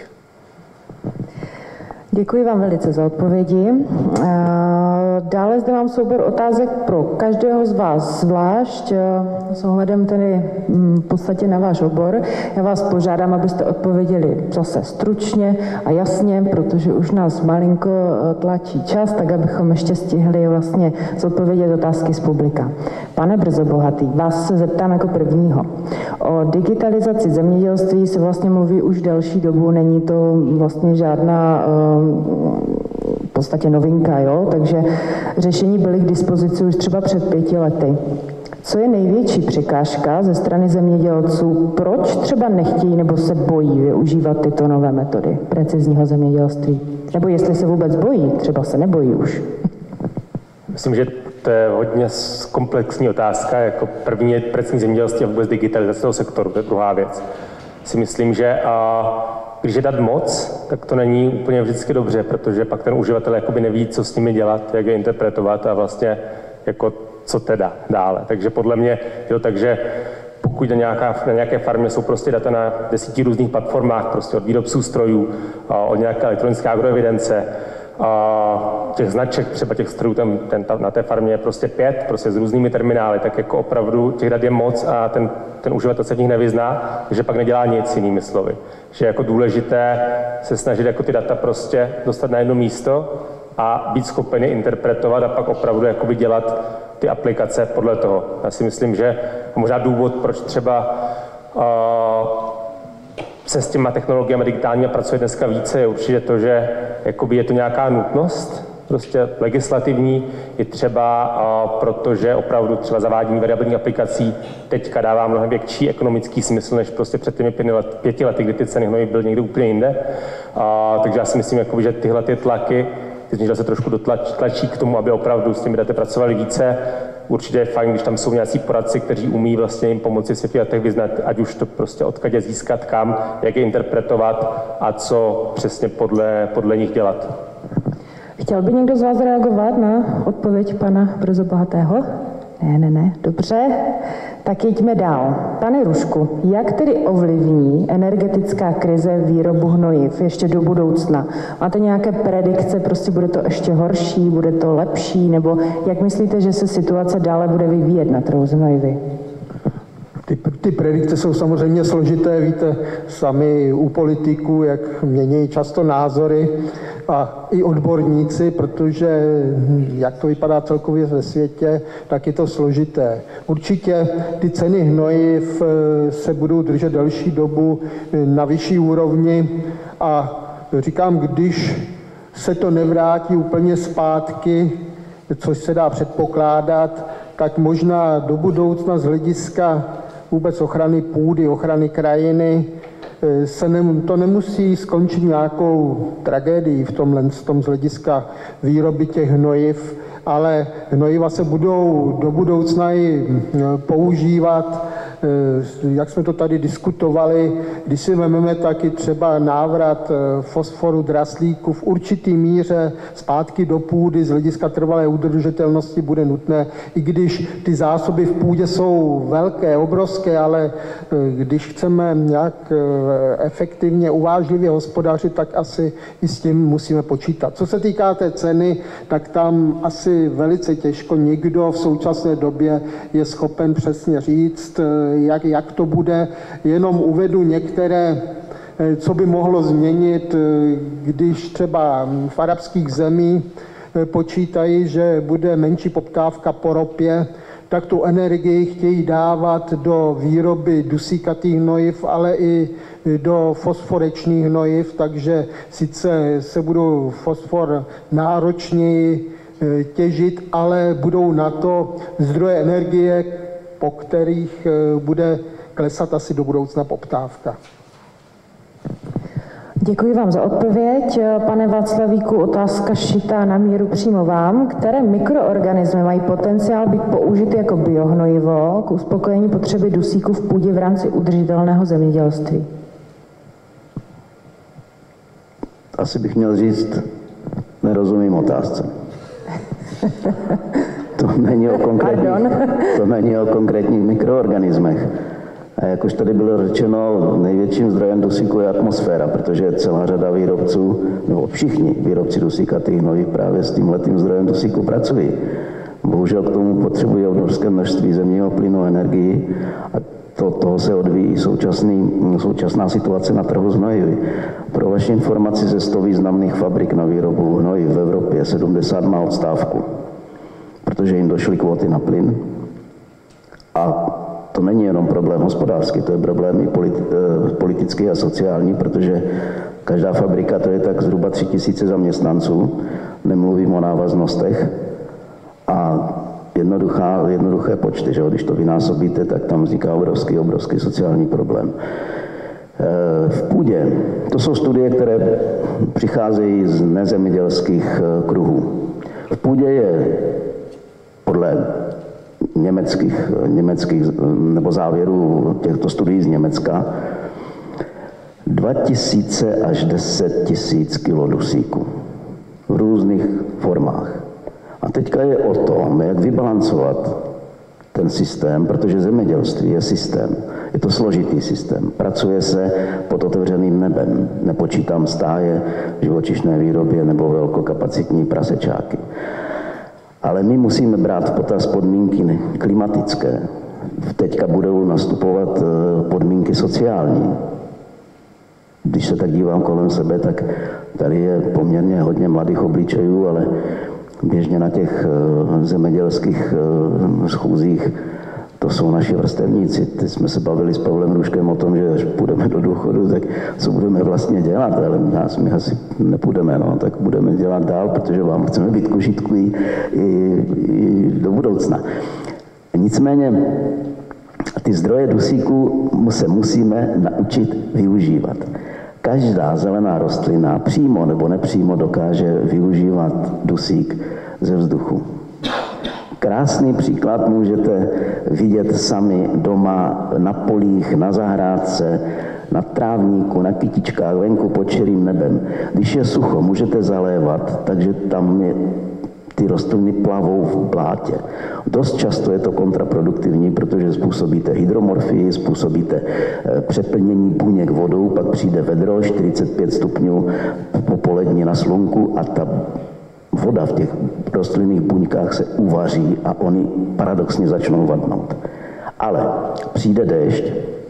Děkuji vám velice za odpovědi. Dále zde mám soubor otázek pro každého z vás zvlášť, s ohledem tedy v podstatě na váš obor. Já vás požádám, abyste odpověděli zase stručně a jasně, protože už nás malinko tlačí čas, tak abychom ještě stihli vlastně zodpovědět otázky z publika. Pane Brzobohatý, vás se zeptám jako prvního. O digitalizaci zemědělství se vlastně mluví už delší dobu, není to vlastně žádná v podstatě novinka, jo? Takže řešení byly k dispozici už třeba před pěti lety. Co je největší překážka ze strany zemědělců? Proč třeba nechtějí nebo se bojí využívat tyto nové metody precizního zemědělství? Nebo jestli se vůbec bojí, třeba se nebojí už. Myslím, že to je hodně komplexní otázka. Jako první je precizní zemědělství a vůbec digitalizace toho sektoru, to je druhá věc. Si myslím, že a když je dát moc, tak to není úplně vždycky dobře, protože pak ten uživatel jakoby neví, co s nimi dělat, jak je interpretovat a vlastně jako co teda dále. Takže podle mě je to tak, že pokud na, nějaká, na nějaké farmě jsou prostě data na desíti různých platformách, prostě od výrobců strojů, od nějaké elektronické agroevidence, a těch značek, třeba těch strojů tam ten, na té farmě je prostě pět, prostě s různými terminály, tak jako opravdu těch dat je moc a ten, ten uživatel se v nich nevyzná, takže pak nedělá nic jinými slovy. Že je jako důležité se snažit jako ty data prostě dostat na jedno místo a být schopen je interpretovat a pak opravdu jakoby dělat ty aplikace podle toho. Já si myslím, že možná důvod, proč třeba uh, se s těma technologiemi digitálními pracuje dneska více, je určitě to, že jakoby je to nějaká nutnost, prostě legislativní, je třeba, uh, protože opravdu třeba zavádění variabilních aplikací teďka dává mnohem větší ekonomický smysl, než prostě před těmi pěti lety, kdy ty ceny hnojiv byly někde úplně jinde. Uh, takže já si myslím, jakoby, že tyhle ty tlaky, ty zemědělci se trošku dotlačí k tomu, aby opravdu s těmi daty pracovali více. Určitě je fajn, když tam jsou nějací poradci, kteří umí vlastně jim pomoci si v těch datech vyznat, ať už to prostě odkud je získat, kam, jak je interpretovat a co přesně podle, podle nich dělat. Chtěl by někdo z vás reagovat na odpověď pana Brzobohatého? Ne, ne, ne, dobře. Tak jeďme dál. Pane Rušku, jak tedy ovlivní energetická krize výrobu hnojiv ještě do budoucna? Máte nějaké predikce, prostě bude to ještě horší, bude to lepší, nebo jak myslíte, že se situace dále bude vyvíjet na trhu s hnojivy? Ty, ty predikce jsou samozřejmě složité, víte, sami u politiků, jak mění často názory a i odborníci, protože jak to vypadá celkově ve světě, tak je to složité. Určitě ty ceny hnojiv se budou držet delší dobu na vyšší úrovni a říkám, když se to nevrátí úplně zpátky, což se dá předpokládat, tak možná do budoucna z hlediska vůbec ochrany půdy, ochrany krajiny, se ne, to nemusí skončit nějakou tragédií v tomhle, v tom z hlediska výroby těch hnojiv, ale hnojiva se budou do budoucna i používat, jak jsme to tady diskutovali, když si vezmeme taky třeba návrat fosforu, draslíku v určitý míře zpátky do půdy z hlediska trvalé udržitelnosti bude nutné, i když ty zásoby v půdě jsou velké, obrovské, ale když chceme nějak efektivně, uvážlivě hospodařit, tak asi i s tím musíme počítat. Co se týká té ceny, tak tam asi velice těžko nikdo v současné době je schopen přesně říct, jak, jak to bude. Jenom uvedu některé, co by mohlo změnit, když třeba v arabských zemích počítají, že bude menší poptávka po ropě, tak tu energii chtějí dávat do výroby dusíkatých hnojiv, ale i do fosforečných hnojiv, takže sice se budou fosfor náročněji těžit, ale budou na to zdroje energie, po kterých bude klesat asi do budoucna poptávka. Děkuji vám za odpověď. Pane Václavíku, otázka šitá na míru přímo vám. Které mikroorganismy mají potenciál být použity jako biohnojivo k uspokojení potřeby dusíku v půdě v rámci udržitelného zemědělství? Asi bych měl říct, nerozumím otázce. To není o konkrétních, to není o konkrétních mikroorganismech. A jak už tady bylo řečeno, největším zdrojem dusíku je atmosféra, protože celá řada výrobců, nebo všichni výrobci dusíkatých hnojiv právě s tímhletým zdrojem dusíku pracují. Bohužel k tomu potřebují obrovské množství zemního plynu, energii a to, toho se odvíjí současný, současná situace na trhu s hnojivy. Pro vaši informaci, ze sto významných fabrik na výrobu hnojiv v Evropě sedmdesát má odstávku, protože jim došly kvóty na plyn. A to není jenom problém hospodářský, to je problém i politický a sociální, protože každá fabrika to je tak zhruba tři tisíce zaměstnanců, nemluvím o návaznostech, a jednoduchá, jednoduché počty, že když to vynásobíte, tak tam vzniká obrovský, obrovský sociální problém. V půdě, to jsou studie, které přicházejí z nezemědělských kruhů. V půdě je podle německých, německých nebo závěrů těchto studií z Německa dva tisíce až deset tisíc kilo dusíku v různých formách. A teďka je o tom, jak vybalancovat ten systém, protože zemědělství je systém. Je to složitý systém. Pracuje se pod otevřeným nebem. Nepočítám stáje, živočišné výrobě nebo velkokapacitní prasečáky. Ale my musíme brát v potaz podmínky klimatické. Teďka budou nastupovat podmínky sociální. Když se tak dívám kolem sebe, tak tady je poměrně hodně mladých obličejů, ale běžně na těch zemědělských schůzích to jsou naši vrstevníci. Teď jsme se bavili s Pavlem Ruškem o tom, že až půjdeme do důchodu, tak co budeme vlastně dělat, ale nás, my asi nepůjdeme, no, tak budeme dělat dál, protože vám chceme být k užitku i, i, i do budoucna. Nicméně ty zdroje dusíku se musíme naučit využívat. Každá zelená rostlina přímo nebo nepřímo dokáže využívat dusík ze vzduchu. Krásný příklad můžete vidět sami doma na polích, na zahrádce, na trávníku, na kytičkách, venku pod širým nebem. Když je sucho, můžete zalévat, takže tam je, ty rostliny plavou v blátě. Dost často je to kontraproduktivní, protože způsobíte hydromorfii, způsobíte přeplnění buněk vodou, pak přijde vedro, čtyřicet pět stupňů popolední na slunku a ta voda v těch rostlinných buňkách se uvaří a oni paradoxně začnou vadnout. Ale přijde déšť,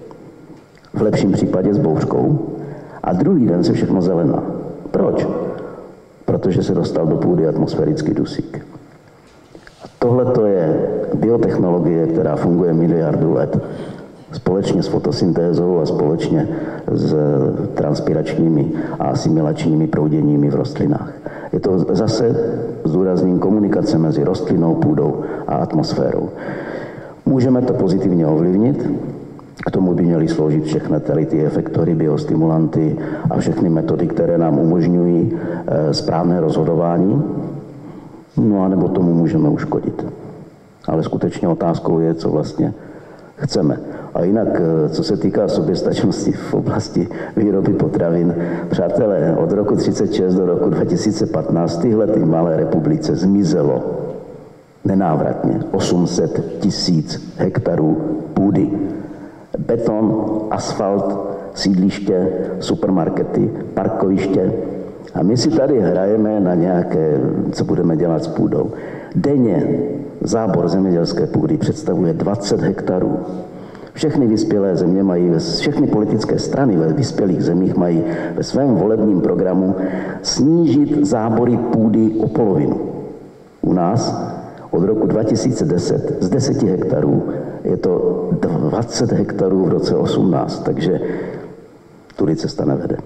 v lepším případě s bouřkou, a druhý den se všechno zelená. Proč? Protože se dostal do půdy atmosférický dusík. A tohle to je biotechnologie, která funguje miliardu let. Společně s fotosyntézou a společně s transpiračními a asimilačními prouděními v rostlinách. Je to zase, zdůrazním, komunikace mezi rostlinou, půdou a atmosférou. Můžeme to pozitivně ovlivnit, k tomu by měly sloužit všechny tady ty efektory, biostimulanty a všechny metody, které nám umožňují e, správné rozhodování, no a nebo tomu můžeme uškodit. Ale skutečně otázkou je, co vlastně chceme. A jinak, co se týká soběstačnosti v oblasti výroby potravin, přátelé, od roku třicet šest do roku dva tisíce patnáct tyhle ty malé republice zmizelo nenávratně osm set tisíc hektarů půdy. Beton, asfalt, sídliště, supermarkety, parkoviště. A my si tady hrajeme na nějaké, co budeme dělat s půdou. Denně zábor zemědělské půdy představuje dvacet hektarů. Všechny vyspělé země mají, všechny politické strany ve vyspělých zemích mají ve svém volebním programu snížit zábory půdy o polovinu. U nás od roku dva tisíce deset z deseti hektarů je to dvacet hektarů v roce osmnáct, takže tudy cesta nevede.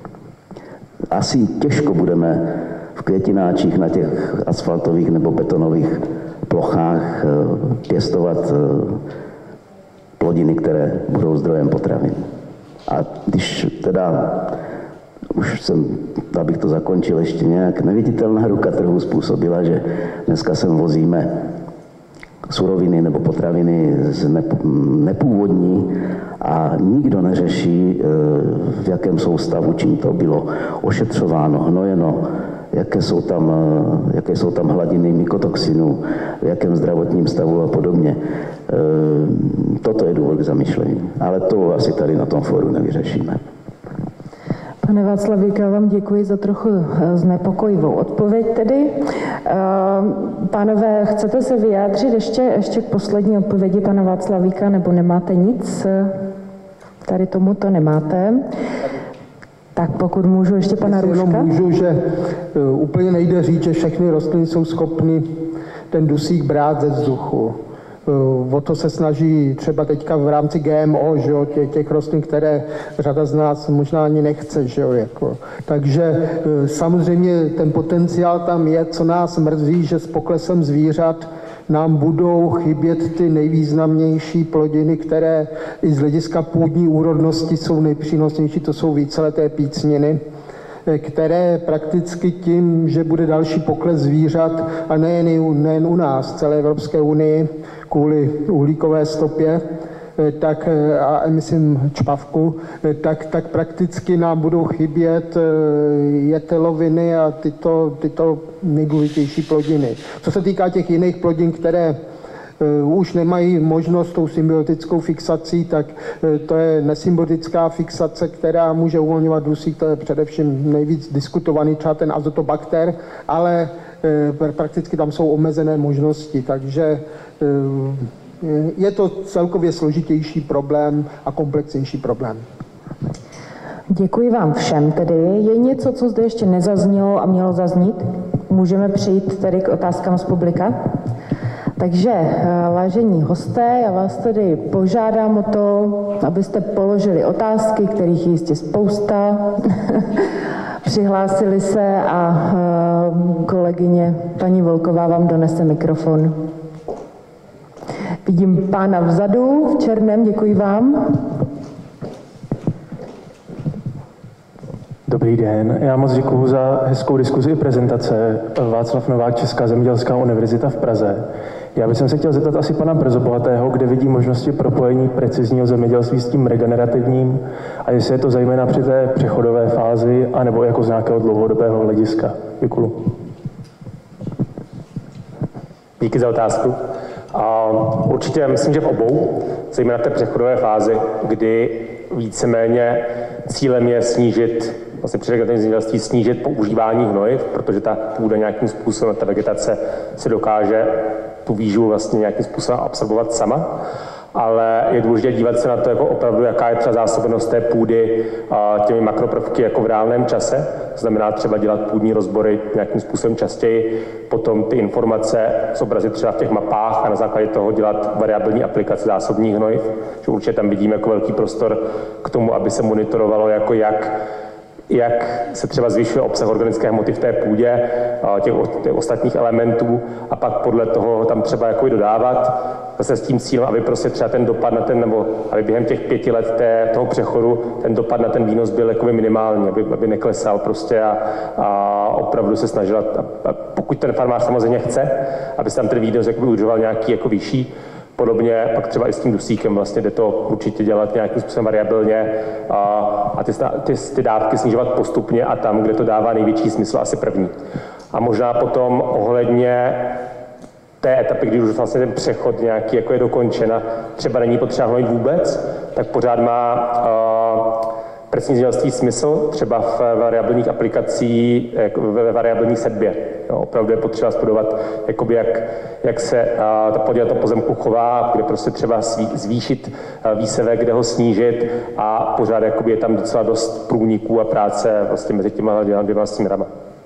Asi těžko budeme v květináčích na těch asfaltových nebo betonových plochách pěstovat plodiny, které budou zdrojem potravin. A když teda, už jsem, abych to zakončil ještě nějak, neviditelná ruka trhu způsobila, že dneska sem vozíme suroviny nebo potraviny z nepůvodní a nikdo neřeší, v jakém jsou stavu, čím to bylo ošetřováno, hnojeno, jaké jsou tam, jaké jsou tam hladiny mykotoxinů, v jakém zdravotním stavu a podobně. Toto je důvod k zamyšlení, ale to asi tady na tom fóru nevyřešíme. Pane Václavíku, já vám děkuji za trochu znepokojivou odpověď tedy. Pánové, chcete se vyjádřit ještě, ještě k poslední odpovědi pana Václavíka, nebo nemáte nic? Tady tomuto nemáte. Tak pokud můžu ještě pana Růžka. Můžu, že úplně nejde říct, že všechny rostliny jsou schopny ten dusík brát ze vzduchu. O to se snaží třeba teďka v rámci G M O, že jo, těch, těch rostlin, které řada z nás možná ani nechce. Že jo, jako. Takže samozřejmě ten potenciál tam je, co nás mrzí, že s poklesem zvířat nám budou chybět ty nejvýznamnější plodiny, které i z hlediska půdní úrodnosti jsou nejpřínosnější, to jsou víceleté pícniny, které prakticky tím, že bude další pokles zvířat, a nejen, nejen u nás, v celé Evropské unii, kvůli uhlíkové stopě, tak a emisím čpavku, tak, tak prakticky nám budou chybět jeteloviny a tyto, tyto nejdůležitější plodiny. Co se týká těch jiných plodin, které už nemají možnost tou symbiotickou fixací, tak to je nesymbiotická fixace, která může uvolňovat dusík, to je především nejvíc diskutovaný, třeba ten azotobakter, ale prakticky tam jsou omezené možnosti, takže je to celkově složitější problém a komplexnější problém. Děkuji vám všem tedy. Je něco, co zde ještě nezaznělo a mělo zaznít? Můžeme přejít tedy k otázkám z publika? Takže, vážení hosté, já vás tedy požádám o to, abyste položili otázky, kterých je jistě spousta. Přihlásili se a kolegyně paní Volková vám donese mikrofon. Vidím pána vzadu v černém, děkuji vám. Dobrý den, já moc děkuji za hezkou diskuzi i prezentace. Václav Novák, Česká zemědělská univerzita v Praze. Já bych se chtěl zeptat asi pana Brzobohatého, kde vidí možnosti propojení precizního zemědělství s tím regenerativním a jestli je to zejména při té přechodové fázi, anebo jako z nějakého dlouhodobého hlediska. Děkuju. Díky za otázku. Uh, určitě myslím, že v obou, zejména v té přechodové fázi, kdy víceméně cílem je snížit, vlastně při regenerativním zemědělství snížit používání hnojiv, protože ta půda nějakým způsobem, ta vegetace se dokáže tu výživu vlastně nějakým způsobem absorbovat sama, ale je důležité dívat se na to jako opravdu, jaká je třeba zásobenost té půdy těmi makroprvky jako v reálném čase. To znamená třeba dělat půdní rozbory nějakým způsobem častěji, potom ty informace zobrazit třeba v těch mapách a na základě toho dělat variabilní aplikace zásobních hnojiv. Že určitě tam vidíme jako velký prostor k tomu, aby se monitorovalo, jako jak jak se třeba zvyšuje obsah organické hmoty v té půdě, těch, těch ostatních elementů a pak podle toho tam třeba jako i dodávat. Zase s tím cílem, aby prostě třeba ten dopad na ten, nebo aby během těch pěti let té, toho přechodu ten dopad na ten výnos byl jako minimální, aby, aby neklesal prostě a, a opravdu se snažila, a, a pokud ten farmář samozřejmě chce, aby se tam ten výnos jako udržoval nějaký jako vyšší, podobně pak třeba i s tím dusíkem vlastně jde to určitě dělat nějakým způsobem variabilně a, a ty, ty, ty dávky snižovat postupně a tam, kde to dává největší smysl, asi první. A možná potom ohledně té etapy, kdy už vlastně ten přechod nějaký jako je dokončena, třeba není potřeba hnojit vůbec, tak pořád má uh, precizní zemědělství smysl, třeba v variabilních aplikacích, ve variabilní sedbě. Jo, opravdu je potřeba studovat, jakoby jak, jak se a, ta podíla toho pozemku chová, kde prostě třeba zvýšit a, výsevek, kde ho snížit a pořád jakoby je tam docela dost průniků a práce vlastně mezi těma dvěma směrama.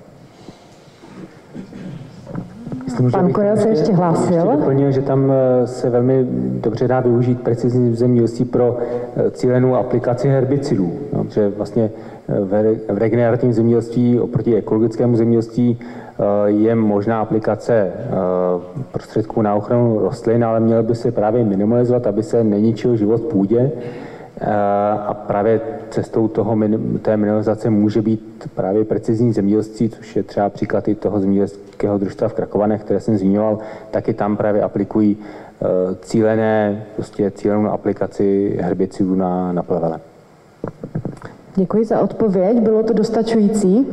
Pan Kurel se ještě hlásil. Ještě doplnil, že tam se velmi dobře dá využít precizní zemědělství pro cílenou aplikaci herbicidů. No, protože vlastně v regenerativním zemědělství oproti ekologickému zemědělství je možná aplikace prostředků na ochranu rostlin, ale měl by se právě minimalizovat, aby se neničil život v půdě. A právě cestou toho, té minimalizace může být právě precizní zemědělství, což je třeba příklad i toho zemědělského družstva v Krakovanech, které jsem zmiňoval, taky tam právě aplikují cílené, prostě cílenou aplikaci herbicidů na, na plevele. Děkuji za odpověď, bylo to dostačující.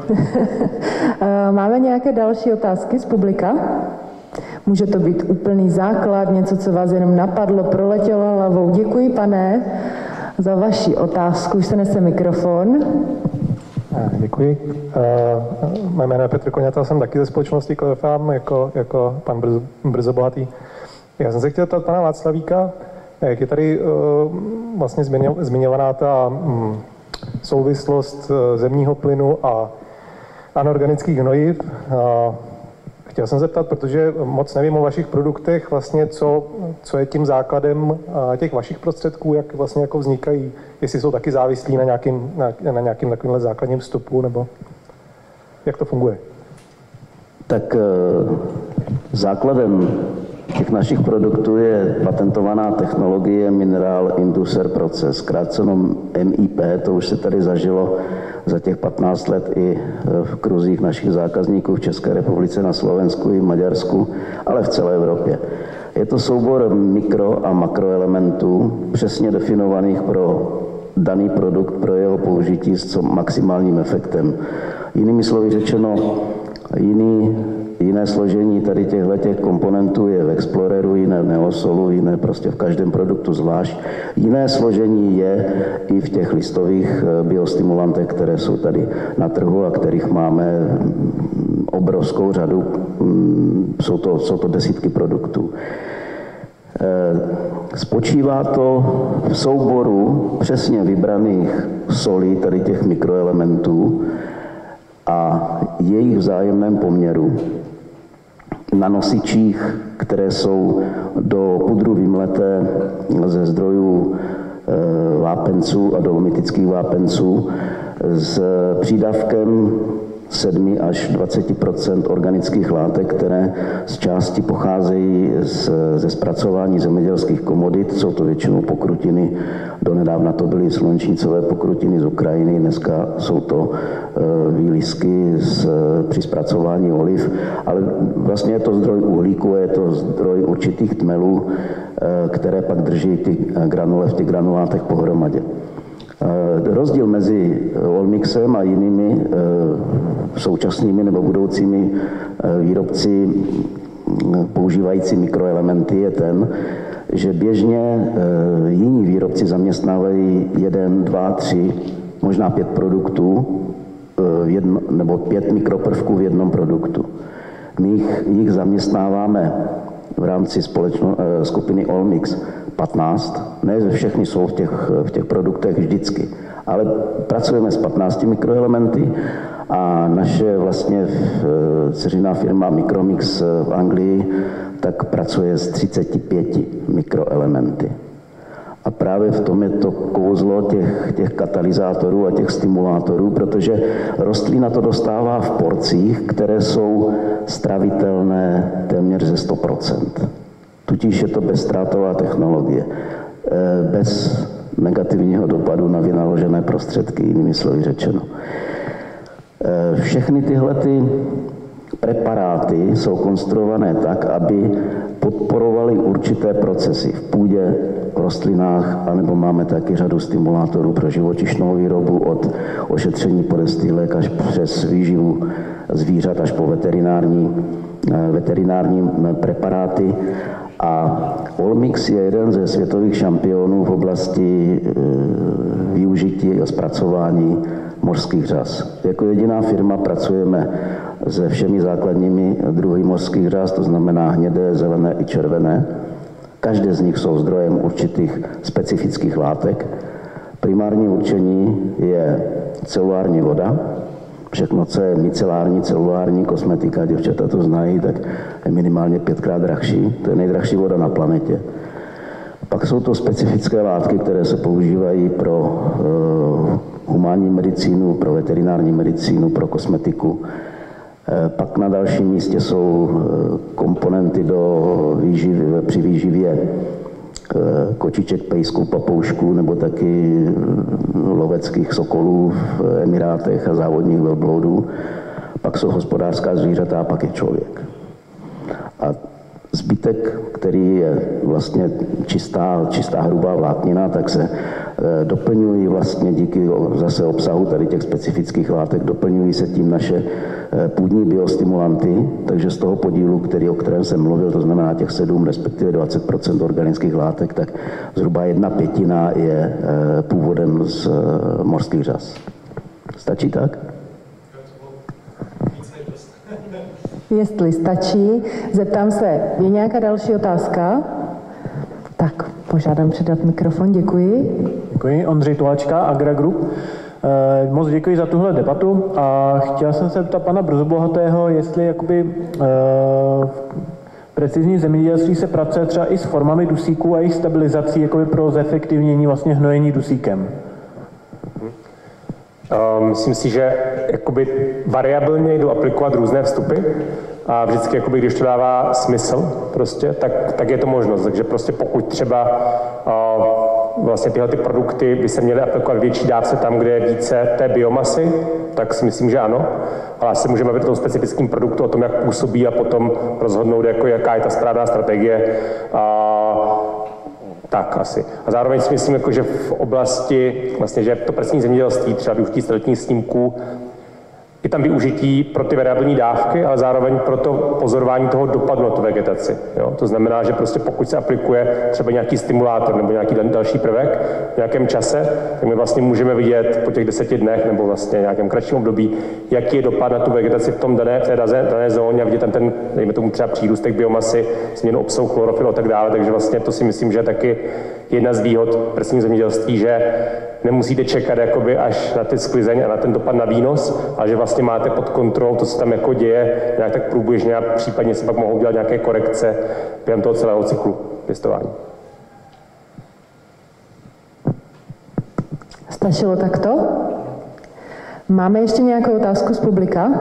Máme nějaké další otázky z publika? Může to být úplný základ, něco, co vás jenom napadlo, proletělo hlavou. Děkuji, pane, za vaši otázku. Už se nese mikrofon. Děkuji. Uh, Mé jméno je Petr Koňata, jsem taky ze společnosti Klefarm, jako, jako pan Brzo, Brzo Bohatý. Já jsem se chtěl ptát pana Václavíka, jak je tady uh, vlastně zmiňovaná ta um, souvislost zemního plynu a anorganických hnojiv. Uh, Chtěl jsem zeptat, protože moc nevím o vašich produktech, vlastně co, co je tím základem těch vašich prostředků, jak vlastně jako vznikají, jestli jsou taky závislí na nějakým, na, na nějakým takovýmhle základním vstupu, nebo jak to funguje? Tak základem těch našich produktů je patentovaná technologie Mineral Inducer Process, zkráceno M I P, to už se tady zažilo za těch patnáct let i v kruzích našich zákazníků v České republice, na Slovensku i Maďarsku, ale v celé Evropě. Je to soubor mikro- a makroelementů, přesně definovaných pro daný produkt, pro jeho použití s co maximálním efektem. Jinými slovy řečeno, jiný, jiné složení tady těchto komponentů je v Exploreru, jiné v Neosolu, jiné prostě v každém produktu zvlášť. Jiné složení je i v těch listových biostimulantech, které jsou tady na trhu a kterých máme obrovskou řadu. Jsou to, jsou to desítky produktů. Spočívá to v souboru přesně vybraných solí, tady těch mikroelementů, a jejich vzájemném poměru na nosičích, které jsou do pudru vymleté ze zdrojů vápenců a dolomitických vápenců s přídavkem sedm až dvacet procent organických látek, které z části pocházejí z, ze zpracování zemědělských komodit. Jsou to většinou pokrutiny, donedávna to byly slunečnicové pokrutiny z Ukrajiny, dneska jsou to e, výlisky z, při zpracování oliv, ale vlastně je to zdroj uhlíku, je to zdroj určitých tmelů, e, které pak drží ty granule v těch granulátech pohromadě. Rozdíl mezi Olmixem a jinými současnými nebo budoucími výrobci používající mikroelementy je ten, že běžně jiní výrobci zaměstnávají jeden, dva, tři, možná pět produktů jedno, nebo pět mikroprvků v jednom produktu. My jich, jich zaměstnáváme v rámci společno, skupiny Olmix patnáct, ne všechny jsou v těch, v těch produktech vždycky, ale pracujeme s patnácti mikroelementy a naše vlastně dceřiná firma Micromix v Anglii tak pracuje s třiceti pěti mikroelementy. A právě v tom je to kouzlo těch, těch katalyzátorů a těch stimulátorů, protože rostlina to dostává v porcích, které jsou stravitelné téměř ze sto procent. Tudíž je to bezztrátová technologie, bez negativního dopadu na vynaložené prostředky, jinými slovy řečeno. Všechny tyhle ty preparáty jsou konstruované tak, aby podporovaly určité procesy v půdě, v rostlinách, anebo máme taky řadu stimulátorů pro živočišnou výrobu od ošetření podestýlek až přes výživu zvířat až po veterinární, veterinární preparáty. A Olmix je jeden ze světových šampionů v oblasti využití a zpracování mořských řas. Jako jediná firma pracujeme se všemi základními druhy mořských řas, to znamená hnědé, zelené i červené. Každé z nich jsou zdrojem určitých specifických látek. Primární určení je celulární voda. Všechno, co je micelární, celulární kosmetika, děvčata to znají, tak je minimálně pětkrát drahší. To je nejdrahší voda na planetě. Pak jsou to specifické látky, které se používají pro uh, humánní medicínu, pro veterinární medicínu, pro kosmetiku. E, pak na dalším místě jsou komponenty do výživy, při výživě e, kočiček, pejsků, papoušků nebo taky loveckých sokolů v Emirátech a závodních velbloudů. Pak jsou hospodářská zvířata a pak je člověk. A zbytek, který je vlastně čistá, čistá hrubá vláknina, tak se e, doplňují vlastně díky zase obsahu tady těch specifických látek, doplňují se tím naše e, půdní biostimulanty, takže z toho podílu, který, o kterém jsem mluvil, to znamená těch sedm, respektive dvacet procent organických látek, tak zhruba jedna pětina je e, původem z e, mořských řas. Stačí tak? Jestli stačí, zeptám se, je nějaká další otázka? Tak, požádám předat mikrofon, děkuji. Děkuji, Ondřej Tuhačka, Agra Group. E, moc děkuji za tuhle debatu a chtěl jsem se ptat pana Brzobohatého, jestli jakoby e, v precizní zemědělství se pracuje třeba i s formami dusíků a jejich stabilizací jakoby pro zefektivnění vlastně hnojení dusíkem. Myslím si, že jakoby variabilně jdu aplikovat různé vstupy a vždycky, jakoby, když to dává smysl, prostě, tak, tak je to možnost. Takže prostě pokud třeba uh, vlastně tyhle ty produkty by se měly aplikovat větší dávce tam, kde je více té biomasy, tak si myslím, že ano. Ale asi můžeme být o tom specifickém produktu, o tom, jak působí a potom rozhodnout, jako, jaká je ta správná strategie. Uh, Tak asi. A zároveň si myslím, jako, že v oblasti, vlastně, že to precizní zemědělství, třeba využití satelitních snímků, je tam využití pro ty variabilní dávky, ale zároveň pro to pozorování toho dopadu na tu vegetaci. Jo? To znamená, že prostě pokud se aplikuje třeba nějaký stimulátor nebo nějaký další prvek v nějakém čase, tak my vlastně můžeme vidět po těch deseti dnech nebo vlastně nějakém kratším období, jaký je dopad na tu vegetaci v tom dané, v té dané zóně a vidět tam ten, dejme tomu třeba přírůstek biomasy, změnu obsahu chlorofilu a tak dále. Takže vlastně to si myslím, že je taky jedna z výhod precizního zemědělství, že nemusíte čekat jakoby až na ty sklizeň a na ten dopad na výnos, ale že vlastně máte pod kontrolou to, co tam jako děje, nějak tak průběžně a případně se pak mohou dělat nějaké korekce během toho celého cyklu pěstování. Stačilo takto? Máme ještě nějakou otázku z publika?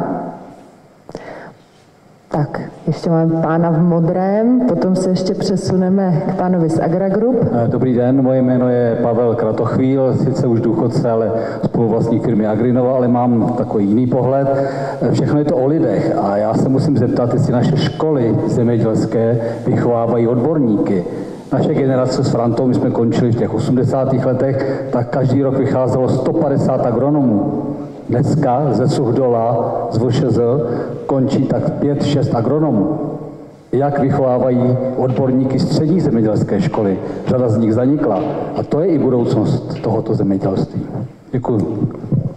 Tak, ještě máme pána v modrém, potom se ještě přesuneme k pánovi z Agra Group. Dobrý den, moje jméno je Pavel Kratochvíl, sice už důchodce, ale spoluvlastník firmy Agrinova, ale mám takový jiný pohled. Všechno je to o lidech a já se musím zeptat, jestli naše školy zemědělské vychovávají odborníky. Naše generace s Frantou, my jsme končili v těch osmdesátých letech, tak každý rok vycházelo sto padesát agronomů. Dneska ze Suchdola, z V Š Z, končí tak pět šest agronomů. Jak vychovávají odborníky střední zemědělské školy? Řada z nich zanikla. A to je i budoucnost tohoto zemědělství. Děkuji.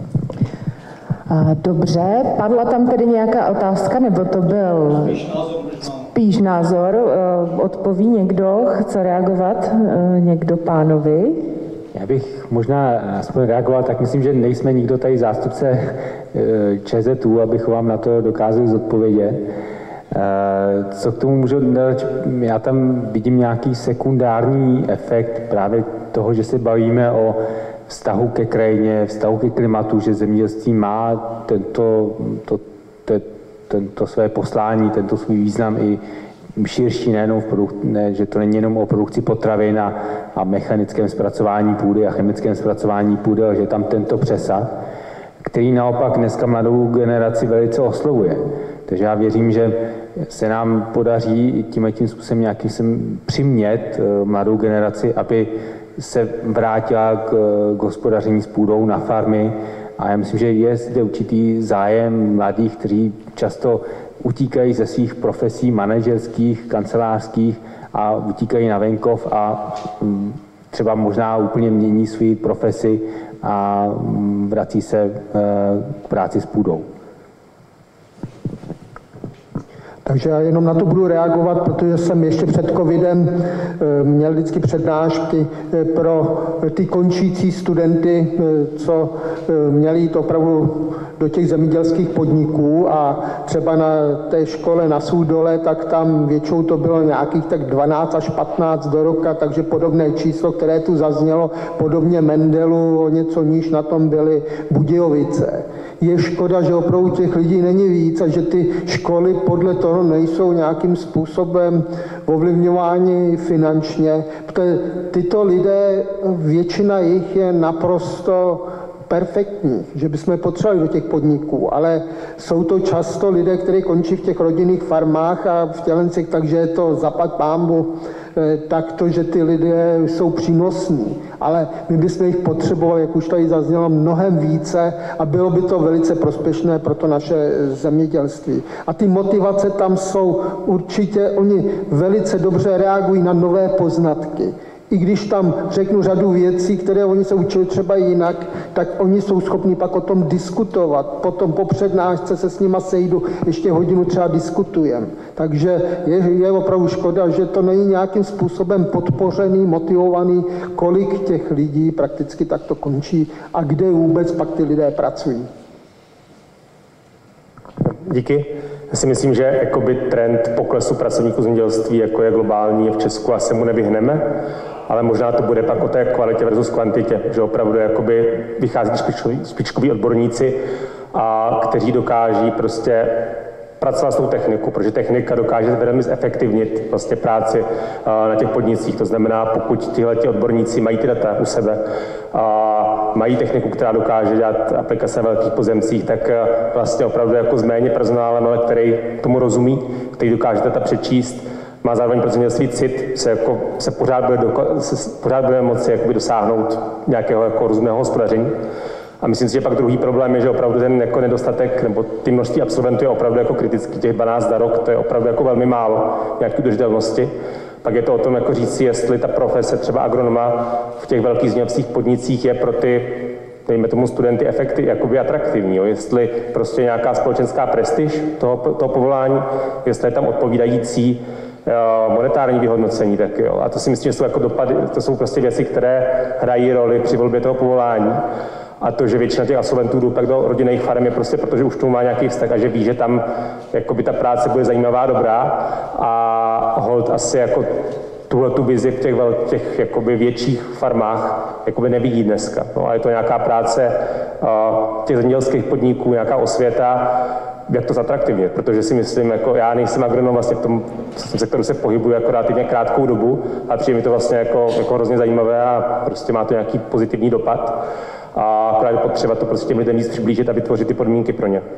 Dobře, padla tam tedy nějaká otázka, nebo to byl spíš názor? Odpoví někdo, chce reagovat? Někdo pánovi? Já bych možná aspoň reagoval, tak myslím, že nejsme nikdo tady zástupce Č Z U, abych vám na to dokázal zodpovědět. Co k tomu můžu dát? Já tam vidím nějaký sekundární efekt právě toho, že se bavíme o vztahu ke krajině, vztahu ke klimatu, že zemědělství má tento, to, to, tento své poslání, tento svůj význam i širší, nejenom v produk- ne, že to není jenom o produkci potravin a, a mechanickém zpracování půdy a chemickém zpracování půdy, ale že tam tento přesah, který naopak dneska mladou generaci velice oslovuje. Takže já věřím, že se nám podaří tím tím způsobem nějakým sem přimět mladou generaci, aby se vrátila k, k hospodaření s půdou na farmy. A já myslím, že je zde určitý zájem mladých, kteří často utíkají ze svých profesí manažerských, kancelářských a utíkají na venkov a třeba možná úplně mění svou profesi a vrací se k práci s půdou. Takže já jenom na to budu reagovat, protože jsem ještě před covidem měl vždycky přednášky pro ty končící studenty, co měli jít opravdu do těch zemědělských podniků a třeba na té škole na Soudole, tak tam většinou to bylo nějakých tak dvanáct až patnáct do roka, takže podobné číslo, které tu zaznělo, podobně Mendelu, o něco níž na tom byly Budějovice. Je škoda, že opravdu těch lidí není víc a že ty školy podle toho nejsou nějakým způsobem ovlivňovány finančně, protože tyto lidé, většina jich je naprosto perfektní, že bychom potřebovali do těch podniků, ale jsou to často lidé, kteří končí v těch rodinných farmách a v tělencích, takže je to zaplať pánbu takto, že ty lidé jsou přínosní. Ale my bychom jich potřebovali, jak už tady zaznělo, mnohem více a bylo by to velice prospěšné pro to naše zemědělství. A ty motivace tam jsou určitě, oni velice dobře reagují na nové poznatky. I když tam řeknu řadu věcí, které oni se učili třeba jinak, tak oni jsou schopni pak o tom diskutovat. Potom po přednášce se s nima sejdu, ještě hodinu třeba diskutujeme. Takže je, je opravdu škoda, že to není nějakým způsobem podpořený, motivovaný, kolik těch lidí prakticky takto končí a kde vůbec pak ty lidé pracují. Díky. Já si myslím, že jakoby trend poklesu pracovníků zemědělství jako je globální, je v Česku a se mu nevyhneme, ale možná to bude pak o té kvalitě versus kvantitě, že opravdu jakoby vychází špičkoví odborníci, a kteří dokáží prostě pracovat s tou technikou, protože technika dokáže velmi zefektivnit vlastně práci na těch podnicích. To znamená, pokud tihleti odborníci mají ty data u sebe a mají techniku, která dokáže dělat aplikace na velkých pozemcích, tak vlastně opravdu jako s méně personálem, ale který tomu rozumí, který dokáže data přečíst, má zároveň pro zemědělství cit, se, jako, se pořád bude, doka- se pořád bude moci jakoby dosáhnout nějakého jako rozumného hospodaření. A myslím si, že pak druhý problém je, že opravdu ten jako nedostatek, nebo ty množství absolventů je opravdu jako kritický, těch dvanáct za rok, to je opravdu jako velmi málo nějaké udržitelnosti. Pak je to o tom jako říct si, jestli ta profese třeba agronoma v těch velkých zemědělských podnicích je pro ty, dejme tomu studenty, efekty jakoby atraktivní, jo? Jestli prostě nějaká společenská prestiž toho, toho povolání, jestli je tam odpovídající monetární vyhodnocení, tak jo. A to si myslím, že jsou jako dopady, to jsou prostě věci, které hrají roli při volbě toho povolání. A to, že většina těch absolventů jdou pak do rodinných farem, je prostě proto, že už tomu má nějaký vztah a že ví, že tam jakoby ta práce bude zajímavá, dobrá a hold asi jako tuhle tu vizi v těch, vel, těch jakoby větších farmách jakoby nevidí dneska. No, a je to nějaká práce uh, těch zemědělských podniků, nějaká osvěta, jak to zatraktivnit, protože si myslím, jako já nejsem agronom, vlastně v tom, v tom sektoru se pohybuji jako relativně krátkou dobu, a přijde mi to vlastně jako, jako hrozně zajímavé a prostě má to nějaký pozitivní dopad. A akorát je potřeba to prostě těm lidem víc přiblížit a vytvořit ty podmínky pro ně.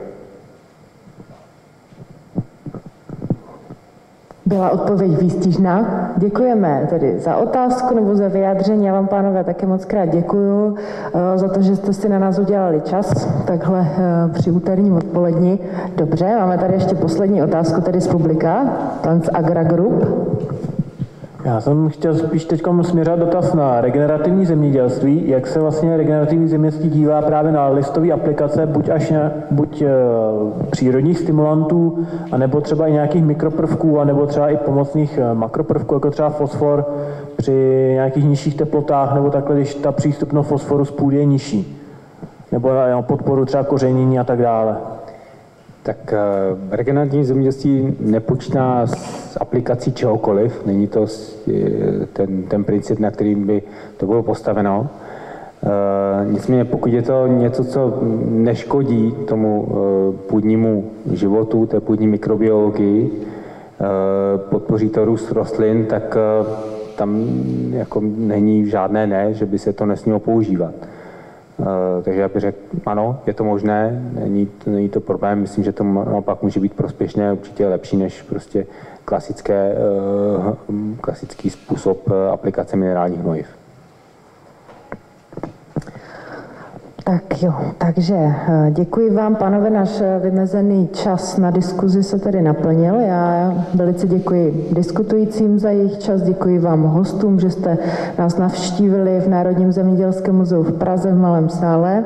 Byla odpověď výstižná. Děkujeme tedy za otázku nebo za vyjádření. Já vám, pánové, také moc krát děkuju za to, že jste si na nás udělali čas takhle při úterním odpoledni. Dobře, máme tady ještě poslední otázku tedy z publika. Pan z Agra Group. Já jsem chtěl spíš teď směřovat dotaz na regenerativní zemědělství. Jak se vlastně regenerativní zemědělství dívá právě na listové aplikace, buď až na, buď e, přírodních stimulantů, anebo třeba i nějakých mikroprvků, anebo třeba i pomocných e, makroprvků, jako třeba fosfor při nějakých nižších teplotách, nebo takhle, když ta přístupnost fosforu z půdy je nižší. Nebo na podporu třeba kořenění a tak dále. Tak regenerativní zemědělství nepočíná s aplikací čehokoliv, není to ten, ten princip, na kterým by to bylo postaveno. E, nicméně pokud je to něco, co neškodí tomu půdnímu životu, té půdní mikrobiologii, e, podpoří to růst rostlin, tak tam jako není žádné ne, že by se to nesmělo používat. Uh, takže já bych řekl, ano, je to možné, není to, není to problém, myslím, že to naopak může být prospěšné, určitě lepší než prostě klasické, uh, klasický způsob uh, aplikace minerálních hnojiv. Tak jo, takže děkuji vám, pánové, náš vymezený čas na diskuzi se tedy naplnil. Já velice děkuji diskutujícím za jejich čas, děkuji vám hostům, že jste nás navštívili v Národním zemědělském muzeu v Praze v Malém sále.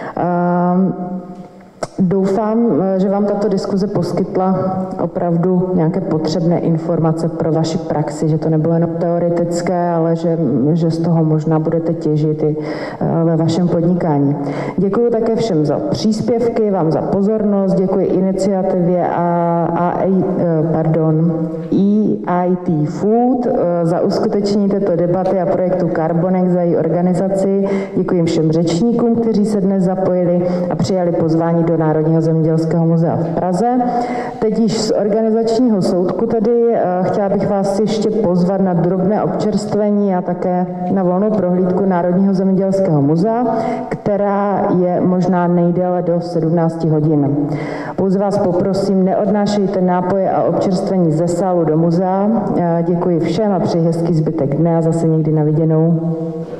Doufám, že vám tato diskuze poskytla opravdu nějaké potřebné informace pro vaši praxi, že to nebylo jenom teoretické, ale že, že z toho možná budete těžit i ve vašem podnikání. Děkuji také všem za příspěvky, vám za pozornost, děkuji iniciativě a, a, pardon, E I T Food za uskutečnění této debaty a projektu Carbonex za její organizaci. Děkuji všem řečníkům, kteří se dnes zapojili a přijali pozvání do Národního zemědělského muzea v Praze. Teď již z organizačního soudku tedy chtěla bych vás ještě pozvat na drobné občerstvení a také na volnou prohlídku Národního zemědělského muzea, která je možná nejdéle do sedmnácti hodin. Pouze vás poprosím, neodnášejte nápoje a občerstvení ze sálu do muzea. Děkuji všem a přeji hezký zbytek dne a zase někdy na viděnou.